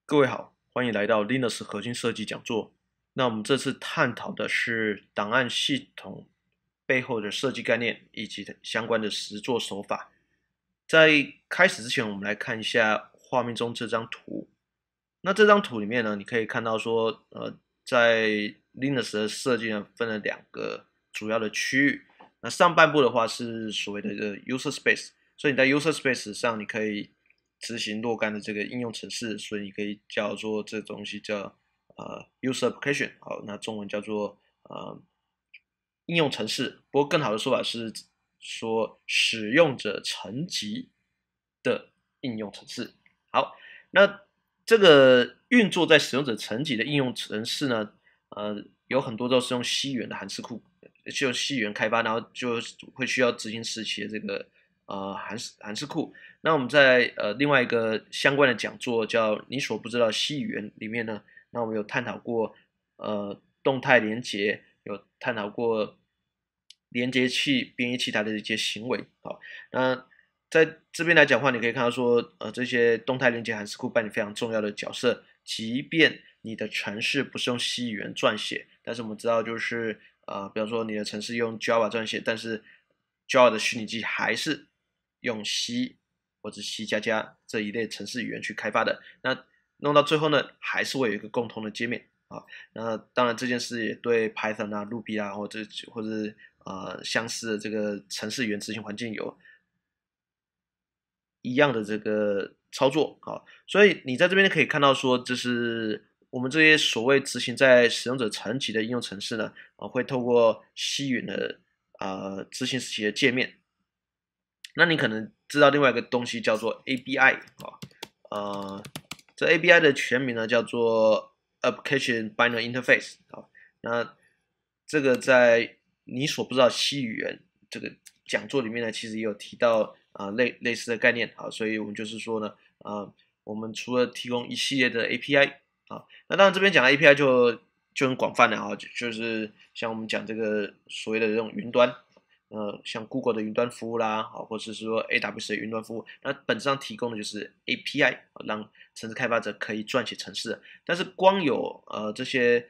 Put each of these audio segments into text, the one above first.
各位好，欢迎来到 Linux 核心设计讲座。那我们这次探讨的是档案系统背后的设计概念以及相关的实作手法。在开始之前，我们来看一下画面中这张图。那这张图里面呢，你可以看到说，在 Linux 的设计呢，分了两个主要的区域。那上半部的话是所谓的这个 user space，所以你在 user space 上，你可以执行若干的这个应用程式，所以你可以叫做这东西叫user application，好，那中文叫做应用程式。不过更好的说法是说使用者层级的应用程式。好，那这个运作在使用者层级的应用程式呢，有很多都是用西元的函式库，就西元开发，然后就会需要执行时期的这个函式库。那我们在另外一个相关的讲座叫“你所不知道的西语言”里面呢，那我们有探讨过动态连接，有探讨过连接器、编译器它的一些行为。好，那在这边来讲的话，你可以看到说，这些动态连接函式库扮演非常重要的角色，即便你的程式不是用 C 语言撰写，但是我们知道就是比方说你的程式用 Java 撰写，但是 Java 的虚拟机还是用 C 或者 C 加加这一类程式语言去开发的。那弄到最后呢，还是会有一个共同的界面啊。那当然这件事也对 Python 啊、Ruby 啊，或者相似的这个程式语言执行环境有一样的这个操作啊。所以你在这边可以看到说，就是我们这些所谓执行在使用者层级的应用程式呢，会透过西语的执行时期的界面。那你可能知道另外一个东西叫做 ABI 啊，这 ABI 的全名呢叫做 Application Binary Interface 啊。那这个在你所不知道西语言这个讲座里面呢，其实也有提到类似的概念啊。所以我们就是说呢，我们除了提供一系列的 API 啊，那当然这边讲的 API 就很广泛了啊，就是像我们讲这个所谓的这种云端。像 Google 的云端服务啦，或者是说 AWS 的云端服务，那本质上提供的就是 API，让程式开发者可以撰写程式。但是光有这些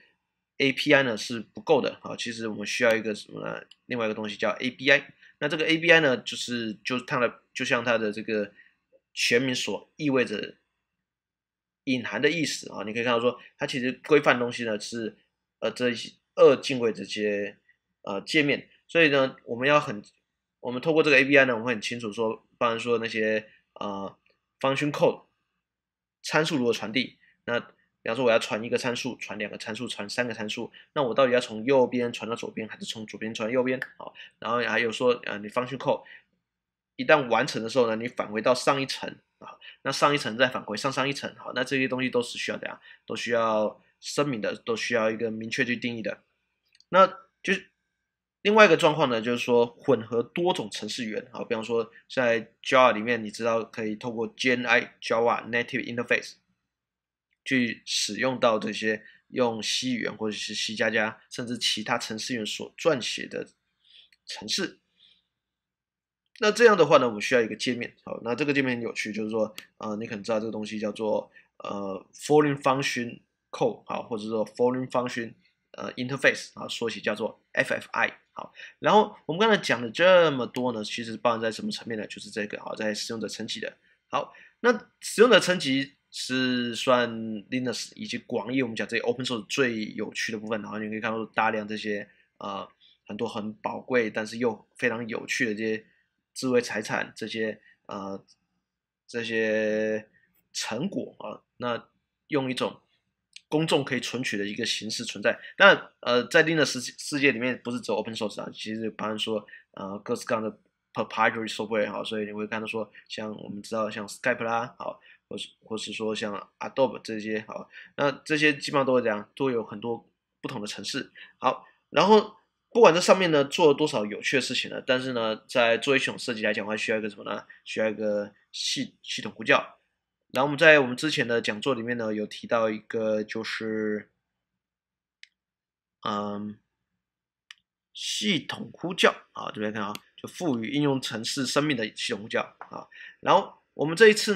API 呢是不够的啊，其实我们需要一个什么呢？另外一个东西叫 ABI。那这个 ABI 呢，就像它的这个全名所意味着隐含的意思啊，你可以看到说，它其实规范东西呢是这些进位这些界面。所以呢，我们透过这个 API 呢，我们会很清楚说，当然说那些function code 参数如何传递。那比方说我要传一个参数，传两个参数，传三个参数，那我到底要从右边传到左边，还是从左边传到右边？好，然后还有说，你 function code 一旦完成的时候呢，你返回到上一层啊，那上一层再返回上上一层，好，那这些东西都是需要的呀，都需要声明的，都需要一个明确去定义的。那就是另外一个状况呢，就是说混合多种程式语言，好，比方说在 Java 里面，你知道可以透过 JNI Java Native Interface 去使用到这些用 C 语言或者是 C 加加，甚至其他程式语言所撰写的程式。那这样的话呢，我们需要一个界面，好，那这个界面很有趣，就是说，你可能知道这个东西叫做foreign function code，好，或者说 foreign function interface，啊，缩写叫做 FFI，好，然后我们刚才讲了这么多呢，其实包含在什么层面呢？就是这个，好，在使用者层级的，好，那使用者层级是算 Linux 以及广义我们讲这些 open source 最有趣的部分，然后你可以看到大量这些很多很宝贵但是又非常有趣的这些智慧财产，这些成果啊，那用一种公众可以存取的一个形式存在。那在 Linux 世界里面，不是只有 open source 啊，其实包含说各式各样的 proprietary software 好，所以你会看到说，像我们知道像 Skype 啦，好，或是说像 Adobe 这些好，那这些基本上都会这样，都有很多不同的程式。好，然后不管这上面呢做了多少有趣的事情呢，但是呢，在作为系统设计来讲的话，需要一个什么呢？需要一个系统呼叫。然后我们之前的讲座里面呢，有提到一个就是嗯系统呼叫啊，这边看啊，就赋予应用程式生命的系统呼叫啊。然后我们这一次呢，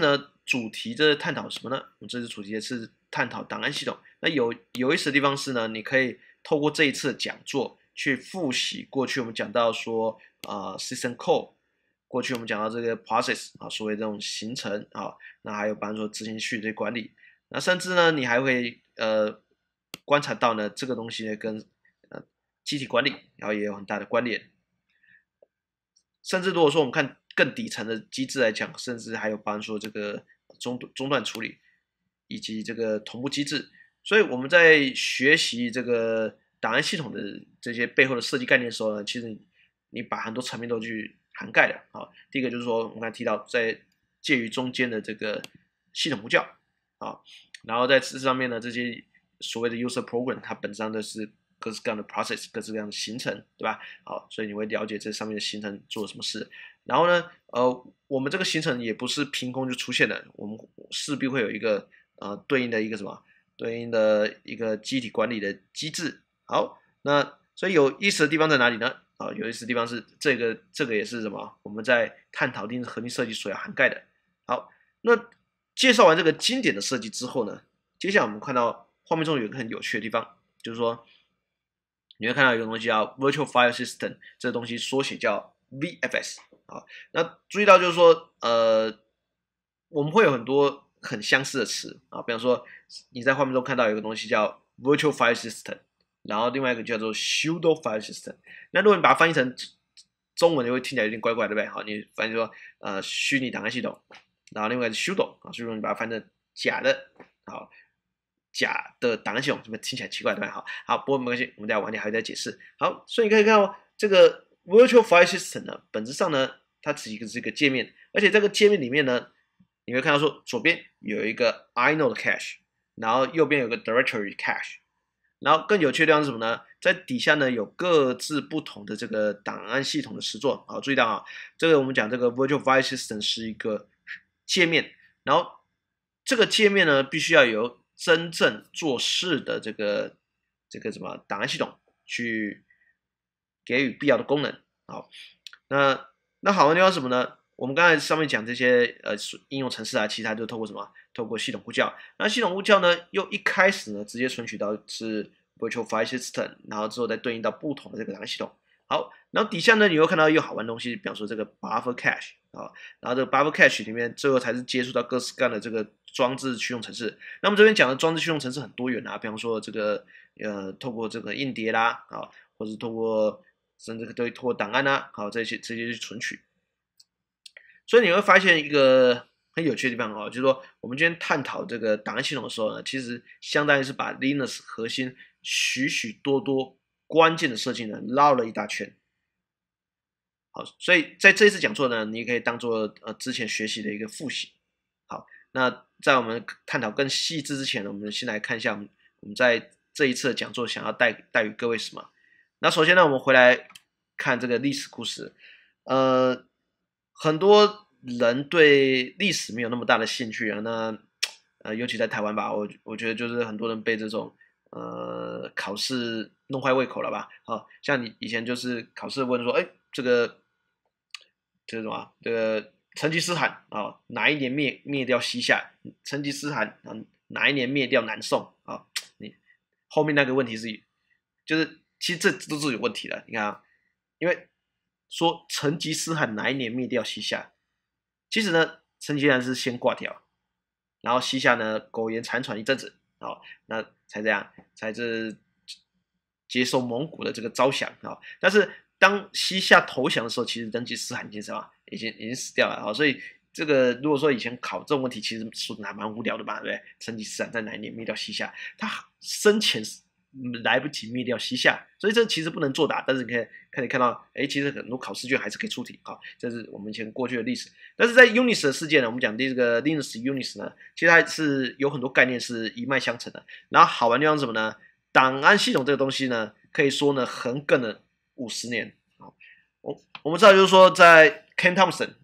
主题这是探讨什么呢？我们这次主题是探讨档案系统。那有意思的地方是呢，你可以透过这一次的讲座去复习过去我们讲到说system call， 过去我们讲到这个 process 啊，所谓这种形成啊，那还有比方说执行序这些管理，那甚至呢你还会观察到呢这个东西呢跟机体管理然后也有很大的关联。甚至如果说我们看更底层的机制来讲，甚至还有包含说这个中断处理以及这个同步机制。所以我们在学习这个档案系统的这些背后的设计概念的时候呢，其实你把很多层面都去涵盖了啊。第一个就是说我们刚才提到在介于中间的这个系统呼叫啊，然后在这上面呢，这些所谓的 user program 它本质上的是各式各样的 process， 各式各样的形成，对吧？好，所以你会了解这上面的形成做了什么事。然后呢，我们这个形成也不是凭空就出现的，我们势必会有一个对应的一个什么，对应的一个机体管理的机制。好，那所以有意思的地方在哪里呢？有意思的地方是这个也是什么？我们在探讨定制合并设计所要涵盖的。好，那介绍完这个经典的设计之后呢，接下来我们看到画面中有一个很有趣的地方，就是说你会看到有个东西叫 Virtual File System， 这个东西缩写叫 VFS 啊。那注意到就是说，我们会有很多很相似的词啊，比方说你在画面中看到有个东西叫 Virtual File System， 然后另外一个叫做 Pseudo File System。那如果你把它翻译成中文，就会听起来有点怪怪，对不对？好，你翻译说虚拟档案系统，然后另外是 Pseudo 啊，所以说你把它翻成假的，好。假的档案系统，是不是听起来奇怪，对吧？好，不过没关系，我们等下晚点还会再解释。好，所以你可以看到这个 Virtual File System 呢，本质上呢，它是一个界面，而且这个界面里面呢，你会看到说左边有一个 inode cache， 然后右边有个 directory cache， 然后更有趣的地方是什么呢？在底下呢有各自不同的这个档案系统的实作。好，注意到啊，这个我们讲这个 Virtual File System 是一个界面，然后这个界面呢必须要有真正做事的这个什么档案系统去给予必要的功能。好，那好玩的地方是什么呢？我们刚才上面讲这些应用程式啊，其实它就透过什么？透过系统呼叫。那系统呼叫呢，又一开始呢直接存取到是 Virtual File System， 然后之后再对应到不同的这个档案系统。好，然后底下呢你会看到一个好玩的东西，比方说这个 Buffer Cache 啊，然后这个 Buffer Cache 里面最后才是接触到各式各样的这个装置驱动程式。那么这边讲的装置驱动程式很多元啊，比方说这个透过这个硬碟啦啊，或者透过甚至都透过档案啊，好这些去存取。所以你会发现一个很有趣的地方哦，就是说我们今天探讨这个档案系统的时候呢，其实相当于是把 Linux 核心许许多多关键的设计呢绕了一大圈。好，所以在这一次讲座呢，你可以当做之前学习的一个复习。好，那在我们探讨更细致之前呢，我们先来看一下我们在这一次的讲座想要带予各位什么。那首先呢，我们回来看这个历史故事。很多人对历史没有那么大的兴趣啊，那尤其在台湾吧，我觉得就是很多人被这种考试弄坏胃口了吧？好，像你以前就是考试问说，哎，这个什么？这个成吉思汗啊，哪一年灭掉西夏？成吉思汗啊，哪一年灭掉南宋啊？你后面那个问题是，就是其实这都是有问题的。你看啊，因为说成吉思汗哪一年灭掉西夏？其实呢，成吉思汗是先挂掉，然后西夏呢苟延残喘一阵子，那才这样，才是接受蒙古的这个招降啊。但是当西夏投降的时候，其实成吉思汗已经什么，已经死掉了啊。所以这个如果说以前考这种问题，其实说的还蛮无聊的吧，对不对？成吉思汗在哪一年灭掉西夏？他生前来不及灭掉西夏，所以这其实不能作答。但是你可以看到，其实很多考试卷还是可以出题。好，这是我们以前过去的历史。但是在 Unix 的世界呢，我们讲这个 Linux Unix 呢，其实它是有很多概念是一脉相承的。然后好玩的地方是什么呢？档案系统这个东西呢，可以说呢横亘了50年。好，我们知道就是说，在 Ken Thompson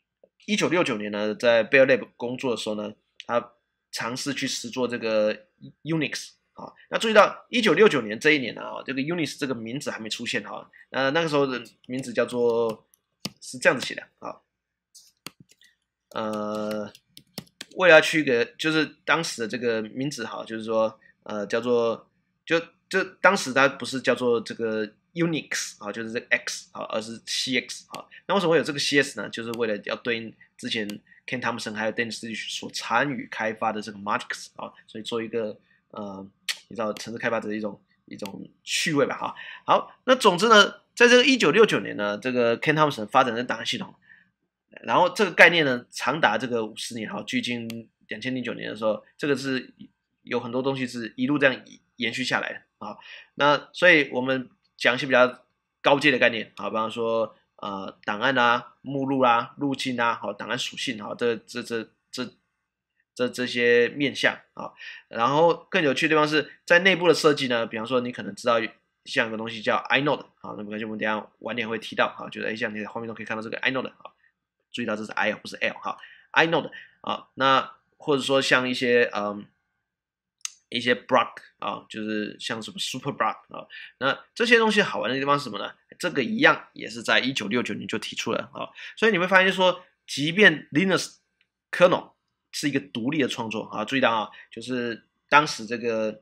1969年呢，在 Bell Lab 工作的时候呢，他尝试去实做这个 Unix。好，那注意到1969年这一年呢，这个 Unix 这个名字还没出现哈，那个时候的名字叫做是这样子写的啊， 为了要去一个就是当时的这个名字哈，就是说叫做就当时它不是叫做这个 Unix 啊，就是这个 X 啊，而是 CX 啊。那为什么会有这个 CS 呢？就是为了要对应之前 Ken Thompson 还有 Dennis Ritchie 所参与开发的这个 Matrix 啊，所以做一个你知道城市开发者的一种趣味吧哈。好，那总之呢，在这个1969年呢，这个 Ken Thompson 发展的档案系统。然后这个概念呢，长达这个50年，哈，距今2009年的时候，这个是有很多东西是一路这样延续下来的啊。那所以我们讲一些比较高阶的概念啊，比方说档案啊、目录啊、路径啊、好档案属性啊，这些面向啊。然后更有趣的地方是在内部的设计呢，比方说你可能知道像有个东西叫 inode 啊，那没关系，我们等一下晚点会提到啊，就是像你在画面中可以看到这个 inode 啊。注意到这是 I 不是 L 哈 ，inode 啊，那或者说像一些一些 block 啊，就是像什么 super block 啊，那这些东西好玩的地方是什么呢？这个一样也是在1969年就提出了啊，所以你会发现说，即便 Linux kernel 是一个独立的创作啊，注意到啊，就是当时这个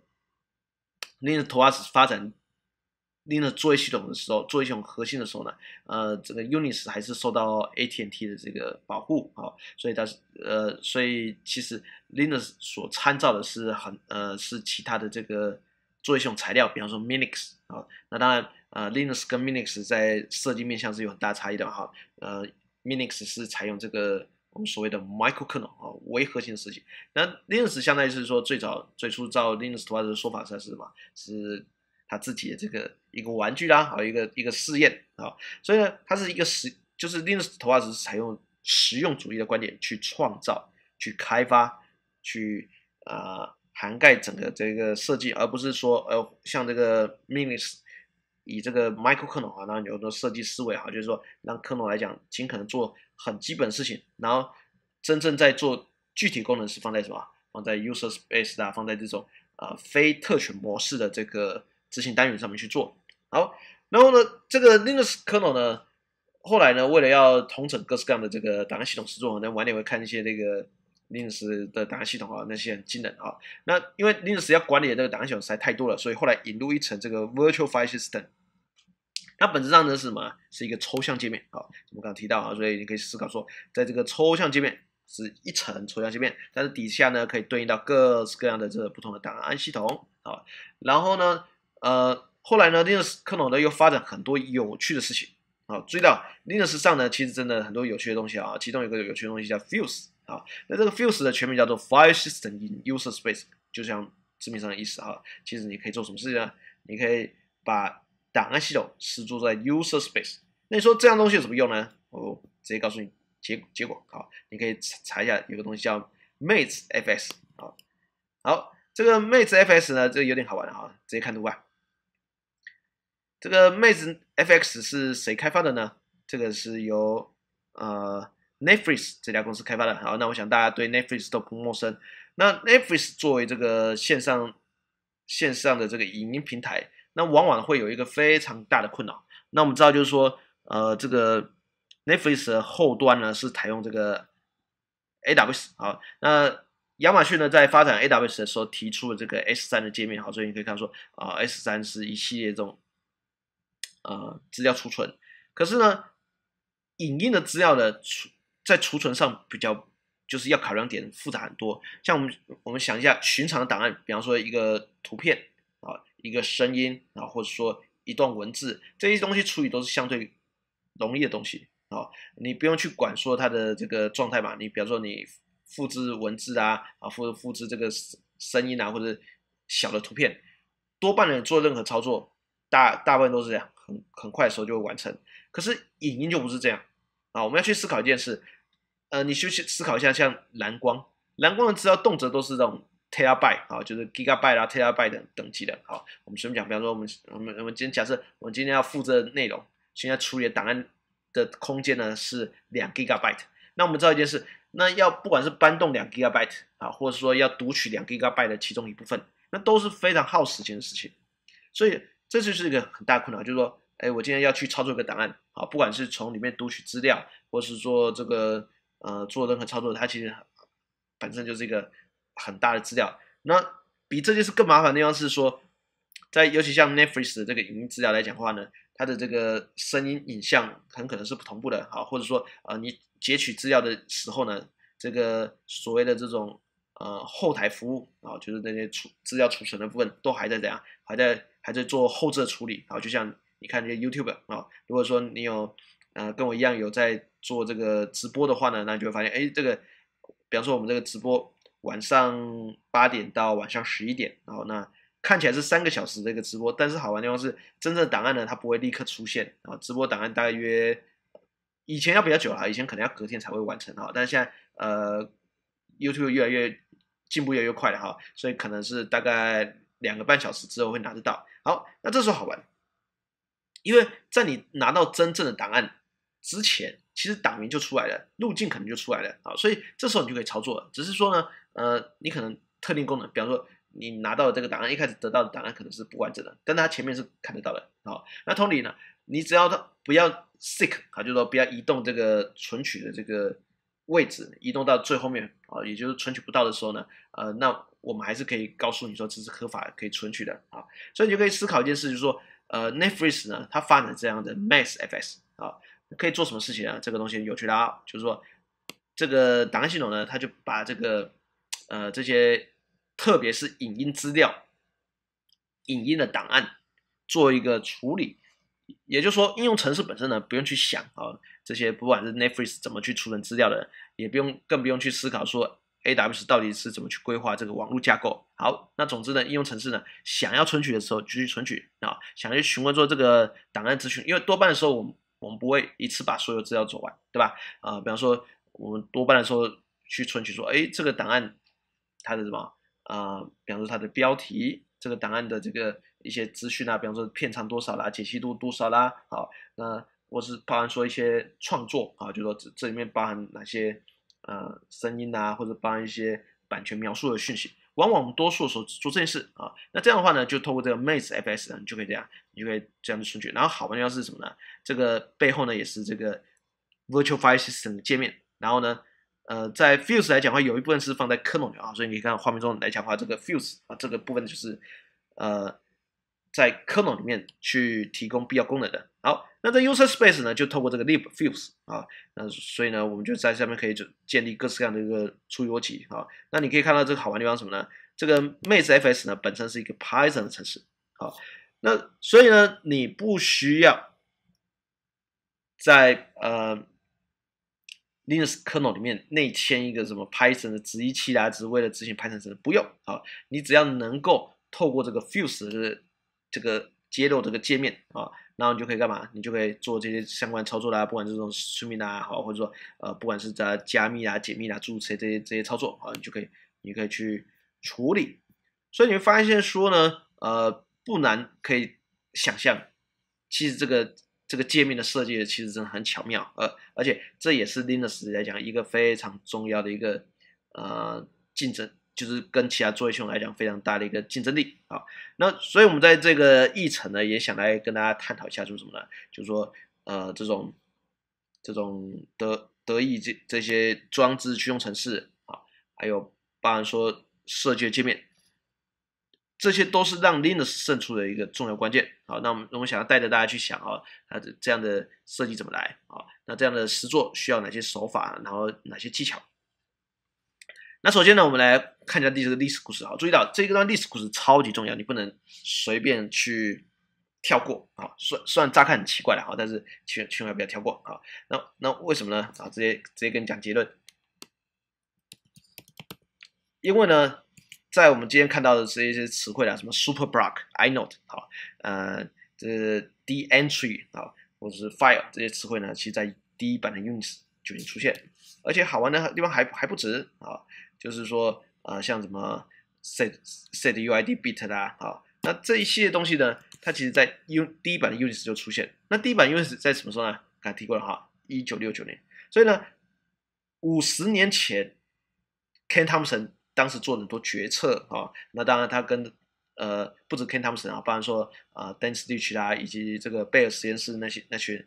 Linux TOS 发展Linux 作业系统的时候，作业系统核心的时候呢，这个 Unix 还是受到 AT&T 的这个保护啊，所以所以其实 Linux 所参照的是是其他的这个作业系统材料，比方说 Minix 啊，那当然Linux 跟 Minix 在设计面向是有很大差异的哈，Minix 是采用这个我们所谓的 microkernel 啊微核心的设计，那 Linux 相当于是说最初照 Linux 图案的说法是什么？是他自己的这个一个玩具啦，好一个试验啊，所以呢，它是一个就是 Linux TOS 是采用实用主义的观点去创造、去开发、去涵盖整个这个设计，而不是说像这个 Minix 以这个 microkernel 啊，然后有的设计思维哈，就是说让 kernel 来讲尽可能做很基本的事情，然后真正在做具体功能是放在什么？放在 user space 啊，放在这种非特权模式的这个执行单元上面去做。好，然后呢，这个 Linux kernel 呢，后来呢，为了要统整各式各样的这个档案系统制作，那晚点会看一些这个 Linux 的档案系统啊，那些很惊人啊。那因为 Linux 要管理的这个档案系统实在太多了，所以后来引入一层这个 Virtual File System。它本质上呢是什么？是一个抽象界面啊，我们刚刚提到啊，所以你可以思考说，在这个抽象界面是一层抽象界面，但是底下呢可以对应到各式各样的这个不同的档案系统啊。然后呢，后来呢 Linux kernel 呢又发展很多有趣的事情啊。注意到 Linux 上呢其实真的很多有趣的东西啊，其中有一个有趣的东西叫 Fuse 啊。那这个 Fuse 的全名叫做 File System in User Space， 就像字面上的意思啊。其实你可以做什么事情呢？你可以把档案系统是住在 user space， 那你说这样东西有什么用呢？我直接告诉你结果好，你可以查一下，有个东西叫 MateFS 啊。好，这个 MateFS 呢，这个有点好玩啊，直接看图吧。这个 MateFX 是谁开发的呢？这个是由Netflix 这家公司开发的。好，那我想大家对 Netflix 都不陌生。那 Netflix 作为这个线上的这个影音平台，那往往会有一个非常大的困扰。那我们知道，就是说，这个 Netflix 的后端呢是采用这个 AWS 啊。那亚马逊呢在发展 AWS 的时候提出了这个 S3 的界面，好，所以你可以看到说S3 是一系列这种资料储存。可是呢，影音的资料的在储存上比较就是要考量点复杂很多。像我们想一下，寻常的档案，比方说一个图片啊，一个声音啊，或者说一段文字，这些东西处理都是相对容易的东西啊，你不用去管说它的这个状态嘛。你比方说你复制文字复制这个声音啊，或者小的图片，多半人做任何操作，大部分都是这样，很快的时候就会完成。可是影音就不是这样啊，我们要去思考一件事。你去思考一下，像蓝光的资料动辄都是这种 terabyte 啊，就是 gigabyte 啊 terabyte 等级的。好，我们随便讲，比方说我们今天假设我们今天要复制的内容，现在处理的档案的空间呢是2 gigabyte。那我们知道一件事，那要不管是搬动2 gigabyte 啊，或者说要读取2 gigabyte 的其中一部分，那都是非常耗时间的事情。所以这就是一个很大的困扰，就是说，我今天要去操作一个档案，好，不管是从里面读取资料，或是做这个做任何操作，它其实本身就是一个很大的资料。那比这件事更麻烦的地方是说，尤其像 Netflix 的这个影音资料来讲的话呢，它的这个声音、影像很可能是不同步的，好，或者说你截取资料的时候呢，这个所谓的这种后台服务啊，就是那些资料储存的部分都还在怎样，还在做后置的处理，好，就像你看这些 YouTube 啊，如果说你有跟我一样有在做这个直播的话呢，那你就会发现，哎，这个比方说我们这个直播晚上8点到晚上11点，然后那看起来是3个小时的一个直播，但是好玩的地方是真正的档案呢，它不会立刻出现啊，直播档案大约以前要比较久了，以前可能要隔天才会完成哈，但是现在YouTube 越来越进步越来越快了哈，所以可能是大概2个半小时之后会拿得到。好，那这时候好玩，因为在你拿到真正的档案之前，其实档名就出来了，路径可能就出来了啊，所以这时候你就可以操作了。只是说呢，你可能特定功能，比方说你拿到的这个档案，一开始得到的档案可能是不完整的，但它前面是看得到的啊。那同理呢，你只要不要 seek 啊，就是说不要移动这个存取的这个位置，移动到最后面啊，也就是存取不到的时候呢，那我们还是可以告诉你说这是合法可以存取的啊。所以你就可以思考一件事，就是说，Netflix 呢，它发展这样的 MaxFS 啊，可以做什么事情啊？这个东西有趣的啊，就是说，这个档案系统呢，它就把这个这些特别是影音资料、影音的档案做一个处理，也就是说，应用程式本身呢，不用去想啊，这些不管是 Netflix 怎么去储存资料的，也更不用去思考说 AWS 到底是怎么去规划这个网络架构。好，那总之呢，应用程式呢，想要存取的时候就去存取啊，想要去询问说这个档案资讯，因为多半的时候我们不会一次把所有资料走完，对吧？比方说我们多半的时候去存取说，哎，这个档案它的什么比方说它的标题，这个档案的这个一些资讯啊，比方说片长多少啦，解析度多少啦，好，那或是包含说一些创作啊，就说这里面包含哪些声音啊，或者包含一些版权描述的讯息，往往多数的时候只做这件事啊。那这样的话呢，就透过这个 MaxFS 呢，你就可以这样，你就可以这样子存取。然后好玩的要是什么呢？这个背后呢也是这个 Virtual File System 的界面，然后呢。在 Fuse 来讲的话，有一部分是放在 kernel 啊，所以你可以看画面中来讲的话，这个 Fuse 啊这个部分就是在 kernel 里面去提供必要功能的。好，那在 user space 呢，就透过这个 libfuse 啊，那所以呢，我们就在上面可以建立各式各样的一个处理逻辑啊。那你可以看到这个好玩的地方是什么呢？这个 MaxFS 呢本身是一个 Python 的程式，好，那所以呢，你不需要在Linux kernel 里面内嵌一个什么 Python 的执行器啦，只是为了执行 Python 程式，不用啊，你只要能够透过这个 Fuse 的这个接入这个界面啊，然后你就可以干嘛？你就可以做这些相关操作啦，不管是这种 streaming 啊，好，或者说不管是在加密啊、解密啊、诸如此类这些操作啊，你可以去处理。所以你会发现说呢，不难可以想象，其实这个界面的设计其实真的很巧妙，而且这也是 Linux 来讲一个非常重要的一个竞争，就是跟其他作业系统来讲非常大的一个竞争力啊。那所以我们在这个议程呢，也想来跟大家探讨一下，就是什么呢？就是说这种德意这些装置驱动程式啊，还有包含说设计的界面。这些都是让 Linux 胜出的一个重要关键。好，那我们想要带着大家去想啊，它的这样的设计怎么来啊？那这样的实作需要哪些手法，然后哪些技巧？那首先呢，我们来看一下这个历史故事啊。注意到这一段历史故事超级重要，你不能随便去跳过啊。虽然乍看很奇怪的哈，但是千万不要跳过啊。那为什么呢？啊，直接跟你讲结论。因为呢，在我们今天看到的这一些词汇啦，什么 superblock、inode 好，这 dentry 啊，或者是 file 这些词汇呢，其实在第一版的 Unix 就已经出现，而且好玩的地方还不止啊，就是说像什么 set uid bit 啦，啊，那这一系列东西呢，它其实在第一版的 Unix 就出现。那第一版 Unix 在什么时候呢？刚才提过了哈，1969年。所以呢，50年前 Ken Thompson 当时做了很多决策啊，那当然他跟不止 Ken Thompson 啊，包含说Dan Stich 啦，以及这个贝尔实验室那群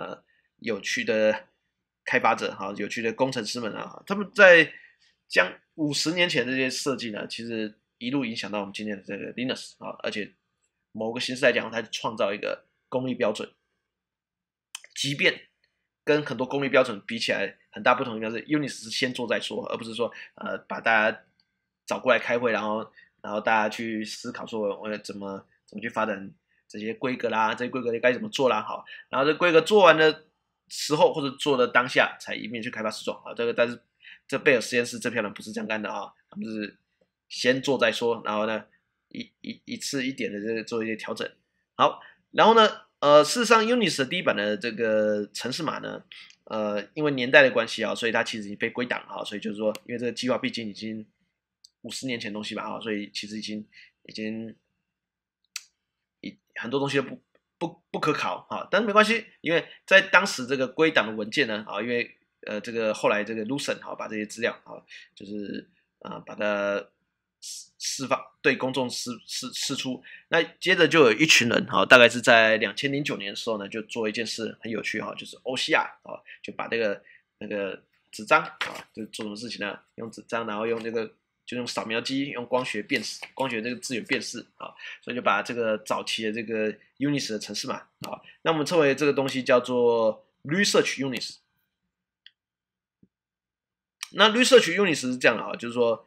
有趣的开发者哈，有趣的工程师们啊，他们在将 50年前这些设计呢，其实一路影响到我们今天的这个 Linux 啊，而且某个形式来讲，它创造一个公立标准，即便跟很多公立标准比起来，很大不同的地方是 Unix 是先做再说，而不是说把大家找过来开会，然后大家去思考说我怎么去发展这些规格啦，这些规格该怎么做啦，好，然后这规格做完的时候或者做的当下才一面去开发试装啊，但是这贝尔实验室这票人不是这样干的啊，他们是先做再说，然后呢一次一点的这个做一些调整，好，然后呢事实上 Unix 的第一版的这个程式码呢，因为年代的关系啊，所以它其实已经被归档啊，所以就是说，因为这个计划毕竟已经50年前的东西吧啊，所以其实已经很多东西都不可考啊，但是没关系，因为在当时这个归档的文件呢啊，因为这个后来这个 Lucent 啊把这些资料啊，就是把它释放对公众释出，那接着就有一群人大概是在2009年的时候呢，就做一件事很有趣就是 OCR 就把那个纸张就做什么事情呢？用纸张，然后用就用扫描机，用光学这个资源辨识所以就把这个早期的这个 Unix 的程式码那我们称为这个东西叫做 Research Unix。那 Research Unix 是这样的就是说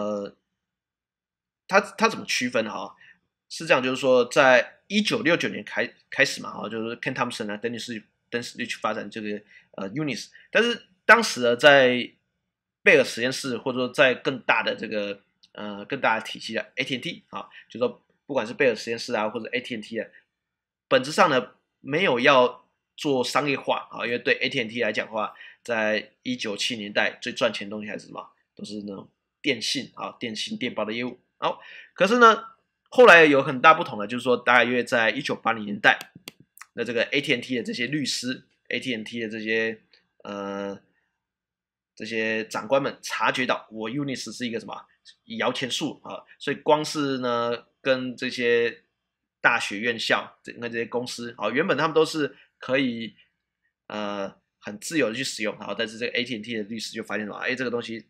它怎么区分是这样，就是说在1969年开始嘛就是 Ken Thompson Dennis Rich 发展这个Unix， 但是当时呢在贝尔实验室或者说在更大的这个更大的体系的 AT&T 就是说不管是贝尔实验室或者 AT&T 本质上呢没有要做商业化因为对 AT&T 来讲的话，在1970年代最赚钱的东西还是什么？都是那种电信电报的业务。好，可是呢，后来有很大不同的，就是说大约在1980年代，那这个 AT&T 的这些律师，AT&T 的这些长官们察觉到，我 Unix 是一个什么摇钱树所以光是呢跟这些大学院校跟这些公司原本他们都是可以很自由的去使用但是这个 AT&T 的律师就发现说，这个东西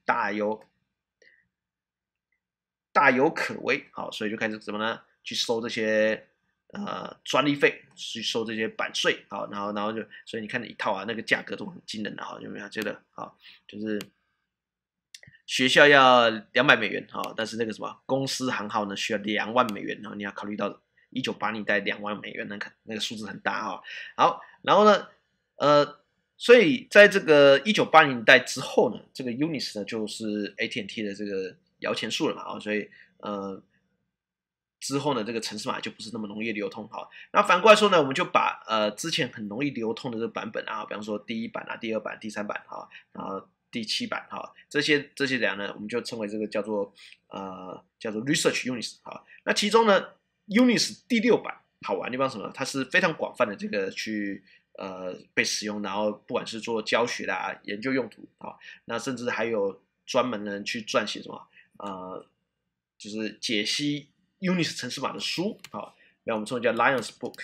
大有可为所以就开始怎么呢？去收这些专利费，去收这些版税然后就所以你看一套那个价格都很惊人的有没有觉得就是学校要$200但是那个什么公司行号呢需要$20,000你要考虑到1980年代$20,000那个数字很大好，然后呢所以在这个1980年代之后呢，这个 Unix 呢就是 AT&T 的这个摇钱树了嘛所以之后呢，这个程式码就不是那么容易流通那反过来说呢，我们就把之前很容易流通的这个版本比方说第1版第2版、第3版然后第7版这些两呢，我们就称为这个叫做 Research Unix 那其中呢 Unix 第6版好玩的地方是什么？它是非常广泛的这个去被使用，然后不管是做教学啦、研究用途那甚至还有专门人去撰写什么就是解析 Unix 程式码的书那我们称为叫 Linus Book。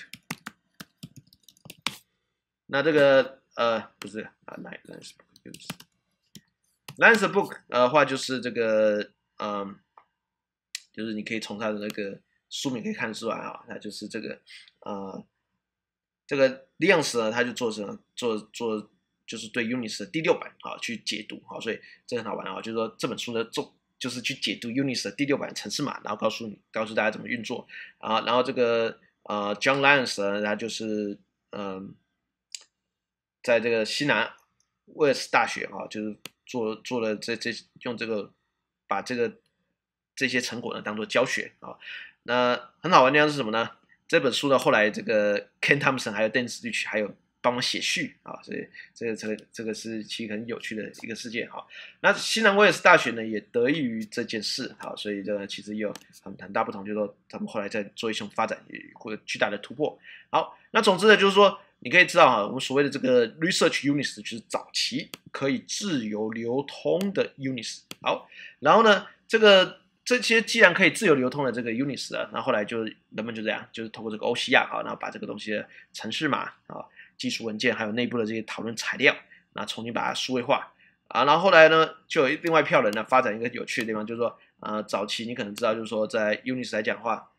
那这个不是Linus Book，Linus Book 的话就是这个就是你可以从它的那个书名可以看出来那就是这个这个 Linus 呢，他就做就是对 Unix 的第6版去解读所以这很好玩就是说这本书呢就是去解读 Unix 的第6版程式码，然后告诉大家怎么运作然后这个John Linus 呢，他就是在这个西南威尔士大学就是做了用这个把这些成果呢当做教学那很好玩的地方是什么呢？这本书呢后来这个 Ken Thompson 还有 Dennis Rich 还有帮我写序所以这个是其实很有趣的一个事件那西南威尔士大学呢也得益于这件事所以这个其实也有很大不同，就是说他们后来在做一些发展或者巨大的突破。好，那总之呢就是说你可以知道我们所谓的这个 Research Unix 就是早期可以自由流通的 Unix。好，然后呢这些既然可以自由流通的这个 Unix 那后来就人们就这样，就是通过这个 OCR 然后把这个东西的程式码技术文件还有内部的这些讨论材料，那重新把它数位化啊，然后后来呢，就有另外一票人呢发展一个有趣的地方，就是说，早期你可能知道，就是说在 Unix 来讲的话，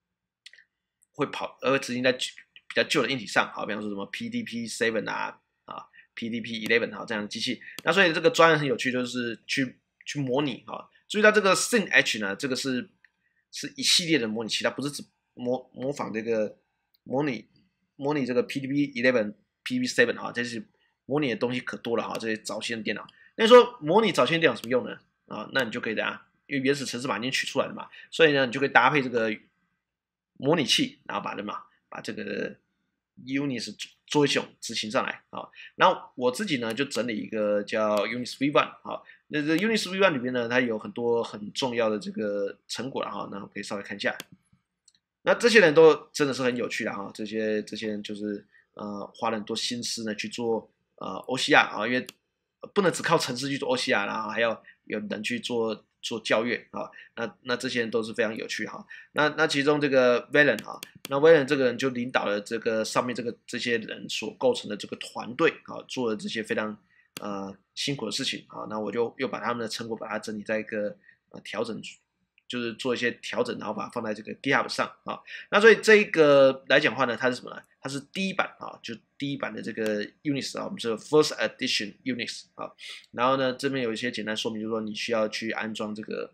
会执行在比较旧的硬体上，好，比方说什么 PDP-7PDP-11这样的机器。那所以这个专案很有趣，就是去模拟注意到这个 SYNH 呢，这个是一系列的模拟器，它不是只模仿这个模拟这个 PDP-11、PDP-7这些模拟的东西可多了这些早期的电脑。那你说模拟早期的电脑有什么用呢？那你就可以因为原始程式码已经取出来了嘛，所以呢，你就可以搭配这个模拟器，然后把这个 Unix 做一系统执行上来然后我自己呢就整理一个叫 Unix V1 那这 Unix V1 里面呢，它有很多很重要的这个成果了那我可以稍微看一下。那这些人都真的是很有趣的这些人就是花了很多心思呢去做OCR因为不能只靠程式去做 OCR 然后还要有人去做校阅那这些人都是非常有趣那其中这个 Valen 那 Valen 这个人就领导了这个上面这些人所构成的这个团队做了这些非常辛苦的事情那我就又把他们的成果把它整理在一个调整，就是做一些调整，然后把它放在这个 GitHub 上那所以这一个来讲的话呢，它是什么呢？它是第一版就第一版的这个 Unix 我们是 First Edition Unix 然后呢这边有一些简单说明，就是说你需要去安装这个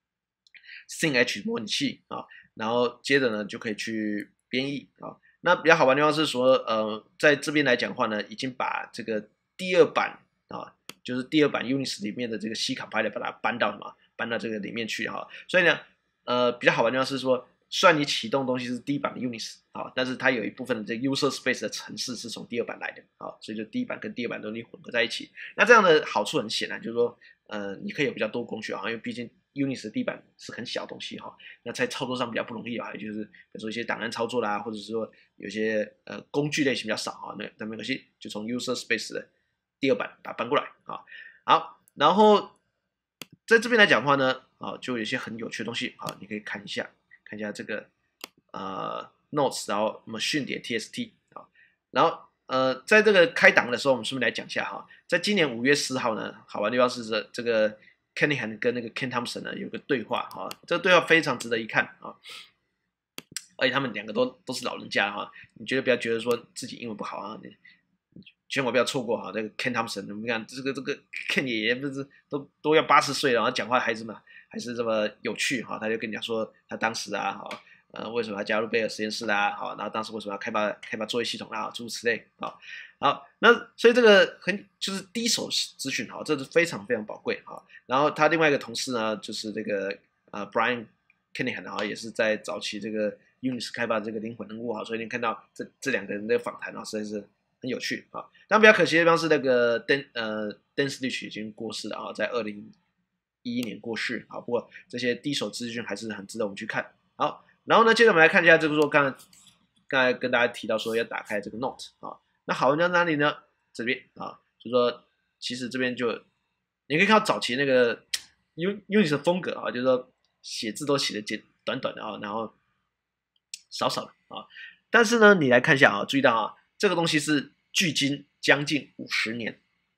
SYNH 模拟器然后接着呢就可以去编译那比较好玩的地方是说在这边来讲的话呢，已经把这个第二版就是第二版 Unix 里面的这个 C compiler 把它搬到这个里面去所以呢比较好玩的地方是说，虽然你启动的东西是第一版的 Unix 但是它有一部分的这个 user space 的程式是从第二版来的所以就第一版跟第二版东西混合在一起。那这样的好处很显然就是说你可以有比较多工具因为毕竟 Unix 的第一版是很小的东西那在操作上比较不容易就是比如说一些档案操作啦，或者是说有些工具类型比较少那没关系，就从 user space 的第二版把它搬过来好，然后在这边来讲的话呢就有一些很有趣的东西你可以看一下这个notes， 然后 machine.txt 然后在这个开档的时候，我们顺便来讲一下在今年5月4号呢，好玩的地方是这个 Kenihan 跟那个 Ken Thompson 呢有个对话这个对话非常值得一看而且他们两个都是老人家你绝对不要觉得说自己英文不好你千万不要错过这个 Ken Thompson， 你看这个 Ken 爷爷不是都要80岁了，然后讲话还是这么有趣他就跟你讲说他当时为什么要加入贝尔实验室然后当时为什么要开发作业系统诸如此类好，那所以这个就是第一手资讯这是非常非常宝贵然后他另外一个同事呢，就是这个Brian Kenihan 也是在早期这个 Unix 开发这个灵魂人物所以你看到这两个人的访谈实在是很有趣但比较可惜的地方是那个Dan Slich 已经过世了在2011年过世不过这些第一手资讯还是很值得我们去看好，然后呢，接着我们来看一下，就是说刚才跟大家提到说要打开这个 Note 那好玩在哪里呢？这边就是说其实这边就你可以看到早期那个 Unix 的风格就是说写字都写的短短的然后少少的但是呢，你来看一下注意到这个东西是距今将近50年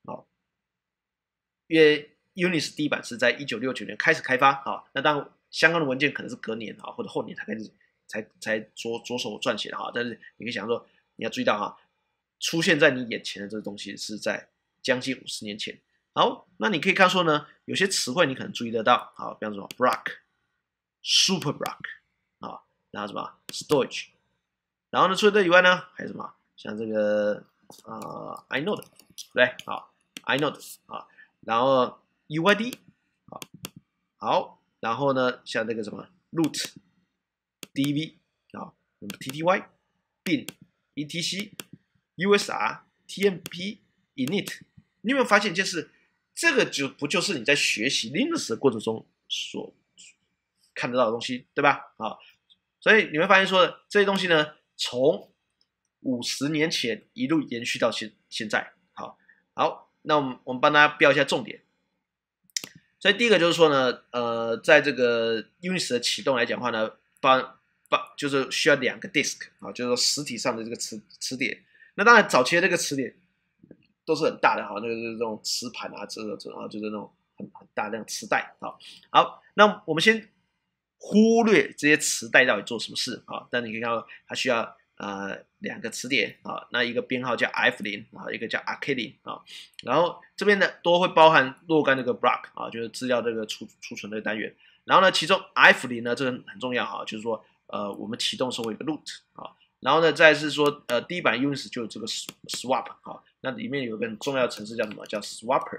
因为 Unix 第一版是在1969年开始开发那当然相关的文件可能是隔年或者后年才开始才着手撰写的但是你可以想说，你要注意到出现在你眼前的这个东西是在将近50年前。好，那你可以看说呢，有些词汇你可能注意得到比方说 block、super block 然后什么 storage， 然后呢，除了这以外呢，还有什么像这个inode 对inode然后 UID 好，然后呢，像这个什么 root DV TTY bin etc USR TMP init， 你有没有发现一件事？这个不就是你在学习 Linux 的过程中所看得到的东西，对吧？所以你会发现说这些东西呢，从50年前一路延续到现在。好，那我们帮大家标一下重点。所以第一个就是说呢，在这个 Unix 的启动来讲的话呢，就是需要2个 disk 就是说实体上的这个磁碟。那当然早期的这个磁碟都是很大的哈，那个就是这种磁盘啊，就是那种很大的那种磁带啊。好，那我们先忽略这些磁带到底做什么事啊？但你可以看到它需要2个磁碟啊，那一个编号叫 F0啊，一个叫 RK0啊，然后这边呢都会包含若干这个 block 啊，就是资料这个储存的单元。然后呢，其中 F0呢这个很重要哈，就是说我们启动的时候会有个 root 啊，然后呢再是说第一版 Unix 就有这个 swap 啊，那里面有个很重要的程式叫什么？叫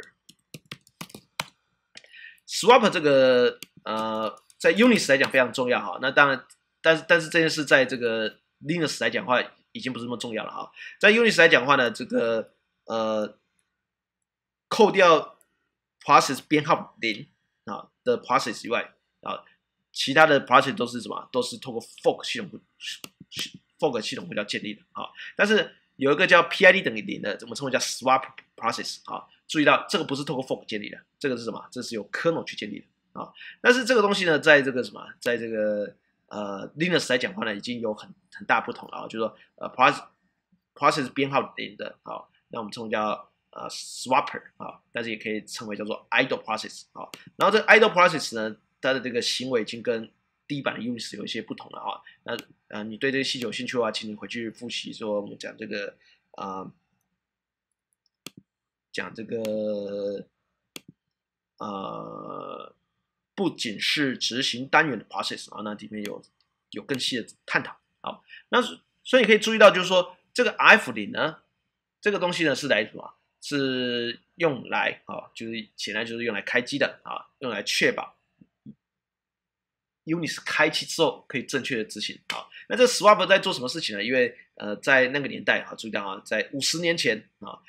swapper。swap 这个在 Unix 来讲非常重要哈，那当然，但是这件事在这个 Linux 来讲的话，已经不是那么重要了哈。在 Unix 来讲的话呢，这个扣掉 process 编号0啊的 process 以外啊，其他的 process 都是什么？都是透过 fork 系统呼叫建立的啊。但是有一个叫 PID 等于0的，我们称为叫 swap process 啊。注意到这个不是透过 fork 建立的，这个是什么？这是由 kernel 去建立的啊。但是这个东西呢，在这个什么，在这个Linux 来讲的话呢，已经有很大不同了啊。就是说process 编号0的啊，那我们称为叫swapper 啊，但是也可以称为叫做 idle process 啊。然后这个 idle process 呢，它的这个行为已经跟第一版的 Unix 有一些不同了啊。那你对这个细节有兴趣的话，请你回去复习说我们讲这个讲这个不仅是执行单元的 process 啊，那里面有更细的探讨。好，那所以你可以注意到，就是说这个 F0呢，这个东西呢是来什么？是用来就是显然就是用来开机的啊，用来确保 Unix 开启之后可以正确的执行。好，那这 swap 在做什么事情呢？因为在那个年代注意到啊，在50年前啊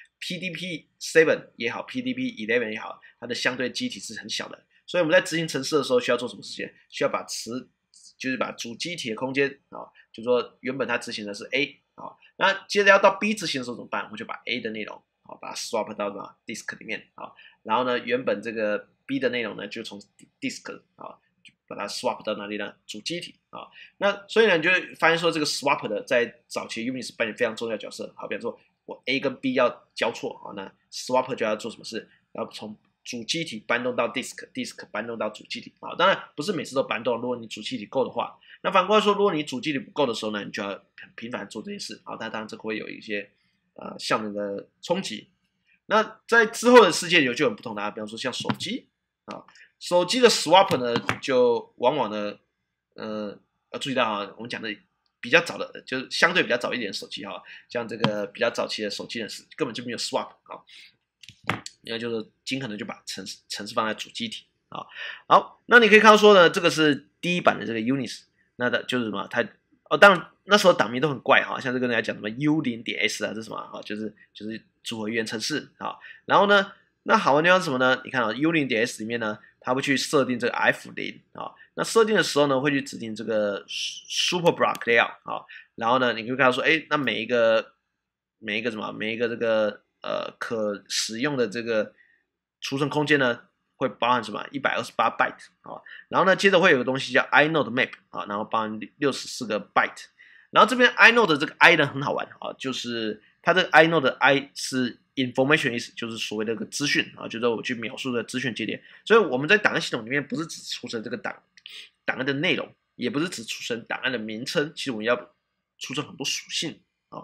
，PDP-7 也好，PDP-11 也好，它的相对机体是很小的，所以我们在执行程式的时候需要做什么事情？需要把就是把主机体的空间啊，就是说原本它执行的是 A 啊，那接着要到 B 执行的时候怎么办？我就把 A 的内容把它 swap 到什么 disk 里面啊，然后呢，原本这个 B 的内容呢就从 disk 把它 swap 到哪里呢？主机体啊，那所以呢，你就会发现说这个 swap 的在早期 Unix 扮演非常重要的角色。好，比方说我 A 跟 B 要交错啊，那 swap 就要做什么事？要从主机体搬动到 disk 搬动到主机体啊。当然不是每次都搬动，如果你主机体够的话，那反过来说，如果你主机体不够的时候呢，你就要很频繁做这件事啊。但当然这会有一些效能的冲击。那在之后的世界就很不同的比方说像手机啊。手机的 swap 呢，就往往呢，要注意到啊，我们讲的比较早的，就是相对比较早一点的手机像这个比较早期的手机呢，是根本就没有 swap 啊，因为就是尽可能就把程式放在主机体啊。好，那你可以看到说呢，这个是第一版的这个 Unix， 那的就是什么？它当然那时候党名都很怪像这个人家讲什么 U0.S 啊，这是什么就是组合语言程式啊。然后呢，那好玩的地方是什么呢？你看U0.S 里面呢，它会去设定这个 F0啊，那设定的时候呢，会去指定这个 Super Block Layout 啊，然后呢，你可以看到说，那每一个这个可使用的这个储存空间呢，会包含什么128 byte 啊，然后呢，接着会有个东西叫 inode map 啊，然后包含64个 byte，然后这边 inode 的这个 i 呢很好玩就是它这个 inode 的 i 是 information 意思，就是所谓的一个资讯就是我去描述的资讯节点。所以我们在档案系统里面不是只储存这个档案的内容，也不是只储存档案的名称，其实我们要储存很多属性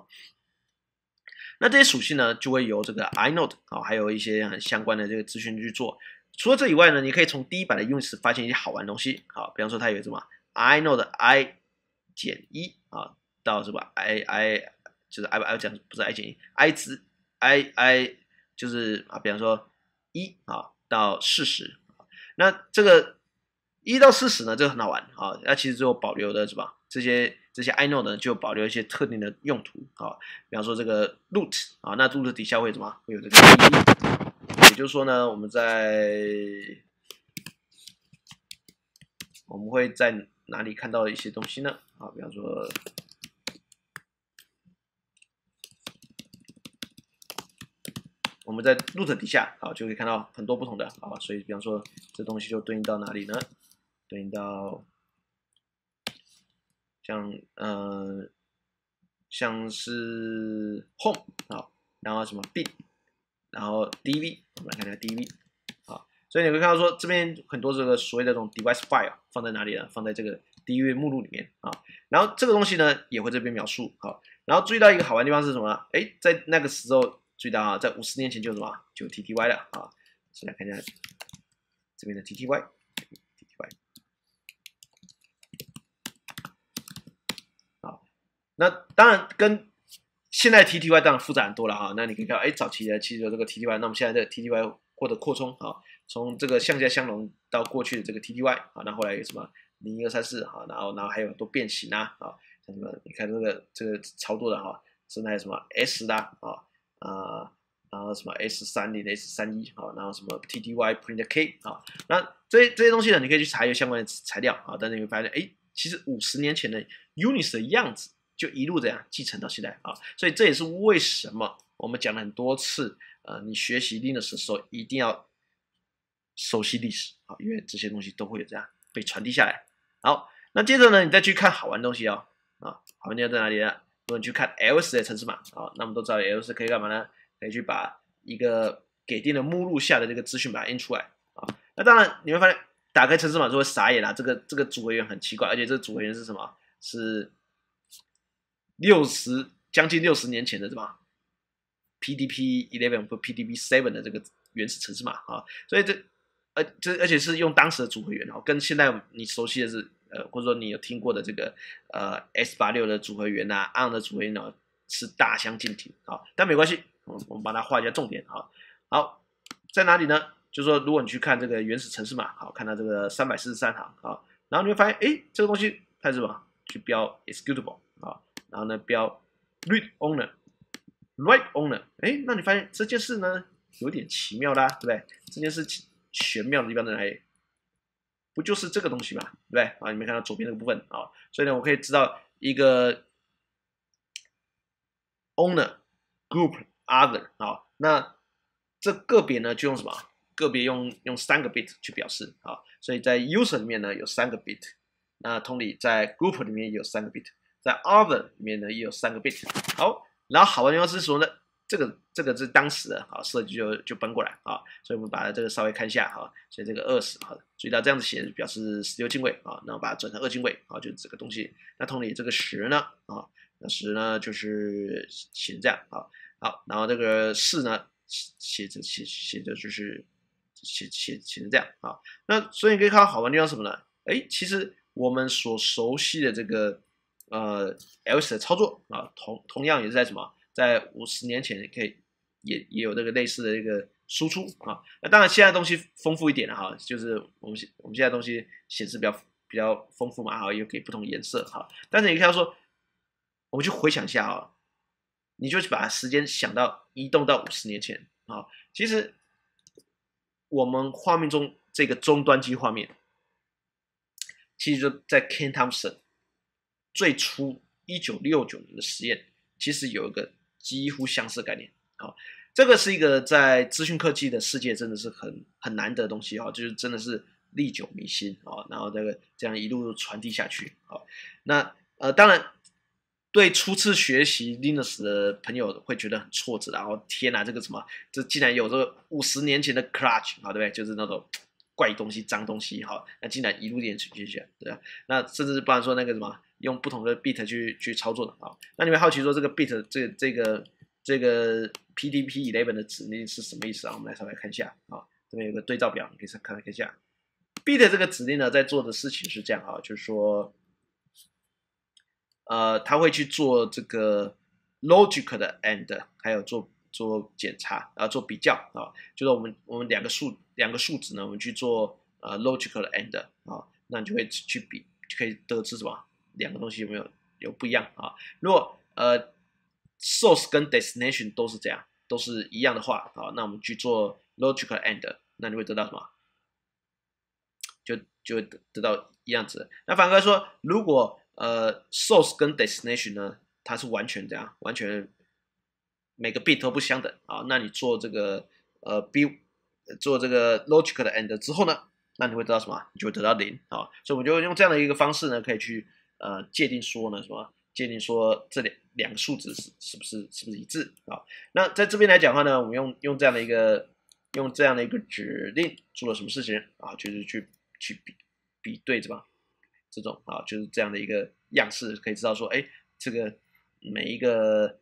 那这些属性呢，就会由这个 inode 还有一些很相关的这个资讯去做。除了这以外呢，你可以从第一版的 Unix 发现一些好玩的东西比方说它有什么 inode i-1到什么 i 就是 i 讲不是 i 减1 i 值 i 就是比方说1到40那这个1到40呢，这个很好玩那其实就保留的什么这些 inode 呢，就保留一些特定的用途比方说这个 root 那 root 底下会什么会有这个 也就是说呢，我们会在哪里看到一些东西呢比方说我们在 root 底下就可以看到很多不同的所以比方说这东西就对应到哪里呢？对应到像是 home 然后什么 bin 然后 DV， 我们来看一下 DV， 好，所以你会看到说这边很多这个所谓的这种 device file 放在哪里呢？放在这个 DV 目录里面啊。然后这个东西呢也会这边描述，好，然后注意到一个好玩的地方是什么呢？哎，在那个时候注意到啊，在50年前就什么就 TTY 了啊。先来看一下这边的 TTY。那当然跟现在 TTY 当然复杂很多了哈。那你可以看到，哎，早期的其实有这个 TTY， 那我们现在的 TTY 获得扩充啊，从这个向下相容到过去的这个 TTY 啊，那后来有什么01234哈，然后还有很多变形啊，像什么你看这个操作的哈，甚至还有什么 S 啦然后什么 S30、S31 啊，然后什么 TTY Print K 啊，那这些东西呢，你可以去查一个相关的材料啊，但是你会发现，哎，其实50年前的 Unix 的样子。就一路这样继承到现在啊，所以这也是为什么我们讲了很多次，你学习 Linux 的时候一定要熟悉历史啊，因为这些东西都会有这样被传递下来。好，那接着呢，你再去看好玩的东西哦，好玩的在哪里呢？如果你去看 else 的程式码啊，那我们都知道 else 可以干嘛呢？可以去把一个给定的目录下的这个资讯把它印出来啊。那当然你会发现，打开程式码就会傻眼啦，这个组合员很奇怪，而且这个组合员是什么？是将近60年前的什么 PDP-11 或 PDP-7 的这个原始程式码啊，所以而且是用当时的组合源哦，跟现在你熟悉的是或者说你有听过的这个S86的组合源啊 ，ARM 的组合源呢是大相径庭啊，但没关系，我们把它画一下重点啊。好，在哪里呢？就是说，如果你去看这个原始程式码，好，看到这个343行啊，然后你会发现，哎，这个东西它是什么？去标 executable 啊。然后呢，标 read owner、write owner， 哎，那你发现这件事呢有点奇妙啦，对不对？这件事玄妙的地方在哪里？不就是这个东西嘛，对不对？啊，你没看到左边这个部分啊？所以呢，我可以知道一个 owner group other 啊，那这个别呢就用什么？个别用3个 bit 去表示啊，所以在 user 里面呢有3个 bit， 那同理在 group 里面也有3个 bit。在 other 里面呢也有3个 bit， 好，然后好玩的地方是说呢，这个是当时的啊设计就搬过来啊，所以我们把这个稍微看一下啊，所以这个20啊，注意到这样子写表示16进位啊，然后把它转成2进位啊，就是这个东西。那同理这个10呢啊，那10呢就是写成这样啊，好，然后这个4呢写着就是写成这样啊，那所以你可以看到好玩的地方是什么呢？哎，其实我们所熟悉的这个else 的操作啊，同样也是在什么，在50年前可以也有这个类似的一个输出啊。那当然现在东西丰富一点了哈，就是我们现在东西显示比较丰富嘛，哈，又给不同颜色哈。但是你看到说，我们去回想一下啊，你就把时间想到移动到50年前啊，其实我们画面中这个终端机画面，其实就在 Ken Thompson。最初1969年的实验，其实有一个几乎相似的概念。好，这个是一个在资讯科技的世界真的是很难得的东西啊，就是真的是历久弥新啊，然后这样一路传递下去啊。那当然，对初次学习 Linux 的朋友会觉得很挫折，然后天哪，这个什么，这竟然有这个50年前的 Clutch 啊，对不对？就是那种怪东西、脏东西哈，那竟然一路连续下，对吧？那甚至不然说那个什么。用不同的 bit 去操作的啊，那你会好奇说这个 bit 这个 PDP-11 的指令是什么意思啊？我们来稍微看一下啊，这边有个对照表，你可以看一下。bit 这个指令呢，在做的事情是这样啊，就是说，它会去做这个 logic 的 and， 还有做检查啊，做比较啊，就是我们两个数值呢，我们去做logic 的 and 啊，那你就会去比，就可以得知什么？两个东西有不一样啊？如果source 跟 destination 都是这样，都是一样的话啊，那我们去做 logical and， 那你会得到什么？就会得到一样子的。那反过来说，如果source 跟 destination 呢，它是完全这样，完全每个 bit 都不相等啊，那你做这个做这个 logical 的 and 之后呢，那你会得到什么？你就会得到0啊。所以我们就用这样的一个方式呢，可以去界定说呢什么界定说这两个数值是不是一致啊？那在这边来讲的话呢，我们用这样的一个指令做了什么事情啊？就是去比对着吧，这种啊，就是这样的一个样式，可以知道说，哎，这个每一个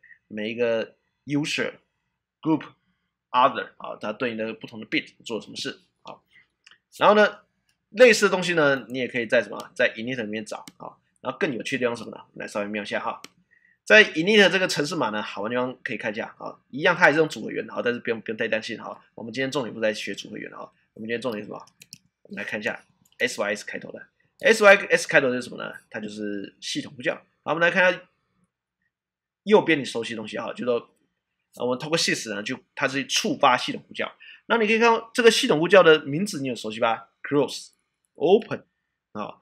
user group other 啊，它对应的不同的 bit 做了什么事啊？然后呢，类似的东西呢，你也可以在在 init 里面找啊。然后更有趣的地方是什么呢？我们来稍微瞄一下哈。在 init 这个程式码呢，好玩的地方可以看一下啊，一样它也是用组合元啊，但是不用太担心哈。我们今天重点不在学组合元啊，我们今天重点是什么？我们来看一下 sys 开头的 sys 开头的是什么呢？它就是系统呼叫。好，我们来看一下右边你熟悉的东西哈，就是说我们通过 sys 呢，它是触发系统呼叫。那你可以看到这个系统呼叫的名字，你有熟悉吧 ？close、open 啊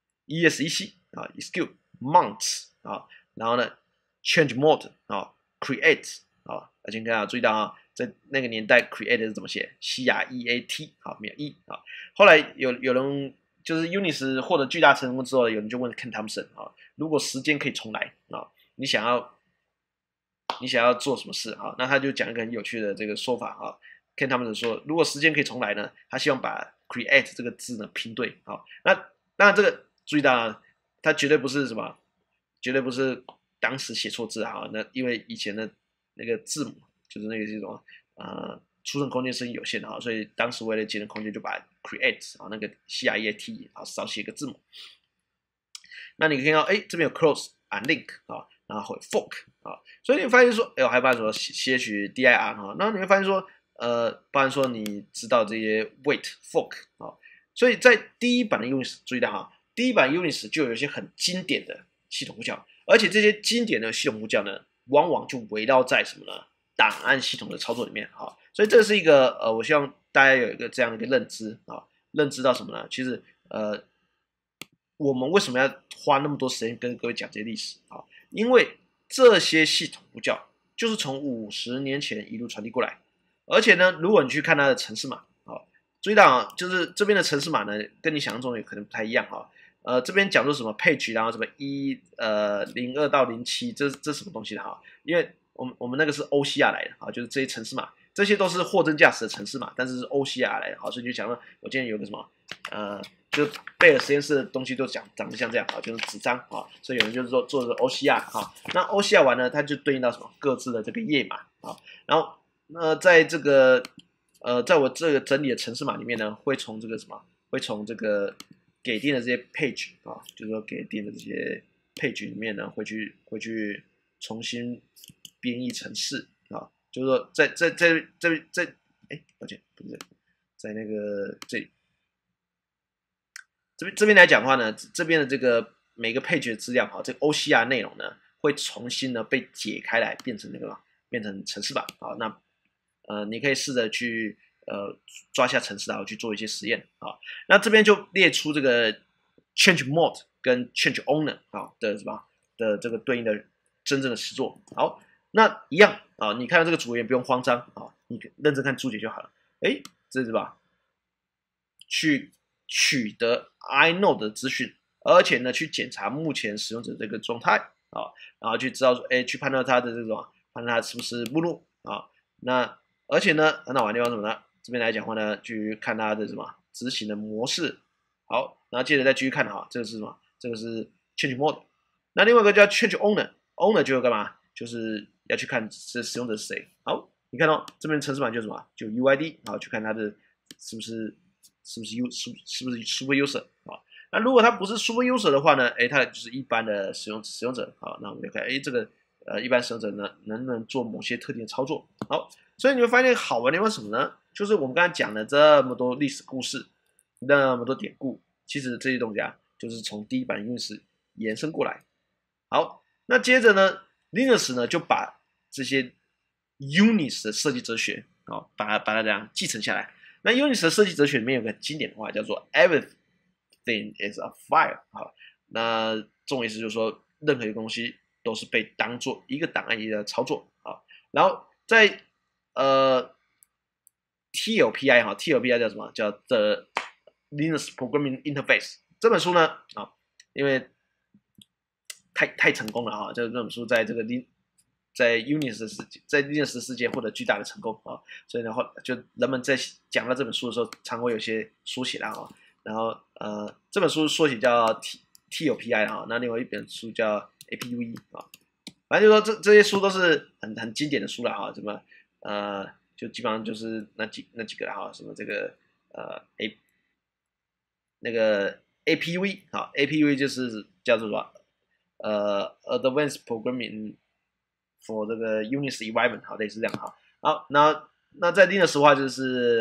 ，exec 啊 ，execute、mount 啊，然后呢 change mode 啊 ，create 啊，而且大家注意到啊，在那个年代 create 是怎么写 ？creat 好，没有 e 啊。后来有人就是 Unix 获得巨大成功之后，有人就问 Ken Thompson 啊，如果时间可以重来啊，你想要做什么事啊？那他就讲一个很有趣的这个说法啊。Ken Thompson 说，如果时间可以重来呢，他希望把 create 这个字呢拼对啊。那当然这个注意到啊，它绝对不是什么，绝对不是当时写错字啊。那因为以前的那个字母就是那个这种储存空间是有限的啊，所以当时为了节省空间，就把 create 啊那个 creat 啊少写一个字母。那你可以看到，哎，这边有 close 啊 link 啊，然后 fork 啊，所以你发现说，哎呦，还包含什么 chdir 啊，那你会发现说，包含说你知道这些 wait fork 啊，所以在第一版的 Unix 注意到哈，第一版 Unix 就有一些很经典的系统呼叫，而且这些经典的系统呼叫呢，往往就围绕在什么呢？档案系统的操作里面啊，所以这是一个我希望大家有一个这样的一个认知啊，认知到什么呢？其实我们为什么要花那么多时间跟各位讲这些历史啊？因为这些系统呼叫就是从50年前一路传递过来，而且呢，如果你去看它的程式码啊，注意到啊，就是这边的程式码呢，跟你想象中也可能不太一样哈。这边讲说什么 page， 然后什么02到07，这什么东西的哈？因为我们那个是 OCR 来的啊，就是这些程式码，这些都是货真价实的程式码，但是是 OCR 来的，好，所以就想到我今天有个什么就贝尔实验室的东西都长得像这样啊，就是纸张啊，所以有人就是说做的 OCR 啊，那 OCR 完呢，它就对应到什么各自的这个页码啊，然后在这个在我这个整理的程式码里面呢，会从这个什么，会从这个给定的这些 page 啊，就是说给定的这些 page 里面呢，会去重新编译程式啊，就是说在哎，抱歉，不是在那个这里。这边来讲的话呢，这边的这个每个配角的资料，哈，这个 OCR 内容呢，会重新呢被解开来，变成变成程式版，好，那你可以试着去抓下程式，然后去做一些实验，啊，那这边就列出这个 change mode 跟 change owner 啊的什么的这个对应的真正的实作，好，那一样啊，你看到这个组员不用慌张啊，你认真看注解就好了，哎，这是吧？去取得 inode 的资讯，而且呢，去检查目前使用者这个状态啊，然后去知道说，哎，去判断它的这种，判断它是不是目录啊。那而且呢，很好玩的地方是什么呢？这边来讲的话呢，去看它的什么执行的模式。好，然后接着再继续看哈，这个是什么？这个是 change mode。那另外一个叫 change owner，owner 就该干嘛？就是要去看这使用者是谁。好，你看到这边程式码就是什么？就 UID，然后去看它的是不是 super user 啊？那如果它不是 super user 的话呢？哎，它就是一般的使用者啊。那我们就看，哎，这个一般使用者呢能不能做某些特定的操作？好，所以你会发现好玩的地方是什么呢？就是我们刚才讲了这么多历史故事，那么多典故，其实这些东西啊，就是从第一版 Unix 延伸过来。好，那接着呢，Linux 呢就把这些 Unix 的设计哲学啊，把它这样继承下来。那 Unix 的设计哲学里面有个经典的话叫做 "Everything is a file" 啊，那中文意思就是说任何一个东西都是被当做一个档案一样的操作啊。然后在TLPI 哈，TLPI 叫什么？叫 The Linux Programming Interface 这本书呢啊，因为太成功了啊！这本书在这个在 Unix 的世界，在 Linux 的世界获得巨大的成功啊，所以然后就人们在讲到这本书的时候，常会有些缩写啦啊，然后这本书缩写叫 TOPI 啊，那另外一本书叫 APUE 啊，反正就说这些书都是很经典的书了哈，什么就基本上就是那几个哈，什么这个那个 APV 啊，APV 就是叫做什么Advanced Programming for 这个 Unix Environment 好，类似这样哈。好，那在 Linux 的话就是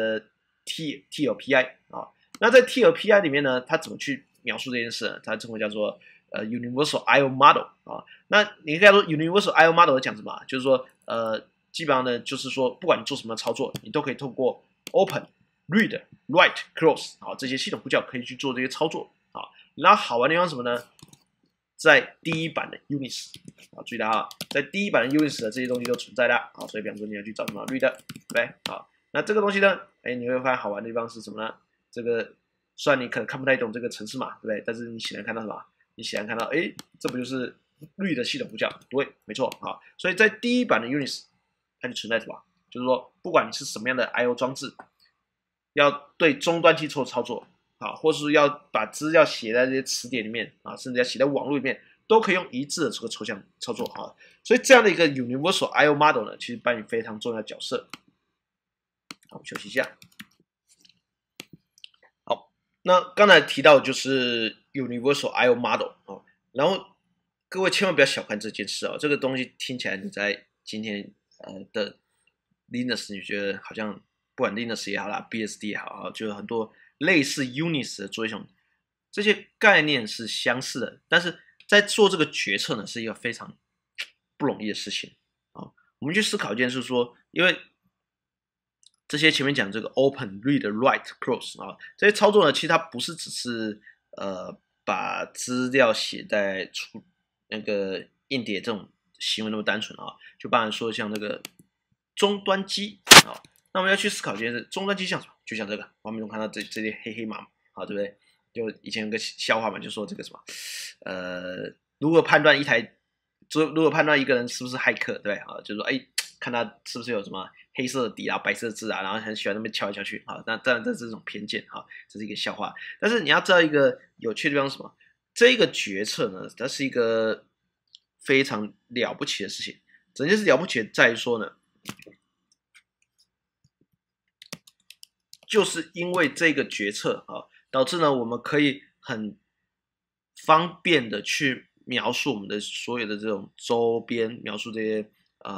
TLPI 啊。那在 TLPI 里面呢，它怎么去描述这件事呢？它称为叫做Universal I/O Model 啊。那你可以说 Universal I/O Model 讲什么？就是说基本上呢，就是说不管你做什么操作，你都可以透过 Open、Read、Write、Close 啊这些系统呼叫可以去做这些操作啊。然后好玩的地方是什么呢？在第一版的 Unix 啊，注意到啊，在第一版的 Unix 的这些东西都存在的啊，所以比方说你要去找什么 read， 对不对？好，那这个东西呢，你会发现好玩的地方是什么呢？这个虽然你可能看不太懂这个程式码，对不对？但是你显然看到什么？你显然看到，这不就是 read 的系统呼叫？对，没错啊。所以在第一版的 Unix 它就存在什么？就是说，不管你是什么样的 I/O 装置，要对终端器做操作。啊，或是要把资料写在这些词典里面啊，甚至要写在网络里面，都可以用一致的这个抽象操作啊。所以这样的一个 Universal I/O Model 呢，其实扮演非常重要的角色。好，我们休息一下。好，那刚才提到就是 Universal I/O Model 啊，然后各位千万不要小看这件事啊，这个东西听起来你在今天的 Linux 你觉得好像不管 Linux 也好啦 ，BSD 也好啊，就有很多类似 Unix 的作业系统，这些概念是相似的，但是在做这个决策呢，是一个非常不容易的事情啊。我们去思考一件事说，因为这些前面讲这个 Open、Read、Write、Close 啊，这些操作呢，其实它不是只是把资料写在那个硬碟这种行为那么单纯啊，就包含说像这个终端机啊。那我们要去思考一件事，终端机像什么？就像这个画面中看到这些黑马，好，对不对？就以前有个笑话嘛，就说这个什么，如果判断一个人是不是骇客，对啊，就是说，看他是不是有什么黑色的底啊、白色的字啊，然后很喜欢那边敲来敲去，好，那当然这是一种偏见，哈，这是一个笑话。但是你要知道一个有趣的地方是什么？这个决策呢，它是一个非常了不起的事情。整件事了不起的在于说呢，就是因为这个决策啊，导致呢我们可以很方便的去描述我们的所有的这种周边，描述这些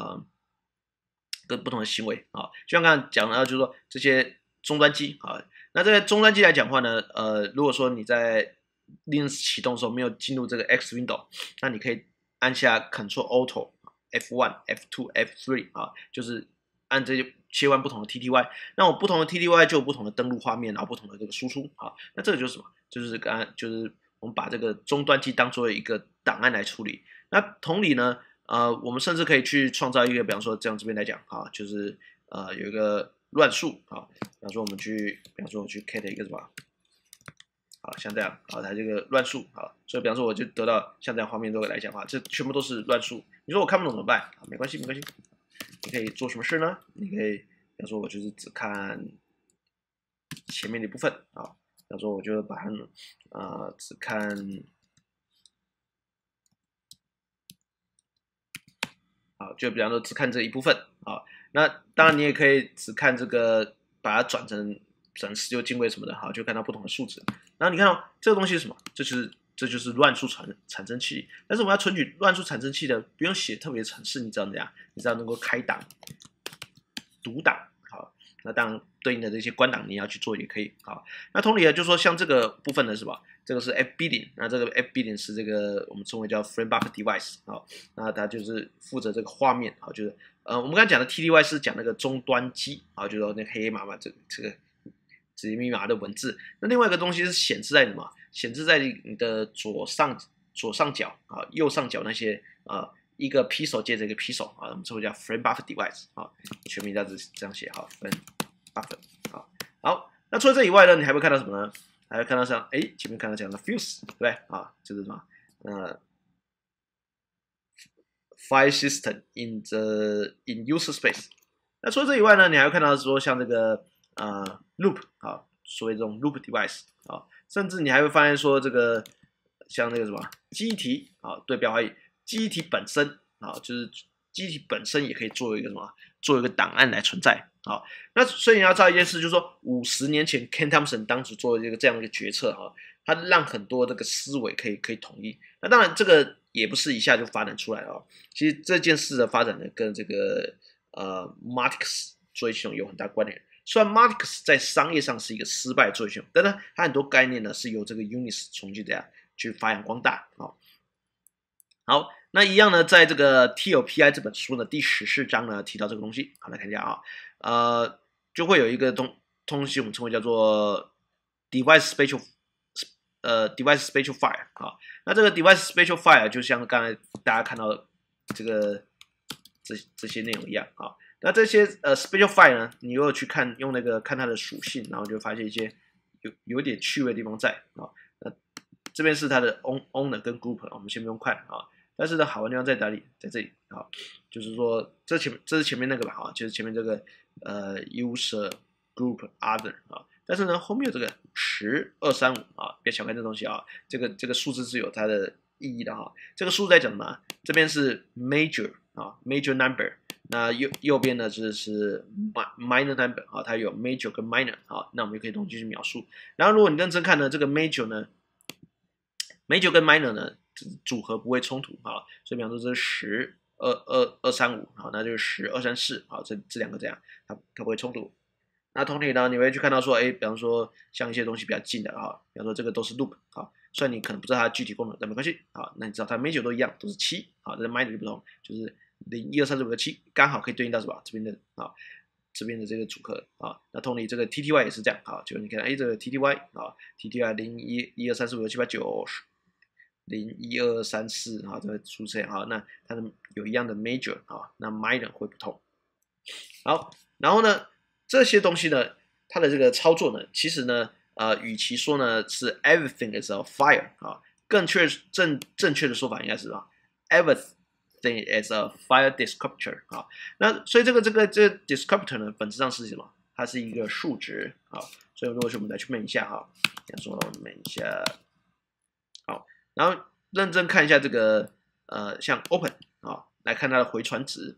跟不同的行为啊，就像刚才讲的，就是说这些终端机啊，那这个终端机来讲的话呢，如果说你在 Linux 启动的时候没有进入这个 X window， 那你可以按下 Ctrl Auto F1、F2、F3 啊，就是按这些切换不同的 TTY， 那我不同的 TTY 就有不同的登录画面，然后不同的这个输出啊，那这个就是什么？就是就是我们把这个终端机当做一个档案来处理。那同理呢，我们甚至可以去创造一个，比方说这样这边来讲啊，就是有一个乱数啊，比方说我去 cat 一个什么，好像这样啊，它这个乱数啊，所以比方说我就得到像这样画面都来讲的话，这全部都是乱数。你说我看不懂怎么办？没关系，没关系，你可以做什么事呢？你可以，比方说我就是只看前面的一部分啊，比方说我就把它只看。啊，就比方说只看这一部分啊，那当然你也可以只看这个，把它转成十六进位什么的，好，就看到不同的数值。然后你看到这个东西是什么？这就是乱数产生器。但是我们要存取乱数产生器的，不用写特别程式，你知道怎样？你知道能够开档、读档，好，那当然对应的这些关档你要去做也可以，好。那同理呢，就是说像这个部分呢是吧？这个是 FB0，那这个 FB0是这个我们称为叫 Frame Buffer Device 啊，那它就是负责这个画面啊，就是我们刚才讲的 TDY 是讲那个终端机啊，就是说那黑马嘛，这个指令密码的文字。那另外一个东西是显示在什么？显示在你的左上角啊、右上角那些一个 pixel 接着一个 pixel 啊，我们称为叫 Frame Buffer Device 啊，全名这样写哈 ，Frame Buffer 啊。好，那除了这以外呢，你还会看到什么呢？还会看到像前面看到讲的 fuse， 对不对啊？就是什么 file system in user space。那除了这以外呢，你还会看到说像这个loop 啊，所谓这种 loop device 啊，甚至你还会发现说这个像那个什么记忆体啊，对标而已，记忆体本身啊，就是记忆体本身也可以作为一个什么，作为一个档案来存在。好，那所以你要知道一件事，就是说50年前 Ken Thompson 当时做这样的一个决策哈，他让很多这个思维可以统一。那当然这个也不是一下就发展出来了。其实这件事的发展呢，跟这个Martix 作业系统有很大关联。虽然 Martix 在商业上是一个失败作业系统，但是它很多概念呢是由这个 Unix 重新这样去发扬光大。好，那一样呢，在这个 TLPI 这本书呢第14章呢提到这个东西。好，来看一下啊，就会有一个东西我们称为叫做 device spatial spatial file 啊。那这个 device spatial file 就像刚才大家看到这个这些内容一样啊。那这些spatial file 呢，你如果去看用那个看它的属性，然后就发现一些有点趣味的地方在啊。那这边是它的 owner 跟 group， 我们先不用看啊。但是呢，好玩的地方在哪里？在这里啊，就是说这是前面那个吧啊，就是前面这个user group other 啊。但是呢，后面有这个10、235啊，别小看这东西啊，这个数字是有它的意义的哈。这个数字在讲什么？这边是 major 啊 ，major number。那右边呢就是 minor number 啊，它有 major 跟 minor 啊，那我们就可以用去描述。然后如果你认真看呢，这个 major 跟 minor 呢组合不会冲突啊，所以比方说这是10、235好，那就是10、234好，这两个这样它不会冲突。那同理呢，你会去看到说，比方说像一些东西比较近的啊，比方说这个都是 loop 啊，虽然你可能不知道它的具体功能，但没关系啊，那你知道它 major 都一样，都是7啊，但是 minor 就不同，就是0、1、2、3、4、5个7，刚好可以对应到什么这边的啊，这边的这个组合啊。那同理这个 TTY 也是这样啊，就你看这个 TTY 啊 ，TTY 0、1、2、3、4、5、6、7、8、9、0、1、2、3、4啊，这个数字啊，那它的有一样的 major 啊，那 minor 会不同。好，然后呢，这些东西呢，它的这个操作呢，其实呢，与其说呢是 everything is a fire 啊，正确的说法应该是什么 ？everything is a fire descriptor 啊。那所以这 descriptor 呢，本质上是什么？它是一个数值啊。所以如果说我们来去问一下哈，比方说问一下，好，然后认真看一下这个像 open 啊，来看它的回传值。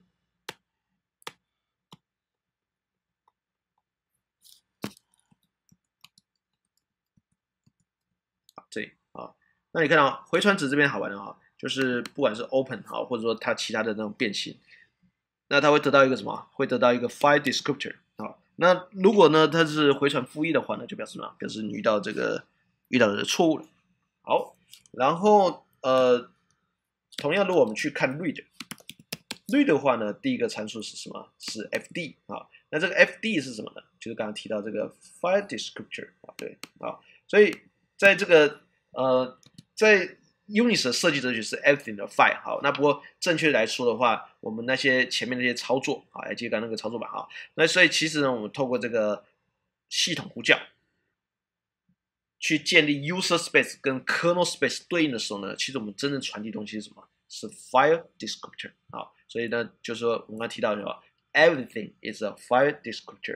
这里啊，那你看到回传值这边好玩的哈，就是不管是 open 好，或者说它其他的那种变形，那它会得到一个什么？会得到一个 file descriptor 啊。那如果呢它是回传负1的话呢，就表示什么？表示你遇到的错误了。好，然后同样如果我们去看 read 的话呢，第一个参数是什么？是 fd 啊。那这个 fd 是什么呢？就是刚刚提到这个 file descriptor 啊，对啊，所以在这个在 Unix 的设计哲学是 everything 的 file 好，那不过正确来说的话，我们那些前面那些操作啊，还记得刚刚那个操作吧哈？那所以其实呢，我们透过这个系统呼叫去建立 user space 跟 kernel space 对应的时候呢，其实我们真正传递东西是什么？是 file descriptor 啊，所以呢，就是说我们刚提到的话 everything is a file descriptor。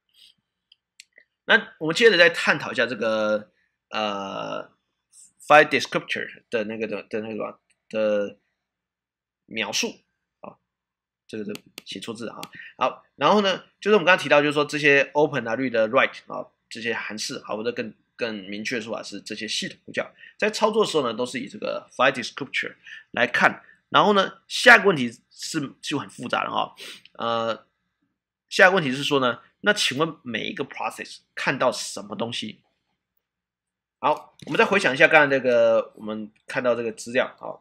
那我们接着再探讨一下这个file descriptor 的那个的描述啊，这个写错字啊。好，然后呢，就是我们刚刚提到，就是说这些 open 啊、read、write 啊这些函式，好，或者更明确的说法是这些系统呼叫，在操作的时候呢，都是以这个 file descriptor 来看。然后呢，下一个问题就很复杂了哈。下一个问题是说呢，那请问每一个 process 看到什么东西？好，我们再回想一下刚才这个我们看到这个资料啊。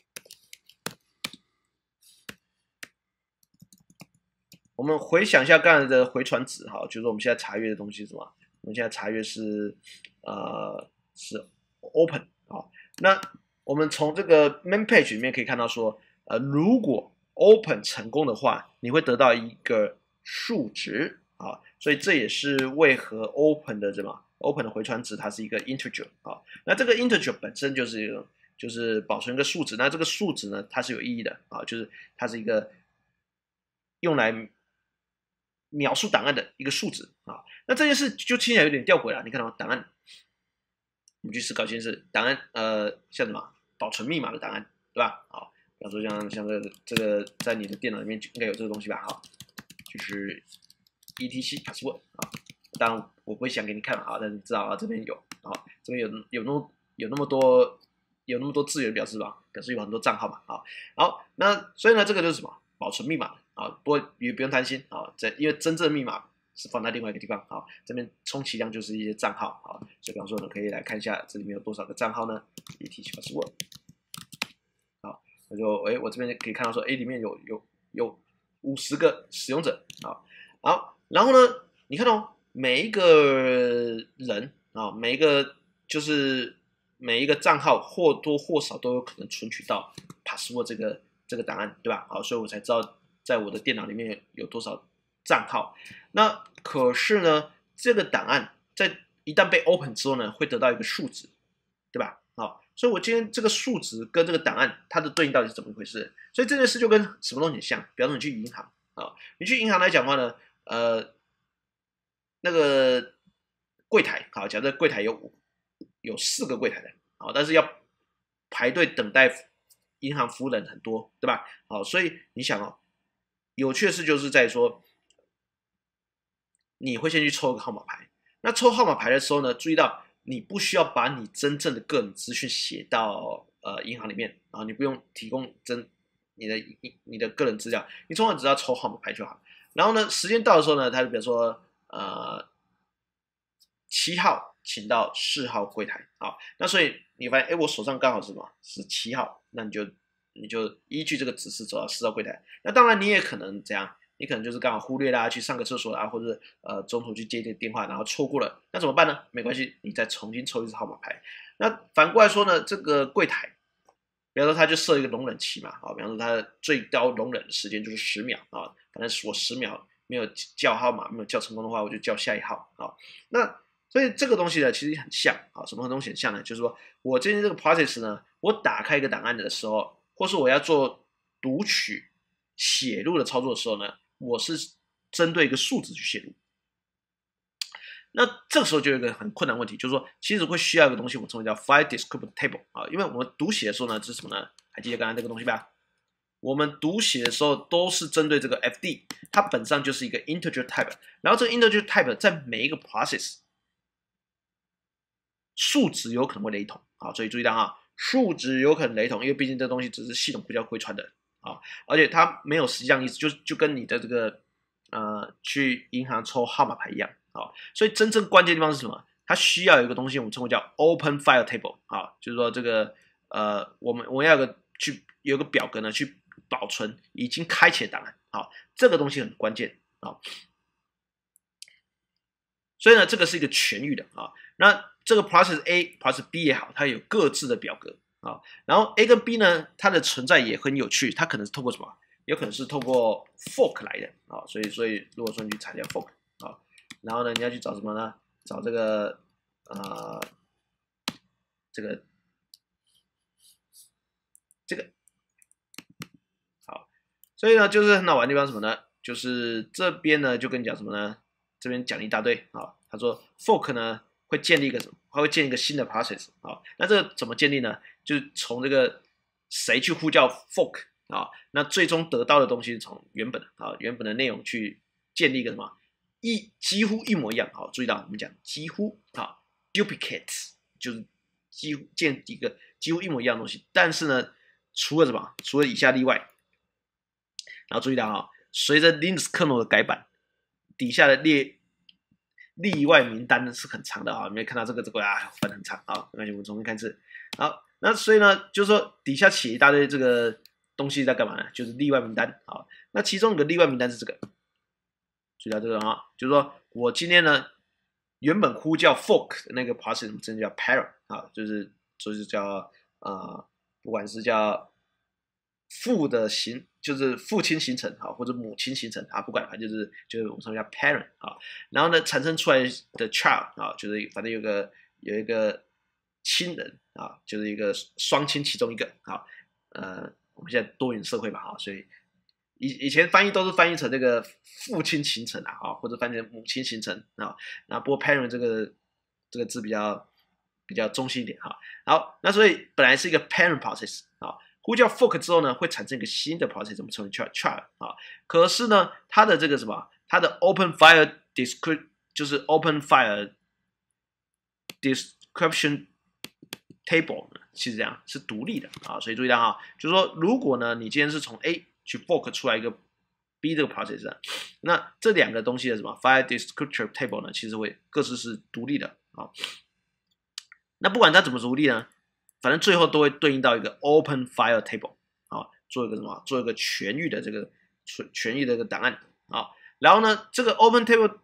我们回想一下刚才的回传值哈，就是我们现在查阅的东西是什么？我们现在查阅是open 啊。那我们从这个 main page 里面可以看到说，如果 open 成功的话，你会得到一个数值啊，所以这也是为何 open 的回传值它是一个 integer 啊。那这个 integer 本身就是就是保存一个数值。那这个数值呢，它是有意义的啊，就是它是一个用来描述档案的一个数值啊。那这件事就听起来有点吊诡了，你看到吗？档案，我们去思考一件事，档案像什么保存密码的档案，对吧？好，比方说像这个在你的电脑里面应该有这个东西吧？好，就是 etc password 啊。当然我不会想给你看啊，但是你知道啊，这边有啊，这边有那么多资源表示吧，表示有很多账号嘛啊。好，那所以呢，这个就是什么保存密码啊，不过也不用担心啊，因为真正密码是放在另外一个地方啊，这边充其量就是一些账号啊，所以比方说呢，可以来看一下这里面有多少个账号呢 ？etc password 好，那就我这边可以看到说，里面有50个使用者啊，好，然后呢，你看哦。每一个人啊，每一个账号或多或少都有可能存取到 password 这个档案，对吧？好，所以我才知道在我的电脑里面有多少账号。那可是呢，这个档案在一旦被 open 之后呢，会得到一个数值，对吧？好，所以我今天这个数值跟这个档案它的对应到底是怎么回事？所以这件事就跟什么东西很像？比方说你去银行啊，你去银行来讲的话呢，那个柜台，好，假设柜台有4个柜台的，好，但是要排队等待银行服务人很多，对吧？好，所以你想哦，有趣的事就是在说，你会先去抽一个号码牌，那抽号码牌的时候呢，注意到你不需要把你真正的个人资讯写到银行里面，啊，你不用提供你的个人资料，你通常只要抽号码牌就好。然后呢，时间到的时候呢，他就比如说7号请到4号柜台，好，那所以你发现，我手上刚好是什么？是7号，那你就依据这个指示走到4号柜台。那当然你也可能怎样？你可能就是刚好忽略啦，去上个厕所啦，或者中途去接一个电话，然后错过了，那怎么办呢？没关系，你再重新抽一次号码牌。那反过来说呢，这个柜台，比方说它就设一个容忍期嘛，啊，比方说它的最高容忍的时间就是10秒啊，反正我10秒没有叫号码，没有叫成功的话，我就叫下一号啊。那所以这个东西呢，其实很像啊，什么东西很像呢？就是说我今天这个 process 呢，我打开一个档案的时候，或是我要做读取、写入的操作的时候呢，我是针对一个数值去写入。那这个时候就有一个很困难问题，就是说，其实会需要一个东西，我们称为叫 file descriptor table 啊，因为我们读写的时候呢，这是什么呢？还记得刚才这个东西吧？我们读写的时候都是针对这个 FD，它本上就是一个 integer type，然后这个 integer type 在每一个 process 数值有可能会雷同啊，所以注意到啊，数值有可能雷同，因为毕竟这东西只是系统比较会传的啊，而且它没有实际上意思，就跟你的这个去银行抽号码牌一样啊，所以真正关键地方是什么？它需要有一个东西，我们称为叫 open file table 啊，就是说这个我们要有个表格呢去保存已经开启的档案，好，这个东西很关键啊。所以呢，这个是一个全域的啊。那这个 process A、process B 也好，它有各自的表格啊。然后 A 跟 B 呢，它的存在也很有趣，它可能是透过什么？有可能是透过 fork 来的啊。所以如果说你去查一下 fork 啊，然后呢，你要去找什么呢？找这个这个好。所以呢，就是很好玩的地方是什么呢？就是这边呢就跟你讲什么呢？这边讲一大堆啊。他说 fork 呢会建立一个什么？它会建立一个新的 process 啊。那这个怎么建立呢？就是从这个谁去呼叫 fork 啊，那最终得到的东西是从原本的内容去建立一个什么几乎一模一样啊。注意到我们讲几乎啊 duplicate 就是几乎建一个几乎一模一样的东西，但是呢，除了什么？除了以下例外。然后注意到啊，随着 Linux kernel 的改版，底下的例外名单是很长的啊，你没看到这个分很长啊，没关系，我们重新看一次。好，那所以呢，就是说底下写一大堆这个东西在干嘛呢？就是例外名单啊。那其中一个例外名单是这个，注意到这个啊，就是说我今天呢，原本呼叫 fork 的那个 process 真的叫 parent 啊，就是叫不管是叫就是父亲形成啊，或者母亲形成啊，不管，反正就是我们说叫 parent 啊，然后呢产生出来的 child 啊，就是反正有一个亲人啊，就是一个双亲其中一个啊，我们现在多元社会嘛啊，所以以前翻译都是翻译成这个父亲形成啊，或者翻译成母亲形成啊，那不过 parent 这个字比较中性一点哈。好，那所以本来是一个 parent process 啊，呼叫 fork 之后呢，会产生一个新的 process， 我们称为 child 啊。可是呢，它的这个什么，它的 open file description 就是 open file description table 呢，其实这样是独立的啊，所以注意到啊，就是说如果呢你今天是从 A 去 fork 出来一个 B 这个 process， 那这两个东西的什么 file description table 呢，其实会各自是独立的啊。那不管它怎么独立呢，反正最后都会对应到一个 open file table 啊，做一个什么，做一个全域的这个全域的一个档案啊。然后呢，这个 open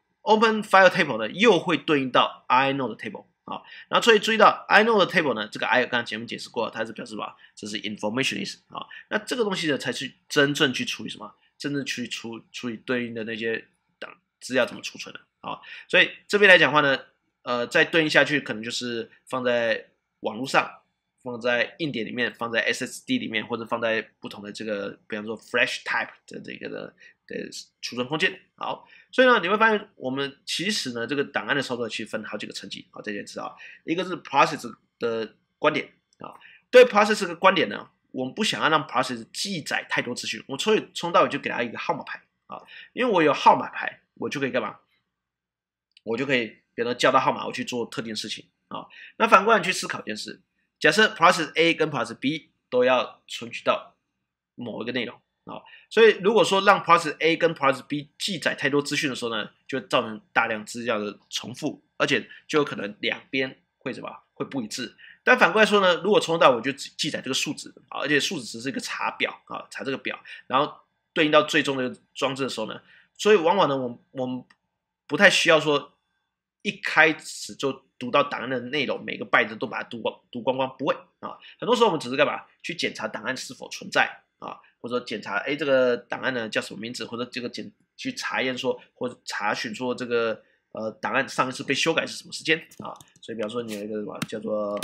file table 呢，又会对应到 inode table 啊。然后所以注意到 inode table 呢，这个 I 刚刚前面解释过，它是表示什么？这是 information 意思啊。那这个东西呢，才是真正去处理什么？真正去处理对应的那些资料怎么储存的啊。所以这边来讲的话呢，再对应下去，可能就是放在网络上，放在硬碟里面，放在 SSD 里面，或者放在不同的这个，比方说 Flash Type 的这个的储存空间。好，所以呢，你会发现我们其实呢，这个档案的操作其实分好几个层级啊，这件事啊，一个是 process 的观点啊，对 process 的观点呢，我们不想要让 process 记载太多资讯，我所以从到尾就给它一个号码牌啊，因为我有号码牌，我就可以干嘛？我就可以比如说叫到号码，我去做特定事情啊。那反过来去思考一件事，假设 process A 跟 process B 都要存取到某一个内容啊，所以如果说让 process A 跟 process B 记载太多资讯的时候呢，就会造成大量资料的重复，而且就有可能两边会什么会不一致。但反过来说呢，如果从头到尾就记载这个数值啊，而且数值只是一个查表啊，查这个表，然后对应到最终的装置的时候呢，所以往往呢，我们不太需要说一开始就读到档案的内容，每个 byte 都把它读光光，不会啊。很多时候我们只是干嘛？去检查档案是否存在啊，或者说检查这个档案呢叫什么名字，或者这个去查验说，或者查询说这个档案上一次被修改是什么时间啊。所以比方说你有一个什么叫做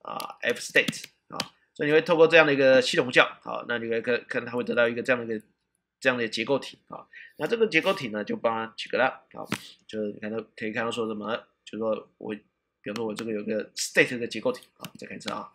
fstate 啊，所以你会透过这样的一个系统呼叫啊，那你会可能它会得到一个这样的结构体啊。那这个结构体呢，就帮它取个了啊，就是你看到可以看到说什么，就是说我比方说我这个有个 state 的结构体啊，再看一次啊。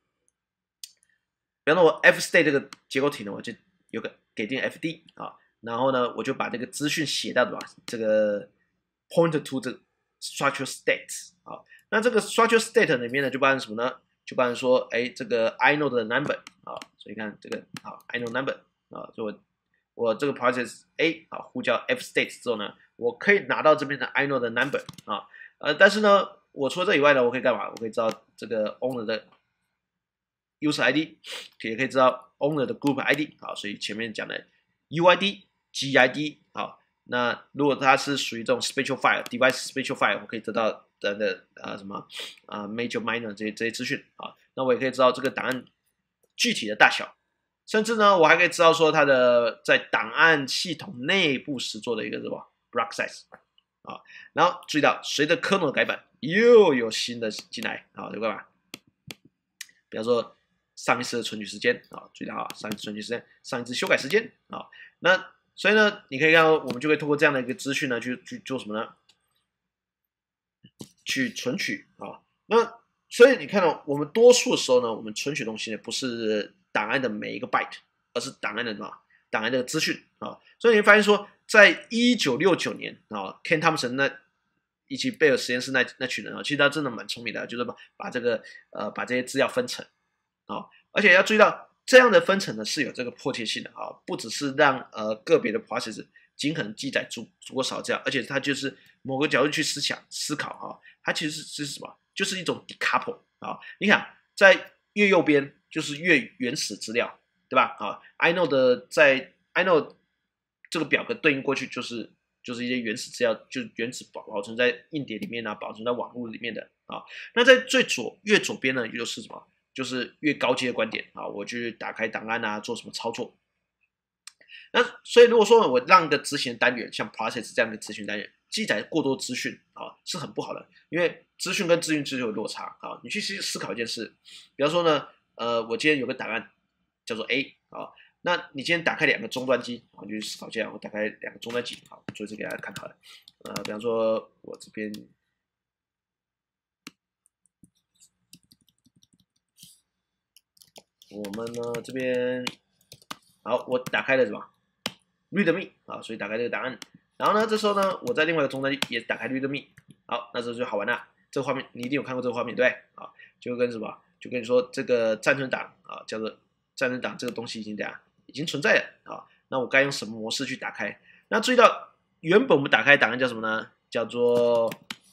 比方说我 fstate 这个结构体呢，我就有个给定 fd 啊，然后呢我就把这个资讯写到这个 point to 这 structure state 啊。那这个 structure state 里面呢，就包含什么呢？就包含说，这个 inode 的 number 啊，所以看这个啊 inode number 啊，所以我这个 process A 啊呼叫 fstate 之后呢，我可以拿到这边的 inode 的 number 啊，但是呢，我除了这以外呢，我可以干嘛？我可以知道这个 owner 的 user ID， 也可以知道 owner 的 group ID 啊，所以前面讲的 UID、GID 啊，那如果它是属于这种 spatial file、device spatial file， 我可以得到的什么major minor 这些资讯啊，那我也可以知道这个档案具体的大小，甚至呢，我还可以知道说它的在档案系统内部实做的一个什么 block size 啊，然后注意到随着 kernel 的改版，又有新的进来啊，对吧？比方说上一次的存取时间啊，注意到啊，上一次存取时间，上一次修改时间啊，那所以呢，你可以看到我们就会通过这样的一个资讯呢，去做什么呢？去存取啊，那所以你看到我们多数的时候呢，我们存取东西呢不是档案的每一个 byte， 而是档案的什么？档案的资讯啊。所以你会发现说，在1969年啊 ，Ken Thompson 以及贝尔实验室那群人啊，其实他真的蛮聪明的，就是把这个把这些资料分层啊，而且要注意到这样的分层呢是有这个迫切性的啊，不只是让个别的 process 尽可能记载足够少这样，而且它就是某个角度去思考啊，它其实是什么？就是一种 decouple 啊。你看，在越右边就是越原始资料，对吧？啊 ，inode 在 inode 这个表格对应过去就是一些原始资料，就是原始保存在硬碟里面啊，保存在网络里面的啊。那在越左边呢，又是什么？就是越高阶的观点啊，我去打开档案啊，做什么操作。那所以如果说我让一个执行单元像 process 这样的执行单元记载过多资讯啊，是很不好的，因为资讯跟资讯之间有落差啊。你去思考一件事，比方说呢，我今天有个档案叫做 A 啊，那你今天打开2个终端机啊，你就去思考这样，我打开2个终端机，好，做一次给大家看好了。比方说我这边。我们呢这边好，我打开了什么 readme 啊，所以打开这个档案。然后呢，这时候呢，我在另外一个终端也打开 readme，好，那这就好玩了。这个画面你一定有看过这个画面，对不对？啊，就跟什么，就跟你说这个暂存档啊，叫做暂存档这个东西已经存在了啊。那我该用什么模式去打开？那注意到原本我们打开档案叫什么呢？叫做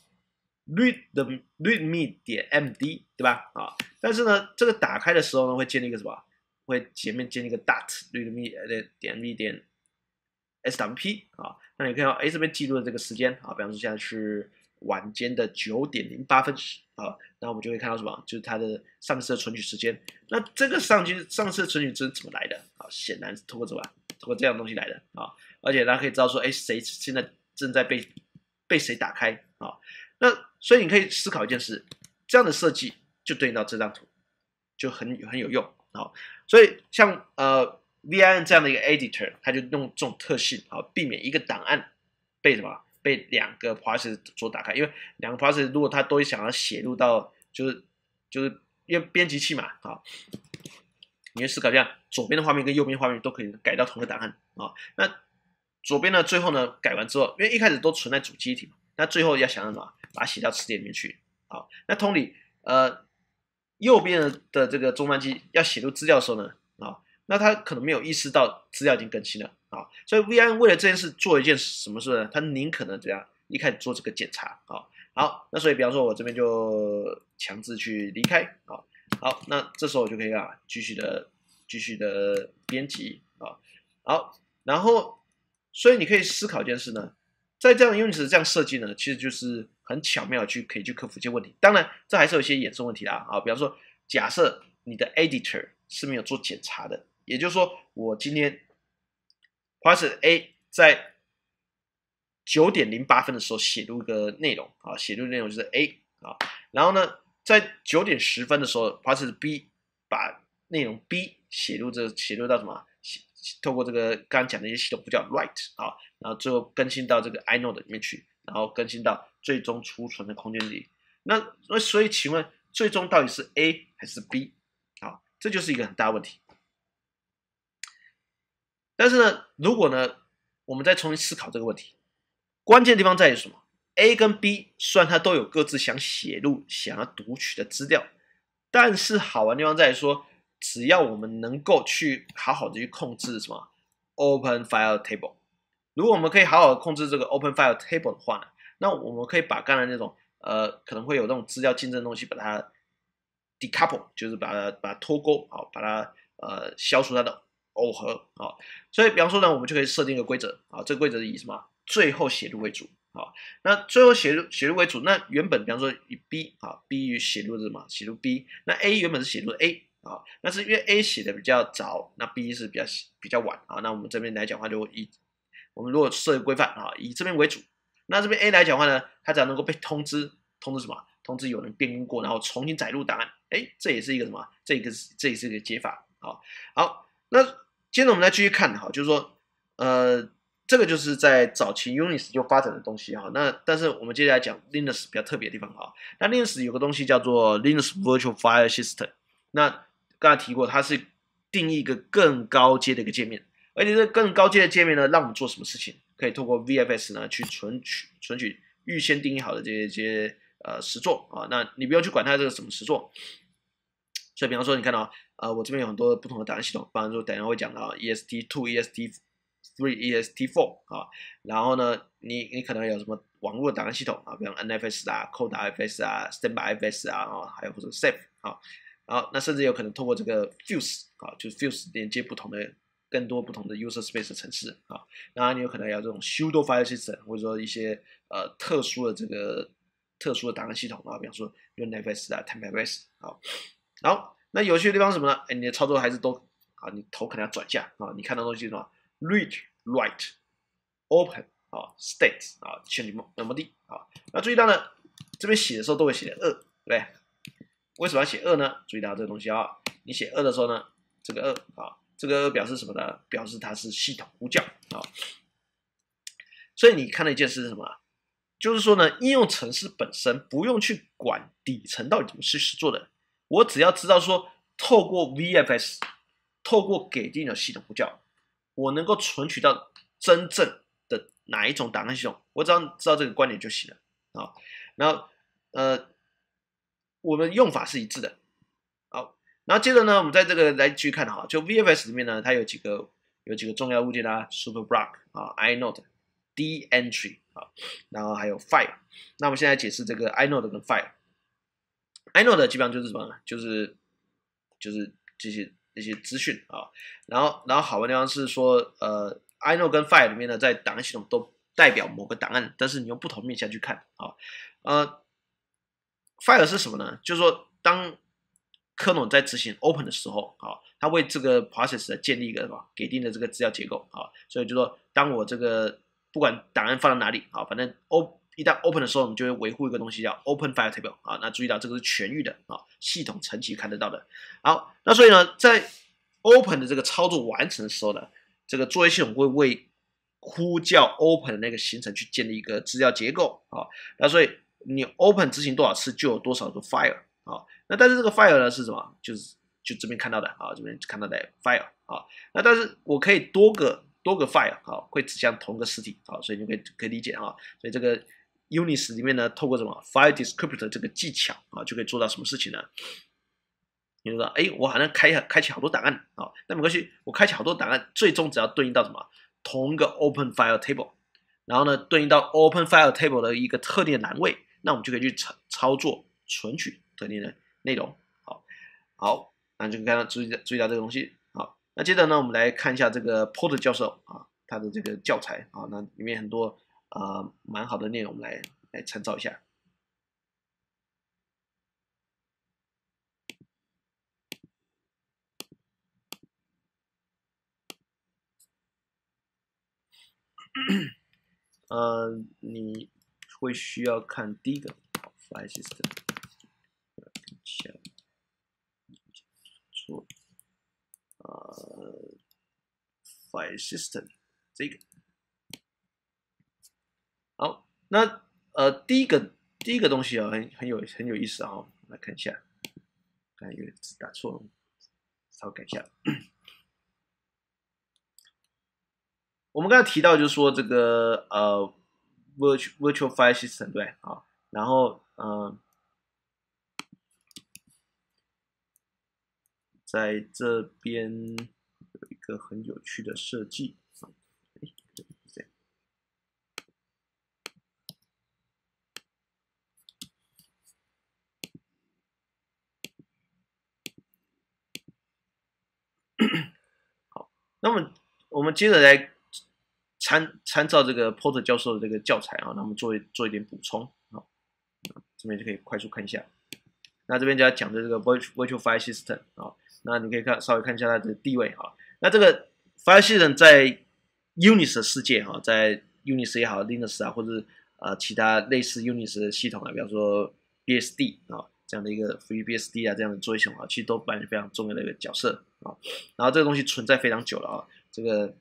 readme 点 md 对吧？啊，但是呢，这个打开的时候呢，会建立一个什么？会前面建立一个 dot readme 点 md 点 swp 啊。那你看到，这边记录的这个时间啊，比方说现在是晚间的9:08啊，那我们就会看到什么？就是它的上次的存取时间。那这个上次的存取值怎么来的？啊，显然是通过这样的东西来的啊。而且大家可以知道说，谁现在正在被谁打开啊？那所以你可以思考一件事，这样的设计就对应到这张图，就很有用啊。所以像VIN 这样的一个 editor， 它就用这种特性啊，避免一个档案被什么被2个 process 所打开，因为2个 process 如果它都想要写入到就是因为编辑器嘛啊，你会思考这样，左边的画面跟右边画面都可以改到同一个档案啊。那左边呢，最后呢改完之后，因为一开始都存在主机体嘛，那最后要想办法把它写到词典里面去。好，那同理，右边的这个终端机要写入资料的时候呢，那他可能没有意识到资料已经更新了啊，所以 VIN 为了这件事做一件什么事呢？他宁可呢这样一开始做这个检查啊。好，那所以比方说我这边就强制去离开啊。好，那这时候我就可以继续的编辑啊。好，然后所以你可以思考一件事呢，在这样 Unix 这样设计呢，其实就是很巧妙可以去克服一些问题。当然，这还是有一些衍生问题啦啊，比方说假设你的 editor 是没有做检查的。也就是说，我今天 process A 在9:08的时候写入一个内容啊，写入内容就是 A 啊，然后呢，在9:10的时候 process B 把内容 B 写入到什么？透过这个刚刚讲的一些系统呼叫 write 啊，然后最后更新到这个 inode 里面去，然后更新到最终储存的空间里。那所以请问，最终到底是 A 还是 B？ 好，这就是一个很大的问题。但是呢，如果呢，我们再重新思考这个问题，关键地方在于什么 ？A 跟 B 虽然它都有各自想写入、想要读取的资料，但是好玩的地方在于说，只要我们能够去好好的去控制什么 Open File Table， 如果我们可以好好的控制这个 Open File Table 的话呢，那我们可以把刚才那种可能会有那种资料竞争的东西，把它 decouple， 就是把它脱钩，好，把它消除它的耦合啊。所以比方说呢，我们就可以设定一个规则啊，这个规则是以什么最后写入为主啊。那最后写入为主，那原本比方说以 B 啊 ，B 写入是什么？写入 B， 那 A 原本是写入 A 啊，那是因为 A 写的比较早，那 B 是比较晚啊。那我们这边来讲的话，就我们如果设规范啊，以这边为主。那这边 A 来讲的话呢，它只要能够被通知什么？通知有人变更过，然后重新载入档案，这也是一个什么？这也是一个解法啊。好，那接着我们再继续看哈，就是说，这个就是在早期 Unix 就发展的东西哈。那但是我们接下来讲 Linux 比较特别的地方哈。那 Linux 有个东西叫做 Linux Virtual File System， 那刚才提过，它是定义一个更高阶的一个界面，而且这更高阶的界面呢，让我们做什么事情？可以透过 VFS 呢去存取预先定义好的这些实作啊，那你不用去管它这个什么实作。所以比方说你看到我这边有很多不同的档案系统，比方说等一下会讲到 EST2、EST3、EST4 啊，然后呢你可能有什么网络的档案系统啊，比如 NFS 啊、CodeFS 啊、StandbyFS 啊，还有或者 Safe 啊，然后那甚至有可能透过这个 Fuse 啊，就是 Fuse 连接更多不同的 user space 的程式啊，当然你有可能要这种 pseudo file system， 或者说一些特殊的档案系统啊，比方说 RunFS 啊、TempFS 啊。好，那有趣的地方是什么呢？你的操作还是都啊，你头可能要转向啊，你看到东西是什么 ？Read、Write、Open state 确定目的那注意到呢，这边写的时候都会写2，对不对？为什么要写2呢？注意到这个东西你写2的时候呢，这个2这个表示什么呢？表示它是系统呼叫所以你看的一件事是什么？就是说呢，应用程式本身不用去管底层到底怎么去做的，我只要知道说，透过 VFS， 透过给定的系统呼叫，我能够存取到真正的哪一种档案系统，我只要知道这个观点就行了然后我们用法是一致的然后接着呢，我们在这个来继续看就 VFS 里面呢，它有几个重要物件Superblock inode、dentry 然后还有 file。那我们现在解释这个 inode 跟 file。inode 基本上就是什么呢？就是这些资讯然后好玩的地方是说inode 跟 file 里面呢，在档案系统都代表某个档案，但是你用不同面向去看file 是什么呢？就是说当kernel 在执行 open 的时候它为这个 process 建立一个给定的这个资料结构所以就说当我这个不管档案放到哪里反正一旦 open 的时候，我们就会维护一个东西叫 open file table 那注意到这个是全域的系统层级看得到的。好，那所以呢，在 open 的这个操作完成的时候呢，这个作业系统会为呼叫 open 的那个行程去建立一个资料结构那所以你 open 执行多少次就有多少个 file那但是这个 file 呢是什么？就这边看到的这边看到的 file 那但是我可以多个 file 会指向同个实体所以你可以理解所以这个 Unix 里面呢，透过什么 file descriptor 这个技巧就可以做到什么事情呢？你说我好像开启好多档案那没关系，我开启好多档案，最终只要对应到什么同一个 open file table， 然后呢对应到 open file table 的一个特定的栏位，那我们就可以去操作存取特定的内容好，那就看到注意到这个东西那接着呢，我们来看一下这个 Porter 教授他的这个教材那里面很多蛮好的内容，我们来参照一下。你会需要看第一个 file system， file system 这个好，那第一个东西很有意思来看一下，刚才有个字打错了，稍微改一下。我们刚才提到就是说这个virtual file system 对然后在这边有一个很有趣的设计好，那么我们接着来参照这个 Porter 教授的这个教材那我们做一点补充这边就可以快速看一下。那这边就要讲的这个 virtual file system 那你可以稍微看一下它的地位那这个 file system 在 Unix 的世界在 Unix 也好 Linux 或者其他类似 Unix 的系统比方说 BSD 这样的一个 FreeBSD 这样的作业系统其实都扮演非常重要的一个角色然后这个东西存在非常久了这个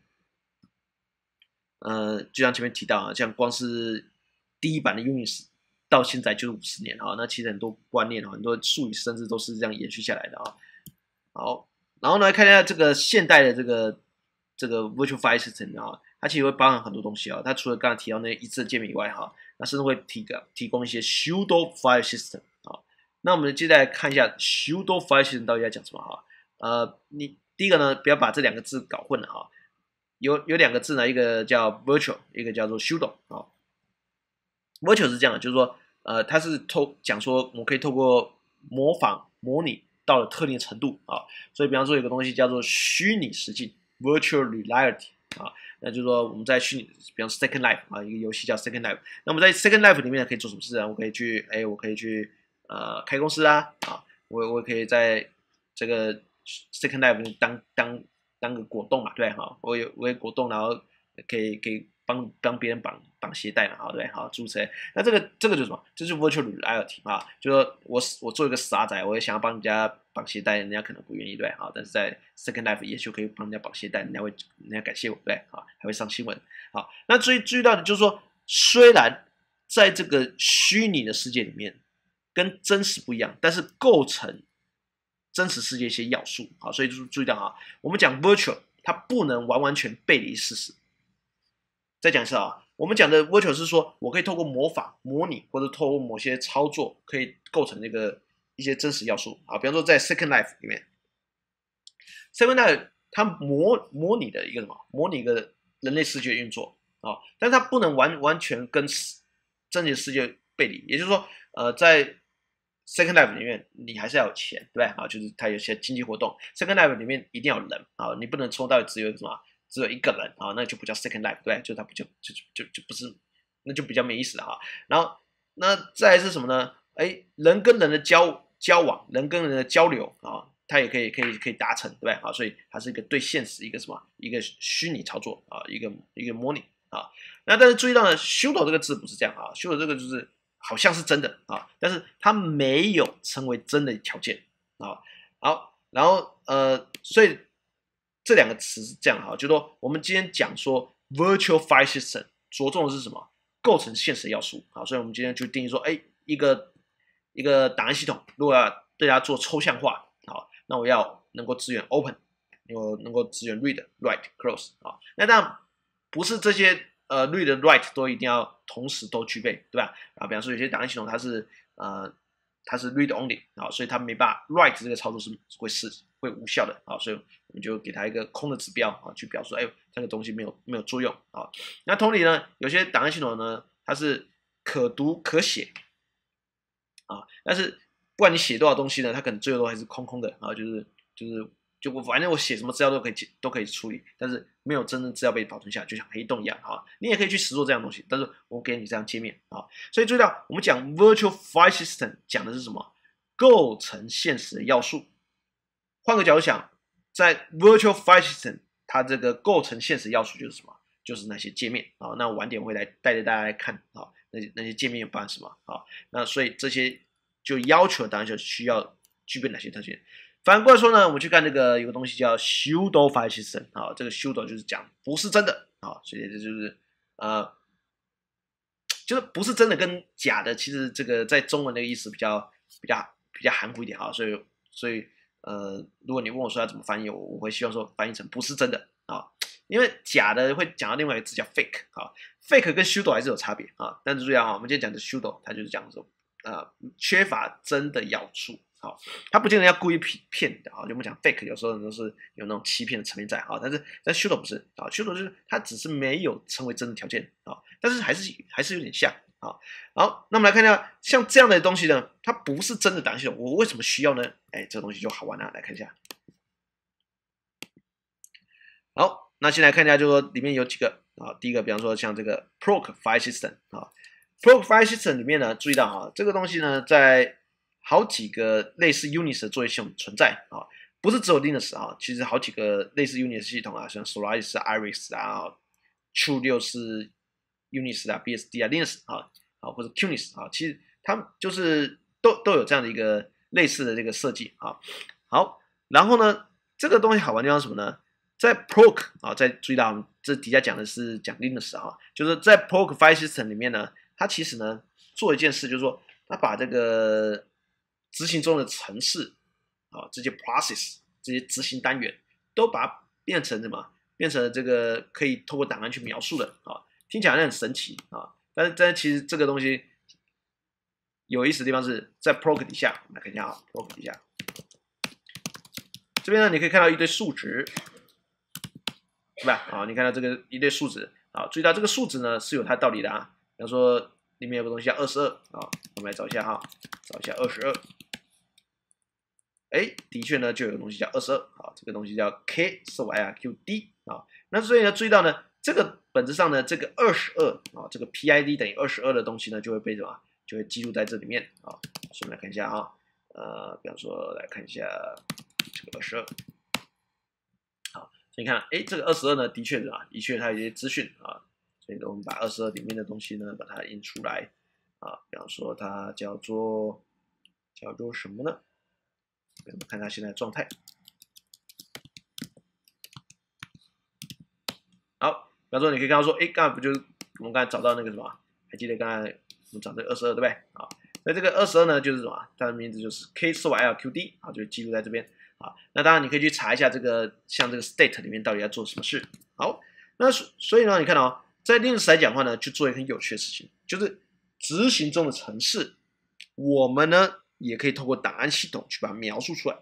就像前面提到像光是第一版的 Unix 到现在就是50年那其实很多观念很多术语甚至都是这样延续下来的好，然后呢看一下这个现代的这个 virtual file system 它其实会包含很多东西它除了刚才提到那些一致的界面以外那甚至会提供一些 pseudo file system 那我们接下来看一下 pseudo file system 到底在讲什么你第一个呢不要把这两个字搞混了有两个字呢，一个叫 virtual， 一个叫做 pseudo virtual 是这样的，就是说它是讲说我们可以透过模仿模拟到了特定程度所以比方说有个东西叫做虚拟实境 virtual reality 那就是说我们在虚拟，比方 Second Life 一个游戏叫 Second Life， 那么在 Second Life 里面可以做什么事我可以去开公司我可以在这个 Second Life 当个果冻嘛，对我有果冻，然后可以帮别人绑鞋带嘛，对不对？好，诸如此类。那这个就是什么？这就是 virtual reality 啊，就是说我做一个傻仔，我也想要帮人家绑鞋带，人家可能不愿意，对不对？好，但是在 Second Life 也许可以帮人家绑鞋带，人家感谢我，对，好，还会上新闻。好，那注意到的就是说，虽然在这个虚拟的世界里面跟真实不一样，但是构成真实世界一些要素。好，所以注意到啊，我们讲 virtual， 它不能完全背离事实。再讲一次啊，我们讲的 virtual 是说我可以透过模仿、模拟或者透过某些操作，可以构成一些真实要素啊。比方说在 Second Life 里面，Second Life 它模拟的一个什么？模拟一个人类世界运作啊，但是它不能完全跟真实世界背离。也就是说，在 Second Life 里面，你还是要有钱，对不对？啊，就是它有些经济活动。Second Life 里面一定要有人啊，你不能抽到只有只有一个人啊，那就不叫 Second Life，对不对？就它不就不是，那就比较没意思了哈。然后那再来是什么呢？哎，人跟人的交往，人跟人的交流啊，它也可以达成，对不对？啊，所以它是一个对现实一个什么一个虚拟操作啊，一个模拟啊。那但是注意到呢，修斗这个字不是这样啊，修斗这个就是好像是真的啊，但是它没有成为真的条件啊。好，然后所以这两个词是这样哈，就说我们今天讲说 virtual file system 着重的是什么？构成现实要素啊，所以我们今天就定义说，哎，一个档案系统，如果要对它做抽象化，好，那我要能够支援 open， 能够支援 read、write、close 啊。那当然不是这些read、write 都一定要同时都具备，对吧？啊，比方说有些档案系统它是 read only 啊，所以它没办法 write 这个操作是会无效的啊，所以我们就给它一个空的指标啊，去表示哎这个东西没有作用啊。那同理呢，有些档案系统呢它是可读可写啊，但是不管你写多少东西呢，它可能最后都还是空空的啊，就反正我写什么资料都可以处理，但是没有真正资料被保存下来，就像黑洞一样啊。你也可以去实做这样的东西，但是我给你这样界面啊。所以注意到我们讲 virtual file system 讲的是什么？构成现实的要素。换个角度想，在 virtual file system 它这个构成现实要素就是什么？就是那些界面啊。那我晚点会来带着大家来看啊，那些界面有包含什么啊？那所以这些就要求当然就需要具备哪些特性。反过来说呢，我们去看这个有个东西叫 pseudo file system 啊，这个 pseudo 就是讲不是真的啊，所以这就是就是不是真的跟假的，其实这个在中文的意思比较含糊一点啊，所以如果你问我说要怎么翻译，我会希望说翻译成不是真的啊，因为假的会讲到另外一个字叫 fake 啊 ，fake 跟 pseudo 还是有差别啊，但是注意啊，我们今天讲的 pseudo 它就是讲说缺乏真的要素。好，他不见得要故意骗你的啊，就我们讲 fake， 有时候都是有那种欺骗的层面在啊，但是pseudo 不是啊，pseudo 就是它只是没有成为真的条件啊，但是还是有点像啊。好，那我们来看一下，像这样的东西呢，它不是真的档案系统，我为什么需要呢？哎，这个东西就好玩了，来看一下。好，那先来看一下，就是说里面有几个啊，第一个，比方说像这个 proc file system 啊 ，proc file system 里面呢，注意到啊，这个东西呢，在好几个类似 Unix 的作业系统存在啊，不是只有 Linux 啊，其实好几个类似 Unix 系统啊，像 Solaris、Iris True6是 Unix 啊，BSD 啊，Linux 或者 QNIX 啊，其实他们就是都有这样的一个类似的这个设计啊。好，然后呢，这个东西好玩的地方是什么呢？在 proc 啊，在注意到这底下讲的是讲 Linux 啊，就是在 proc file system 里面呢，它其实呢做一件事，就是说它把这个执行中的程式啊，这些 process 这些执行单元，都把它变成什么？变成这个可以透过档案去描述的啊，听起来很神奇啊，但是其实这个东西有意思的地方是在 proc 底下，我们来看一下啊 ，proc 底下这边呢，你可以看到一堆数值。对吧？啊，你看到这个一堆数值啊，注意到这个数值呢是有它道理的啊。比方说里面有个东西叫22啊，我们来找一下哈，找一下22。哎，的确呢就有个东西叫22啊，这个东西叫 k_irqd 啊。那所以呢，注意到呢，这个本质上呢，这个22啊，这个 PID 等于22的东西呢，就会被什么？就会记录在这里面啊。所以我们来看一下啊，比方说来看一下这个22。所以你看，哎，这个22呢，的确它有一些资讯啊， 所以我们把22里面的东西呢，把它印出来啊。比方说它叫做什么呢？我们看它现在的状态。好，比方说你可以看到说，哎，刚才不就是我们刚才找到那个什么？还记得刚才我们找这个22对不对？啊，那这个22呢，就是什么？它的名字就是 KSOLQD 啊，就记录在这边啊。那当然你可以去查一下这个像这个 state 里面到底要做什么事。好，那所以呢，你看哦，在 Linux 来讲的话呢，去做一个很有趣的事情，就是执行中的程式，我们呢也可以透过档案系统去把它描述出来。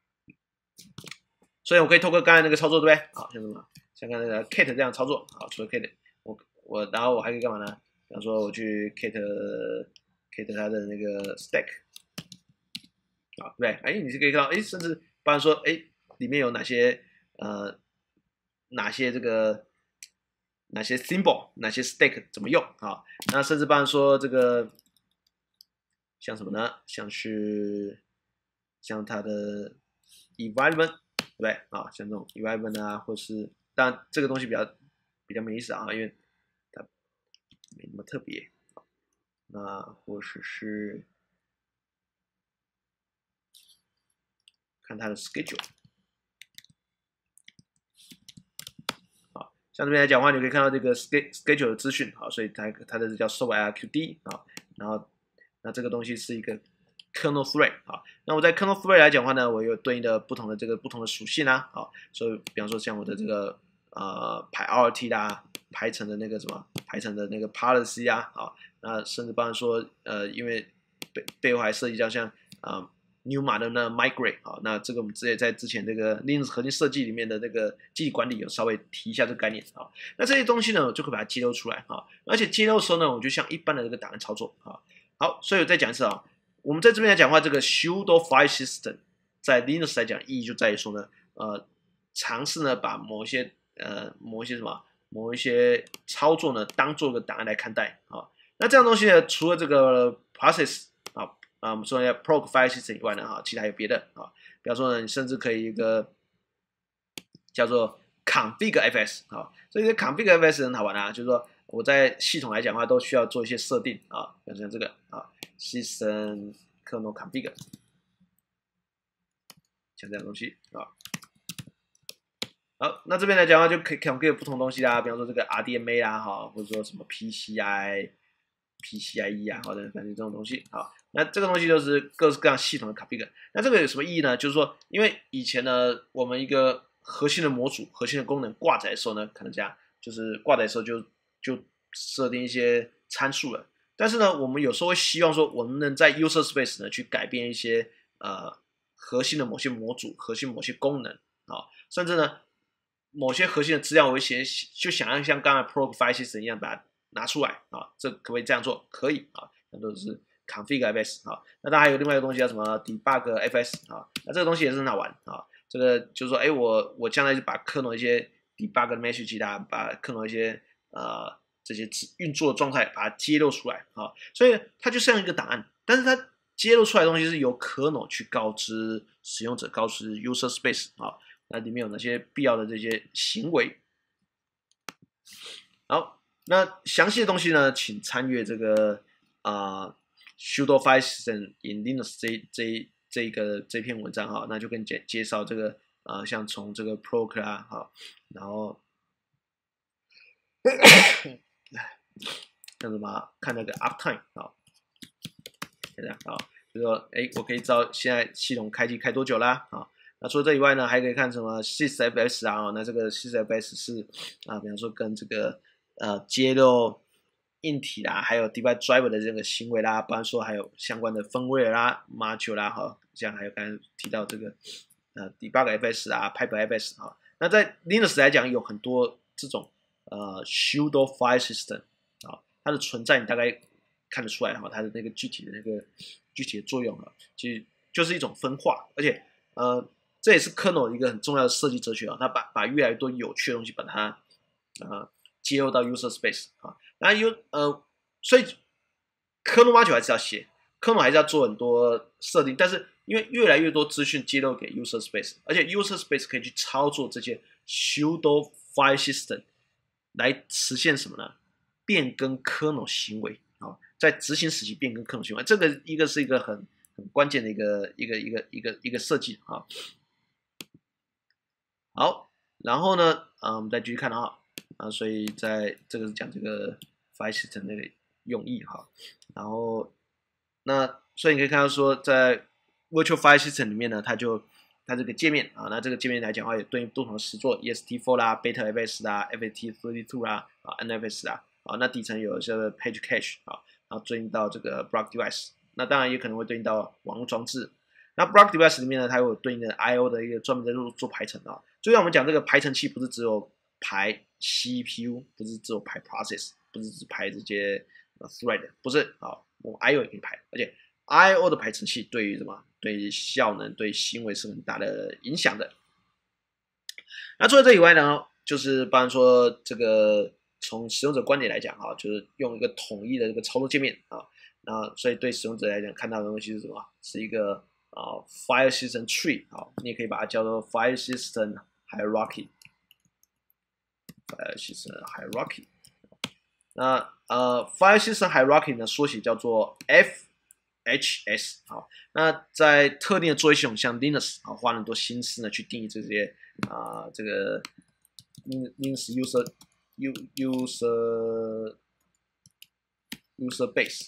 所以我可以透过刚才那个操作，对不对？好，像什么？像刚才那个 cat 这样操作，好，除了 cat，然后我还可以干嘛呢？比方说我去 cat 它的那个 stack， 啊，对不对？哎，你是可以看到，哎，甚至包含说，哎，里面有哪些哪些 symbol， 哪些 stack 怎么用啊？那甚至包含说这个像什么呢？像它的 environment， 对不对啊？像这种 environment 啊，或是当然这个东西比较没意思啊，因为它没那么特别。那或者是看它的 schedule， 好，像这边来讲的话，你可以看到这个 schedule 的资讯，好，所以它的叫 solrqd 啊，然后那这个东西是一个 kernel thread 啊，那我在 kernel thread 来讲的话呢，我有对应的不同的属性啊，好，所以比方说像我的这个priority 啦，排程的那个policy 啊，好，那甚至包含说因为背后还涉及到像Numa 的那 migrate 啊，那这个我们在之前这个 Linux 核心设计里面的那个记忆管理有稍微提一下这个概念啊。那这些东西呢，我就可以把它揭露出来啊。而且揭露的时候呢，我就像一般的这个档案操作啊。好，所以我再讲一次啊，我们在这边来讲的话，这个 sudo file system 在 Linux 来讲意义就在于说呢，尝试呢把某一些操作呢当做个档案来看待啊。那这样东西呢，除了这个 process 我们说一下 proc file system 以外呢，其他还有别的啊，比方说呢，你甚至可以一个叫做 config fs 所以这 config fs 很好玩啊，就是说我在系统来讲的话，都需要做一些设定啊，比如像这个system kernel config， 像这样的东西啊。好，那这边来讲的话，就可以 config 不同东西啦，比方说这个 RDMA 啦，或者说什么 PCIe 啊，或者反正这种东西啊。那这个东西就是各式各样系统的 config。那这个有什么意义呢？就是说，因为以前呢，我们一个核心的模组、核心的功能挂载的时候呢，可能这样，就是挂载的时候就设定一些参数了。但是呢，我们有时候会希望说，我们能在 user space 呢去改变一些核心的某些模组、核心某些功能啊，甚至呢某些核心的资料，我就想要像刚才 proc file system 一样把它拿出来啊，这可不可以这样做？可以啊，那都是 config fs 啊。那当然还有另外一个东西叫什么 debug fs 啊，那这个东西也是很好玩啊。这个就是说，哎，我将来就把kernel一些 debug message 把kernel一些这些运作的状态把它揭露出来啊，所以它就像一个档案，但是它揭露出来的东西是由 kernel 去告知使用者、告知 user space 啊，那里面有哪些必要的这些行为。好，那详细的东西呢，请参阅这个sudo file system in Linux 这篇文章哈，那就跟你介绍这个像从这个 proc 啊然后像什么看那个 uptime 这样就是说我可以知道现在系统开机开多久啦那除了这以外呢，还可以看什么 sysfs 那这个 sysfs 是比方说跟这个揭露硬体啦，还有 debug driver 的这个行为啦，包含说还有相关的 firmware 啦、module 啦像还有刚才提到这个debug fs pipe fs 那在 Linux 来讲有很多这种sudo file system 它的存在你大概看得出来它的那个具体的作用其实就是一种分化，而且这也是 kernel 一个很重要的设计哲学它把越来越多有趣的东西把它接入到 user space 那所以 kernel module 还是要写 ，kernel 还是要做很多设定，但是因为越来越多资讯接入给 user space， 而且 user space 可以去操作这些 sudo file system 来实现什么呢？ 变更 kernel 行为啊，在执行时期变更 kernel 行为，这个是一个很关键的一个设计啊。好，然后呢，我们再继续看所以在这个是讲这个 file system 的用意哈，然后所以你可以看到说，在 virtual file system 里面呢，它这个界面那这个界面来讲的话，有对应不同的实作 EST4 啦、BetaFS 啦、FAT32 啦、NFS 啦那底层有这个 page cache 然后对应到这个 block device， 那当然也可能会对应到网络装置。那 block device 里面呢，它有对应的 I/O 的一个专门在做排程就像我们讲这个排程器，不是只有排 CPU， 不是只有排 process， 不是只排这些thread， 不是我 I/O 也可以排，而且 I/O 的排程器对于什么？对于效能、对行为是很大的影响的。那除了这以外呢，就是包含说这个从使用者观点来讲就是用一个统一的这个操作界面那所以对使用者来讲看到的东西是什么？是一个file system tree 你也可以把它叫做 file system hierarchy。file system hierarchy。那file system hierarchy 呢，缩写叫做 FHS 那在特定的作业系统，像 Linux 花了很多心思呢，去定义这些这个 Linux user base。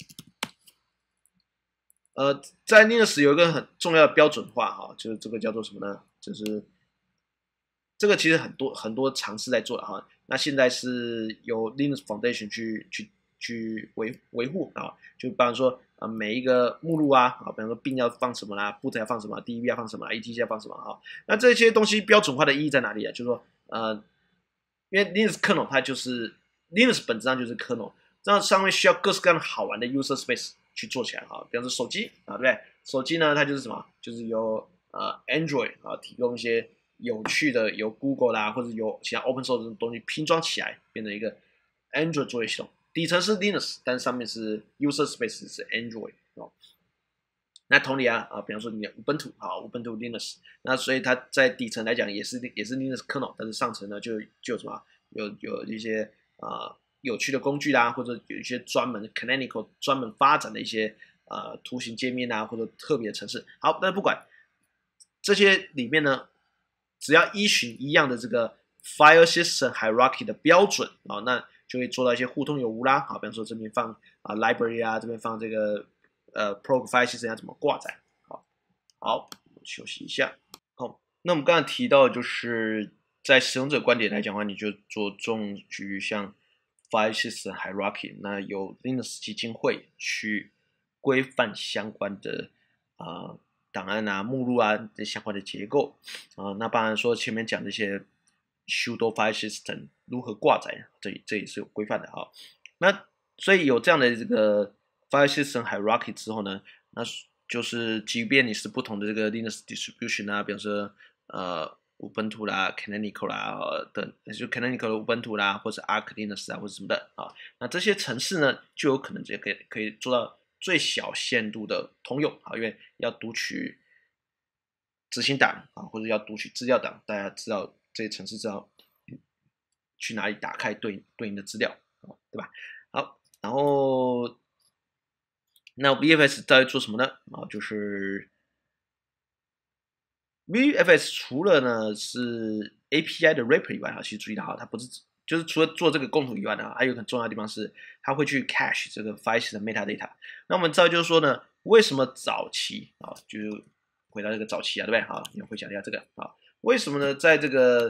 在 Linux 有一个很重要的标准化就是这个叫做什么呢？就是这个其实很多尝试在做的那现在是由 Linux Foundation 去维护就比方说每一个目录比方说 bin 要放什么啦 ，boot 要放什么 ，db 要放什么 ，etc 要放什么那这些东西标准化的意义在哪里就是说因为 Linux kernel 它就是 Linux 本质上就是 kernel， 这样上面需要各式各样好玩的 user space 去做起来比方说手机对不对？手机呢它就是什么？就是由Android 提供一些有趣的由 Google 啦或者由其他 open source 的东西拼装起来，变成一个 Android 作业系统。底层是 Linux， 但上面是 user space 是 Android 那同理比方说你的 Ubuntu Linux， 那所以它在底层来讲也是 Linux kernel， 但是上层呢就有什么有一些有趣的工具啦，或者有一些专门 Canonical 专门发展的一些图形界面或者特别的程式。好，但是不管这些里面呢，只要依循一样的这个 file system hierarchy 的标准那就会做到一些互通有无啦比方说这边放library 这边放这个prog file system 要怎么挂载好，休息一下。好，那我们刚才提到就是在使用者观点来讲的话，你就着重于像 file system hierarchy， 那由 Linux 基金会去规范相关的档案目录这相关的结构那当然说前面讲这些 pseudo file system 如何挂载，这也是有规范的那所以有这样的这个 file system hierarchy 之后呢，那就是即便你是不同的这个 Linux distribution 比如说Ubuntu 啦 Canonical 啦等，就 Canonical 的 Ubuntu 啦，或者 Arch Linux 或者什么的那这些程式呢，就有可能可以做到最小限度的通用因为要读取执行档或者要读取资料档，大家知道这些程式知道去哪里打开对应的资料对吧？好，然后那 VFS 在做什么呢就是 VFS 除了呢是 API 的 wrapper 以外其实注意到它不是就是除了做这个共同以外呢，还有很重要的地方是它会去 cache 这个 file 的 metadata。那我们知道就是说呢，为什么早期就是回到这个早期对不对你会讲一下这个为什么呢？在这个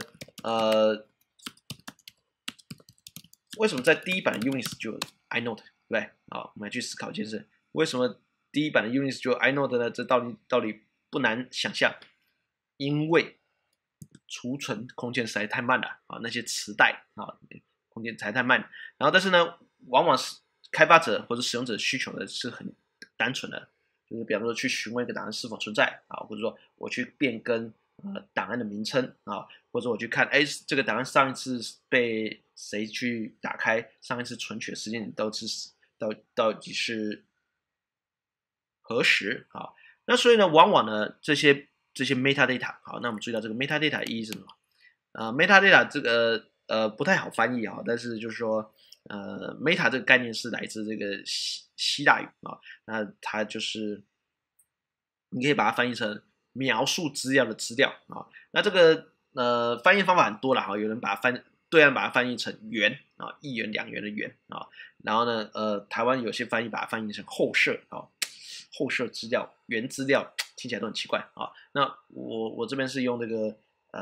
为什么在第一版的 Unix 就有 inode 对不对我们来去思考一件事，为什么第一版的 Unix 就有 inode 呢？这到底不难想象，因为储存空间实在太慢了那些磁带空间实在太慢，然后但是呢，往往是开发者或者使用者需求的是很单纯的，就是比方说去询问一个档案是否存在或者说我去变更档案的名称或者我去看这个档案上一次被谁去打开，上一次存取的时间点到底是何时那所以呢，往往呢这些 metadata 那我们注意到这个 metadata 意义是什么metadata 这个不太好翻译但是就是说 meta 这个概念是来自这个希腊语啊，那它就是你可以把它翻译成描述资料的资料啊。那这个翻译方法很多了哈，有人把它对岸把它翻译成元啊，1元2元的元啊，然后呢台湾有些翻译把它翻译成后设啊，后设资料、原资料听起来都很奇怪啊。那我这边是用这个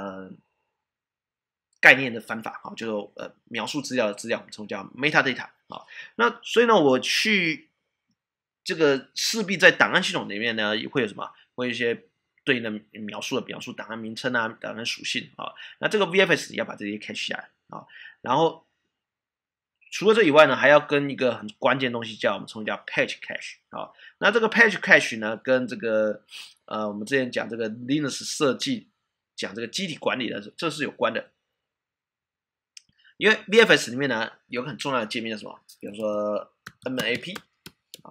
概念的翻法啊，就描述资料的资料，我们称叫 metadata 啊。那所以呢，我去这个势必在档案系统里面呢，也会有什么？会有一些对应的描述档案名称啊、档案属性啊。那这个 VFS 也要把这些 cache 下来啊。然后除了这以外呢，还要跟一个很关键的东西叫我们称叫 page cache 啊。那这个 page cache 呢，跟这个我们之前讲这个 Linux 设计讲这个机体管理的，这是有关的。因为 VFS 里面呢有个很重要的界面叫什么？比如说 MAP 啊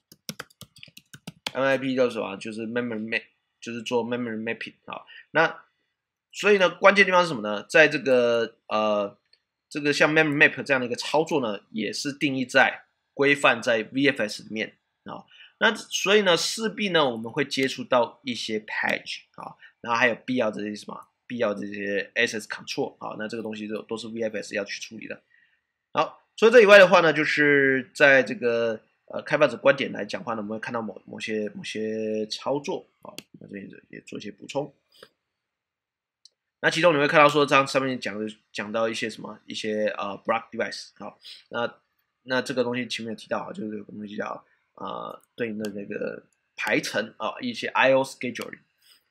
，MAP 叫什么？就是 memory map， 就是做 memory mapping 啊。那所以呢，关键地方是什么呢？在这个这个像 memory map 这样的一个操作呢，也是定义在规范在 VFS 里面啊。那所以呢，势必呢我们会接触到一些 page 啊，然后还有必要的这些什么？必要这些 access control 啊，那这个东西都是 VFS 要去处理的。好，除了这以外的话呢，就是在这个开发者观点来讲话呢，我们会看到某些操作啊，那这边也做一些补充。那其中你会看到说，这样上面讲到一些什么，一些block device 好，那这个东西前面有提到啊，就是有个东西叫对应的那个排程啊，一些 I/O scheduling。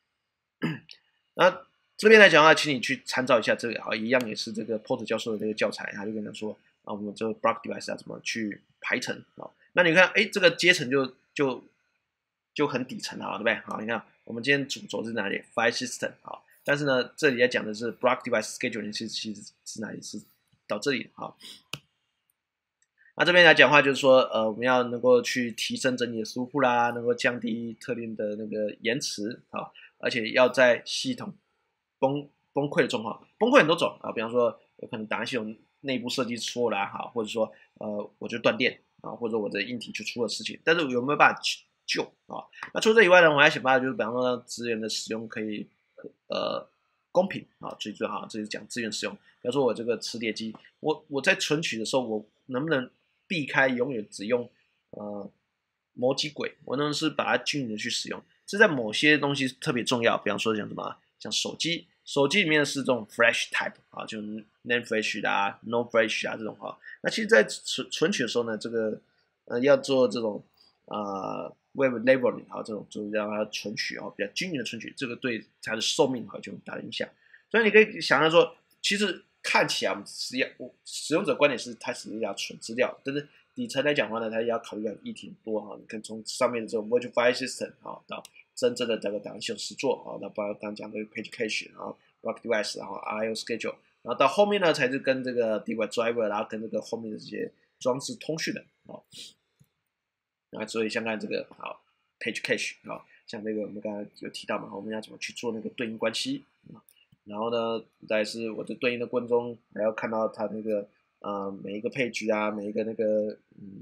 那这边来讲的话，请你去参照一下这个啊，一样也是这个 Porter 教授的这个教材，他就跟他说啊，我们这个 block device 要怎么去排程啊？那你看，哎，这个阶层就很底层了，对不对？好，你看我们今天主轴是哪里 ？File system 啊，但是呢，这里在讲的是 block device scheduling，其实是哪里？是到这里好。那这边来讲的话，就是说，我们要能够去提升整体的输出啦，能够降低特定的那个延迟啊，而且要在系统崩溃的状况，崩溃很多种啊，比方说有可能档案系统内部设计错啦，哈，或者说我就断电啊，或者我的硬体就出了事情，但是有没有办法救啊？那除了这以外呢，我还想办法就是比方说资源的使用可以公平啊，最好这是讲资源使用。比方说我这个磁碟机，我在存取的时候，我能不能避开永远只用模基轨，我能不能是把它均匀的去使用？这在某些东西特别重要，比方说像什么，像手机里面是这种 flash type 啊，就 NAND flash 啊、no flash 啊这种哈。那其实，在存取的时候呢，这个要做这种web labeling 啊，这种就是让它存取啊比较均匀的存取，这个对它的寿命就有很大的影响。所以你可以想象说，其实看起来我们使用者观点是它只是要存资料，但是底层来讲的话呢，它也要考虑到议题很多哈。你看从上面的这种 virtual file system 啊，到真正的这个档案系统实作啊，那包括刚讲的 page cache，然后 block device，然后 I/O schedule， 然后到后面呢才是跟这个 device driver， 然后跟这个后面的这些装置通讯的啊。那所以像刚才这个好 page cache 啊，像这个我们刚才有提到嘛，我们要怎么去做那个对应关系啊？然后呢，再是我在对应的过程中，还要看到它那个每一个配局啊，每一个那个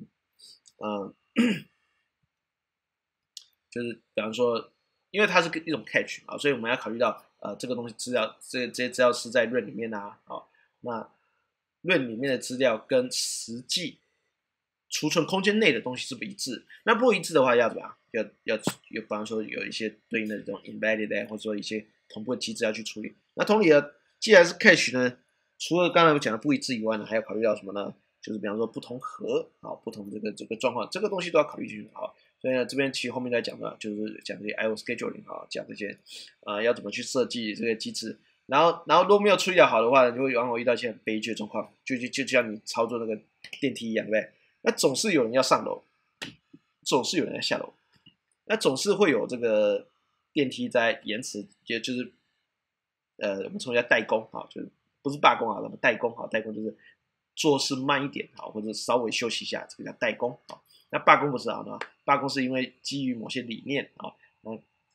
就是比方说，因为它是一种 cache 啊，所以我们要考虑到这个东西资料，这些资料是在 RAM 里面啊，那 RAM 里面的资料跟实际储存空间内的东西是不一致。那不一致的话，要怎么样？要有，比方说有一些对应的这种 embedded 或者说一些同步的机制要去处理。那同理的，既然是 cache 呢，除了刚才我讲的不一致以外呢，还要考虑到什么呢？就是比方说不同核啊，不同这个状况，这个东西都要考虑进去啊。所以呢，这边其实后面在讲的，就是讲这些 I/O scheduling 啊，讲这些要怎么去设计这个机制。然后如果没有处理好的话，就会往往遇到一些很悲剧的状况，就像你操作那个电梯一样，对不对？那总是有人要上楼，总是有人要下楼，那总是会有这个电梯在延迟，就是我们称为叫代工啊，就是不是罢工啊，咱们代工啊，代工就是做事慢一点啊，或者稍微休息一下，这个叫代工啊。那罢工不是啊，罢工是因为基于某些理念啊，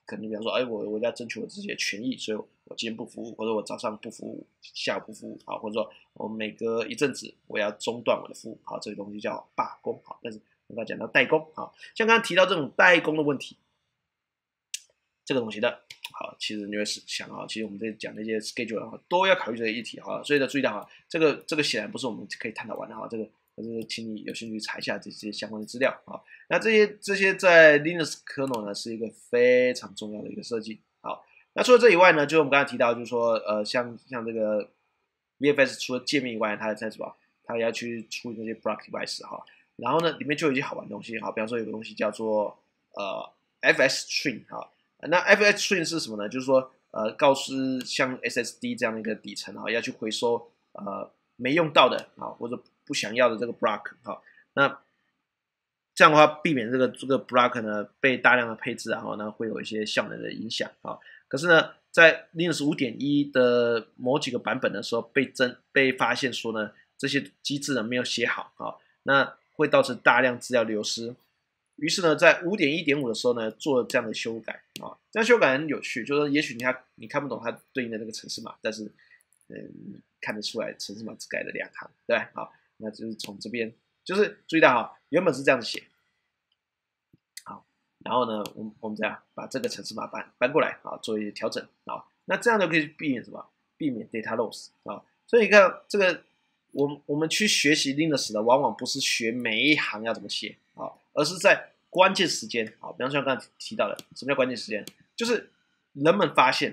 可能比方说，我要争取我自己的权益，所以我今天不服务，或者我早上不服务，下午不服务，好，或者说我每隔一阵子我要中断我的服务，好，这个东西叫罢工，好，但是我刚才讲到代工，好，像刚刚提到这种代工的问题，这个东西的，好，其实你会想啊，其实我们在讲那些 schedule 都要考虑这个议题，哈，所以呢，注意到哈，这个显然不是我们可以探讨完的哈，这个请你有兴趣查一下这些相关的资料啊。那这些在 Linux kernel 呢是一个非常重要的一个设计。好，那除了这以外呢，就是我们刚才提到，就是说像这个 VFS 除了界面以外，它在什么？它要去处理那些 block device 哈。然后呢，里面就有一些好玩的东西，好，比方说有个东西叫做FS string 哈。那 FS string 是什么呢？就是说告知像 SSD 这样的一个底层啊，要去回收没用到的啊或者不想要的这个 block 哈。那这样的话，避免这个 block 呢被大量的配置啊，那会有一些效能的影响啊。可是呢，在 Linux 5.1的某几个版本的时候，被发现说呢，这些机制呢没有写好啊，那会造成大量资料流失。于是呢，在 5.1.5 的时候呢，做了这样的修改啊。这样修改很有趣，就是说，也许你看不懂它对应的那个程式码，但是你看得出来程式码只改了2行，对吧？好，那就是从这边，就是注意到哈，原本是这样子写，好，然后呢，我们这样把这个程式码搬过来啊，做一些调整啊。那这样就可以避免什么？避免 data loss 啊。所以你看这个，我们去学习 Linux 的，往往不是学每一行要怎么写啊，而是在关键时间啊，比方说像刚才提到的，什么叫关键时间？就是人们发现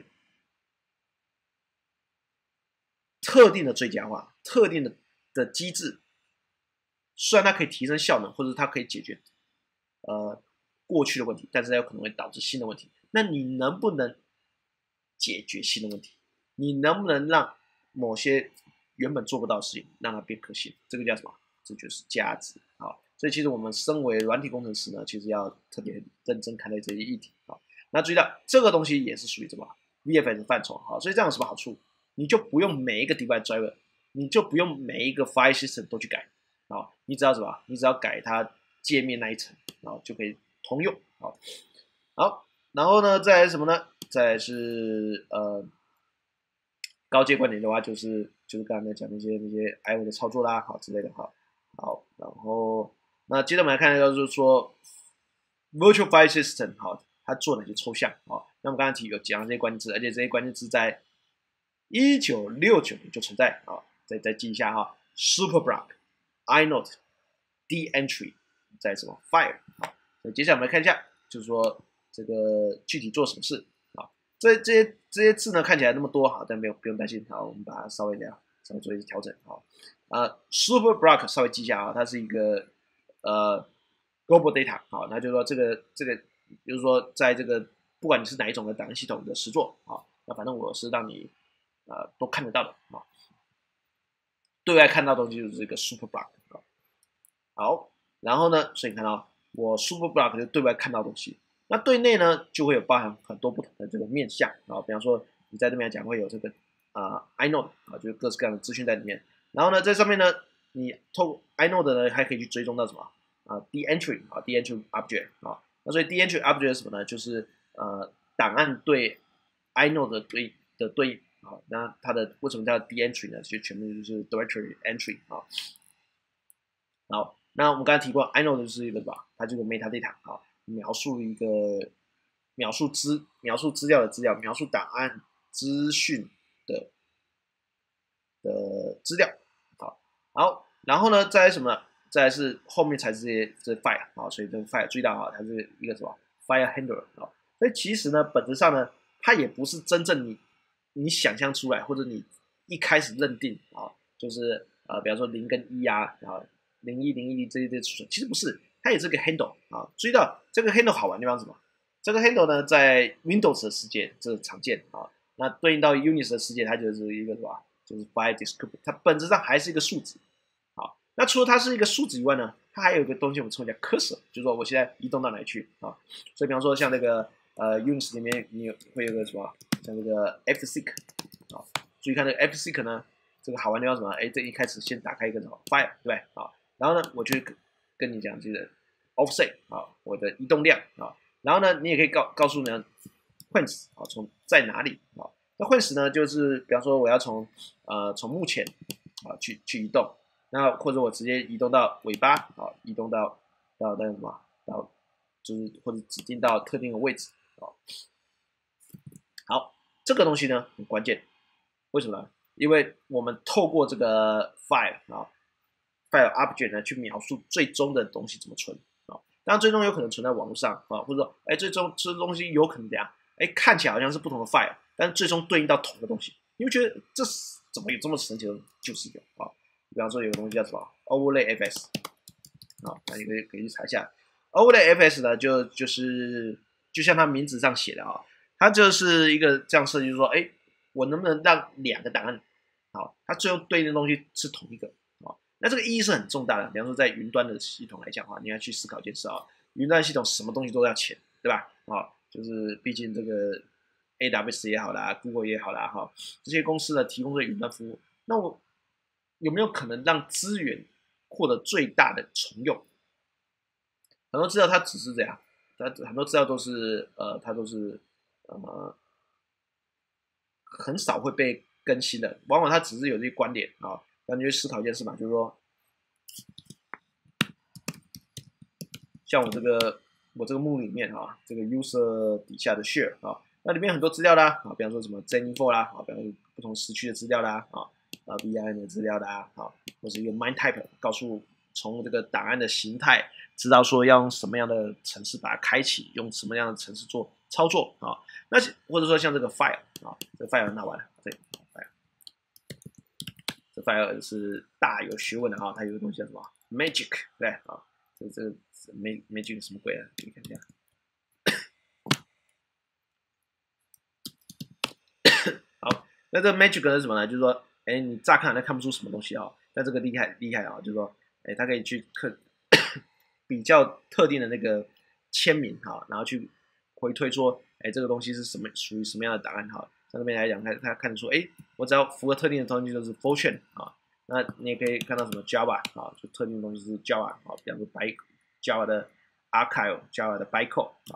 特定的最佳化、特定的机制，虽然它可以提升效能，或者它可以解决过去的问题，但是它有可能会导致新的问题。那你能不能解决新的问题？你能不能让某些原本做不到的事情让它变可行？这个叫什么？这就是价值啊。所以其实我们身为软体工程师呢，其实要特别认真看待这些议题啊。那注意到这个东西也是属于什么 VFS 范畴啊。所以这样有什么好处？你就不用每一个 device driver， 你就不用每一个 file system 都去改啊。你只要什么？你只要改它界面那一层，然后就可以通用啊。好，然后呢，再来什么呢？再来是高阶观点的话，就是刚才讲那些IO 的操作啦，好之类的哈。好，然后那接着我们来看到就是说 Virtual File System 好，它做哪些抽象啊？那我们刚才有讲这些关键字，而且这些关键字在1969年就存在啊。再记一下哈 ，Superblock、inode、dentry 在什么 file 啊？那接下来我们来看一下，就是说这个具体做什么事啊？这些字呢看起来那么多哈，但不用担心，好，我们把它稍微做一些调整啊。Superblock 稍微记一下啊，它是一个global data 好，那就是说这个就是说在这个不管你是哪一种的档案系统的实作啊，那反正我是让你都看得到的啊。对外看到的东西就是这个 Superblock 啊。好，然后呢，所以你看到我 Superblock 就是对外看到的东西。那对内呢，就会有包含很多不同的这个面向啊，比方说你在这边讲会有这个inode 啊，就是各式各样的资讯在里面。然后呢，在上面呢，你透过 inode 呢，还可以去追踪到什么dentry 啊 dentry object 啊。那所以 dentry object 是什么呢？就是档案对 inode 的对应啊。那它的为什么叫 dentry 呢？就全部就是 directory entry 啊。好，那我们刚才提过 inode 就是一个什么？它就是 metadata 啊。描述资料的资料，描述档案资讯的资料，好，然后呢，再来什么呢？再来是后面才是这 file 啊，所以这个 file 注意到啊，它是一个什么 file handler 啊，所以其实呢，本质上呢，它也不是真正你想象出来或者你一开始认定啊，就是比方说0跟1啊，0101这些储存，其实不是。它也是个 handle 啊，注意到这个 handle 好玩的地方是什么？这个 handle 呢，在 Windows 的世界这是常见啊，那对应到 Unix 的世界，它就是一个什么？就是 file descriptor， 它本质上还是一个数值。好，那除了它是一个数值以外呢，它还有一个东西我们称为叫 cursor， 就是说我现在移动到哪里去啊？所以比方说像那个Unix 里面你会有个什么？像这个 fseek 啊，注意看这个 fseek 呢，这个好玩的地方什么？哎，这一开始先打开一个什么 file， 对不对啊？然后呢，我就跟你讲这个 offset 啊，我的移动量啊，然后呢，你也可以告诉呢， whence 啊，从在哪里啊？那 whence 呢，就是比方说我要从目前去移动，那或者我直接移动到尾巴啊，移动到那个什么，到就是或者指定到特定的位置啊。好，这个东西呢很关键，为什么呢？因为我们透过这个 file object 呢去描述最终的东西怎么存啊。当然，最终有可能存在网络上啊，或者说，最终这东西有可能怎样？看起来好像是不同的 file， 但是最终对应到同一个东西。你会觉得这是怎么有这么神奇的？就是有啊。比方说有个东西叫什么 overlay fs 啊，那你可以去查一下 overlay fs 呢，就像它名字上写的啊，它就是一个这样设计，就是说，我能不能让两个档案好，它最后对应的东西是同一个啊？那这个意义是很重大的。比方说在云端的系统来讲的话，你要去思考一件事啊，云端系统什么东西都要钱，对吧？就是毕竟这个 AWS 也好啦 ，Google 也好啦，这些公司呢提供的云端服务，那我有没有可能让资源获得最大的重用？很多资料它只是这样，它很多资料都是它都是很少会被更新的，往往它只是有这些关联啊。那你去思考一件事嘛，就是说，像我这个目录里面啊，这个 user 底下的 share 啊，那里面很多资料啦啊，比方说什么 Zen info 啦啊，比方说不同时区的资料啦VIN 的资料啦或者一个 MIME type 告诉从这个档案的形态知道说要用什么样的程式把它开启，用什么样的程式做操作啊。那或者说像这个 file 啊，这个 file 很好玩，这 file 是大有学问的啊，它有个东西叫什么 magic， 对啊，这 magic 什么鬼啊？你看一下。好，那这个 magic 是什么呢？就是说，你乍看好像看不出什么东西啊，但这个厉害啊，就是说，它可以去比较特定的那个签名哈，然后去回推说，这个东西是属于什么样的档案哈。在那边来讲，他看得出，我只要符合特定的东西就是 Fortran 啊。那你也可以看到什么 Java 啊，就特定的东西是 Java 啊，比方说 Java 的 Archive、Java 的 bytecode 啊。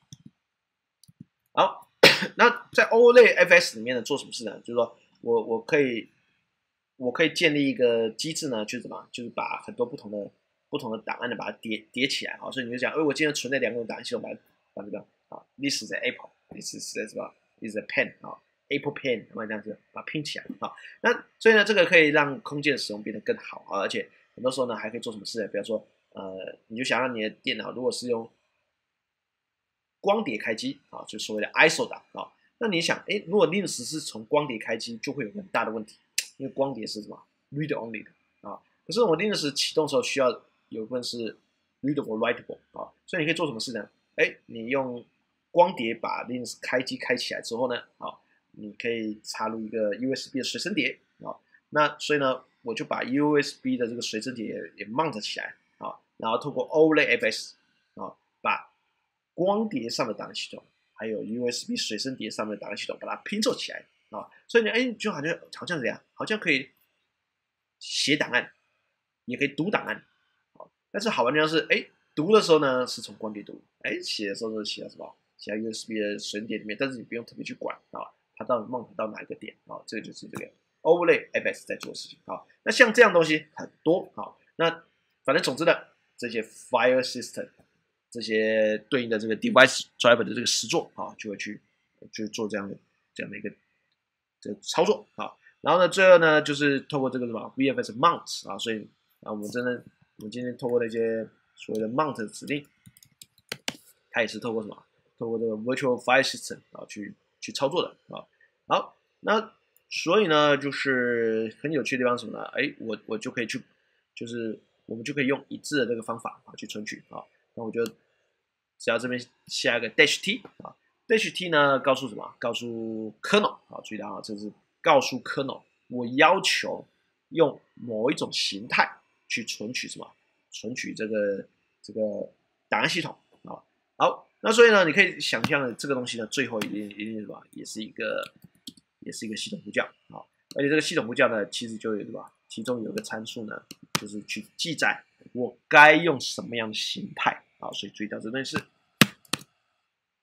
好，那在 overlay fs 里面呢，做什么事呢？就是说我可以建立一个机制呢，就是什么？就是把很多不同的档案呢，把它叠起来啊。所以你就讲，我今天存在两个档案系统，把这个this is Apple，this is 什么 ，this is a pen Apple Pen， 这样子把它拼起来那所以呢，这个可以让空间的使用变得更好而且很多时候呢，还可以做什么事呢？比方说，你就想让你的电脑如果是用光碟开机就所谓的 ISO 档那你想，如果 Linux 是从光碟开机，就会有很大的问题，因为光碟是什么 read only 的可是我 Linux 启动的时候需要有部分是 readable writable 所以你可以做什么事呢？你用光碟把 Linux 开起来之后呢你可以插入一个 USB 的随身碟那所以呢，我就把 USB 的这个随身碟也 mount 起来然后透过 overlay fs 把光碟上的档案系统，还有 USB 随身碟上面的档案系统，把它拼凑起来所以呢，就好像怎样，好像可以写档案，也可以读档案但是好玩的地方是，读的时候呢是从光碟读，写的时候是写到什么？写到 USB 的随身碟里面，但是你不用特别去管它到底 mount 到哪一个点这个就是这个 overlay fs 在做的事情那像这样东西很多那反正总之呢，这些 file system。这些对应的这个 device driver 的这个实作就会去做这样的一个这个操作然后呢，最后呢就是透过这个什么 VFS mount 所以我们今天透过那些所谓的 mount 的指令，它也是透过什么？透过这个 virtual file system 去操作的好，那所以呢，就是很有趣的地方是什么呢？我就可以去，就是我们就可以用一致的这个方法去存取那我就只要这边下一个 dash t dash t 呢告诉什么？告诉 kernel 注意到这是告诉 kernel， 我要求用某一种形态去存取什么？存取这个档案系统好，那所以呢，你可以想象这个东西呢，最后一定是什么？也是一个系统呼叫而且这个系统呼叫呢，其实就有什么？其中有一个参数呢，就是去记载我该用什么样的形态所以注意到这件事。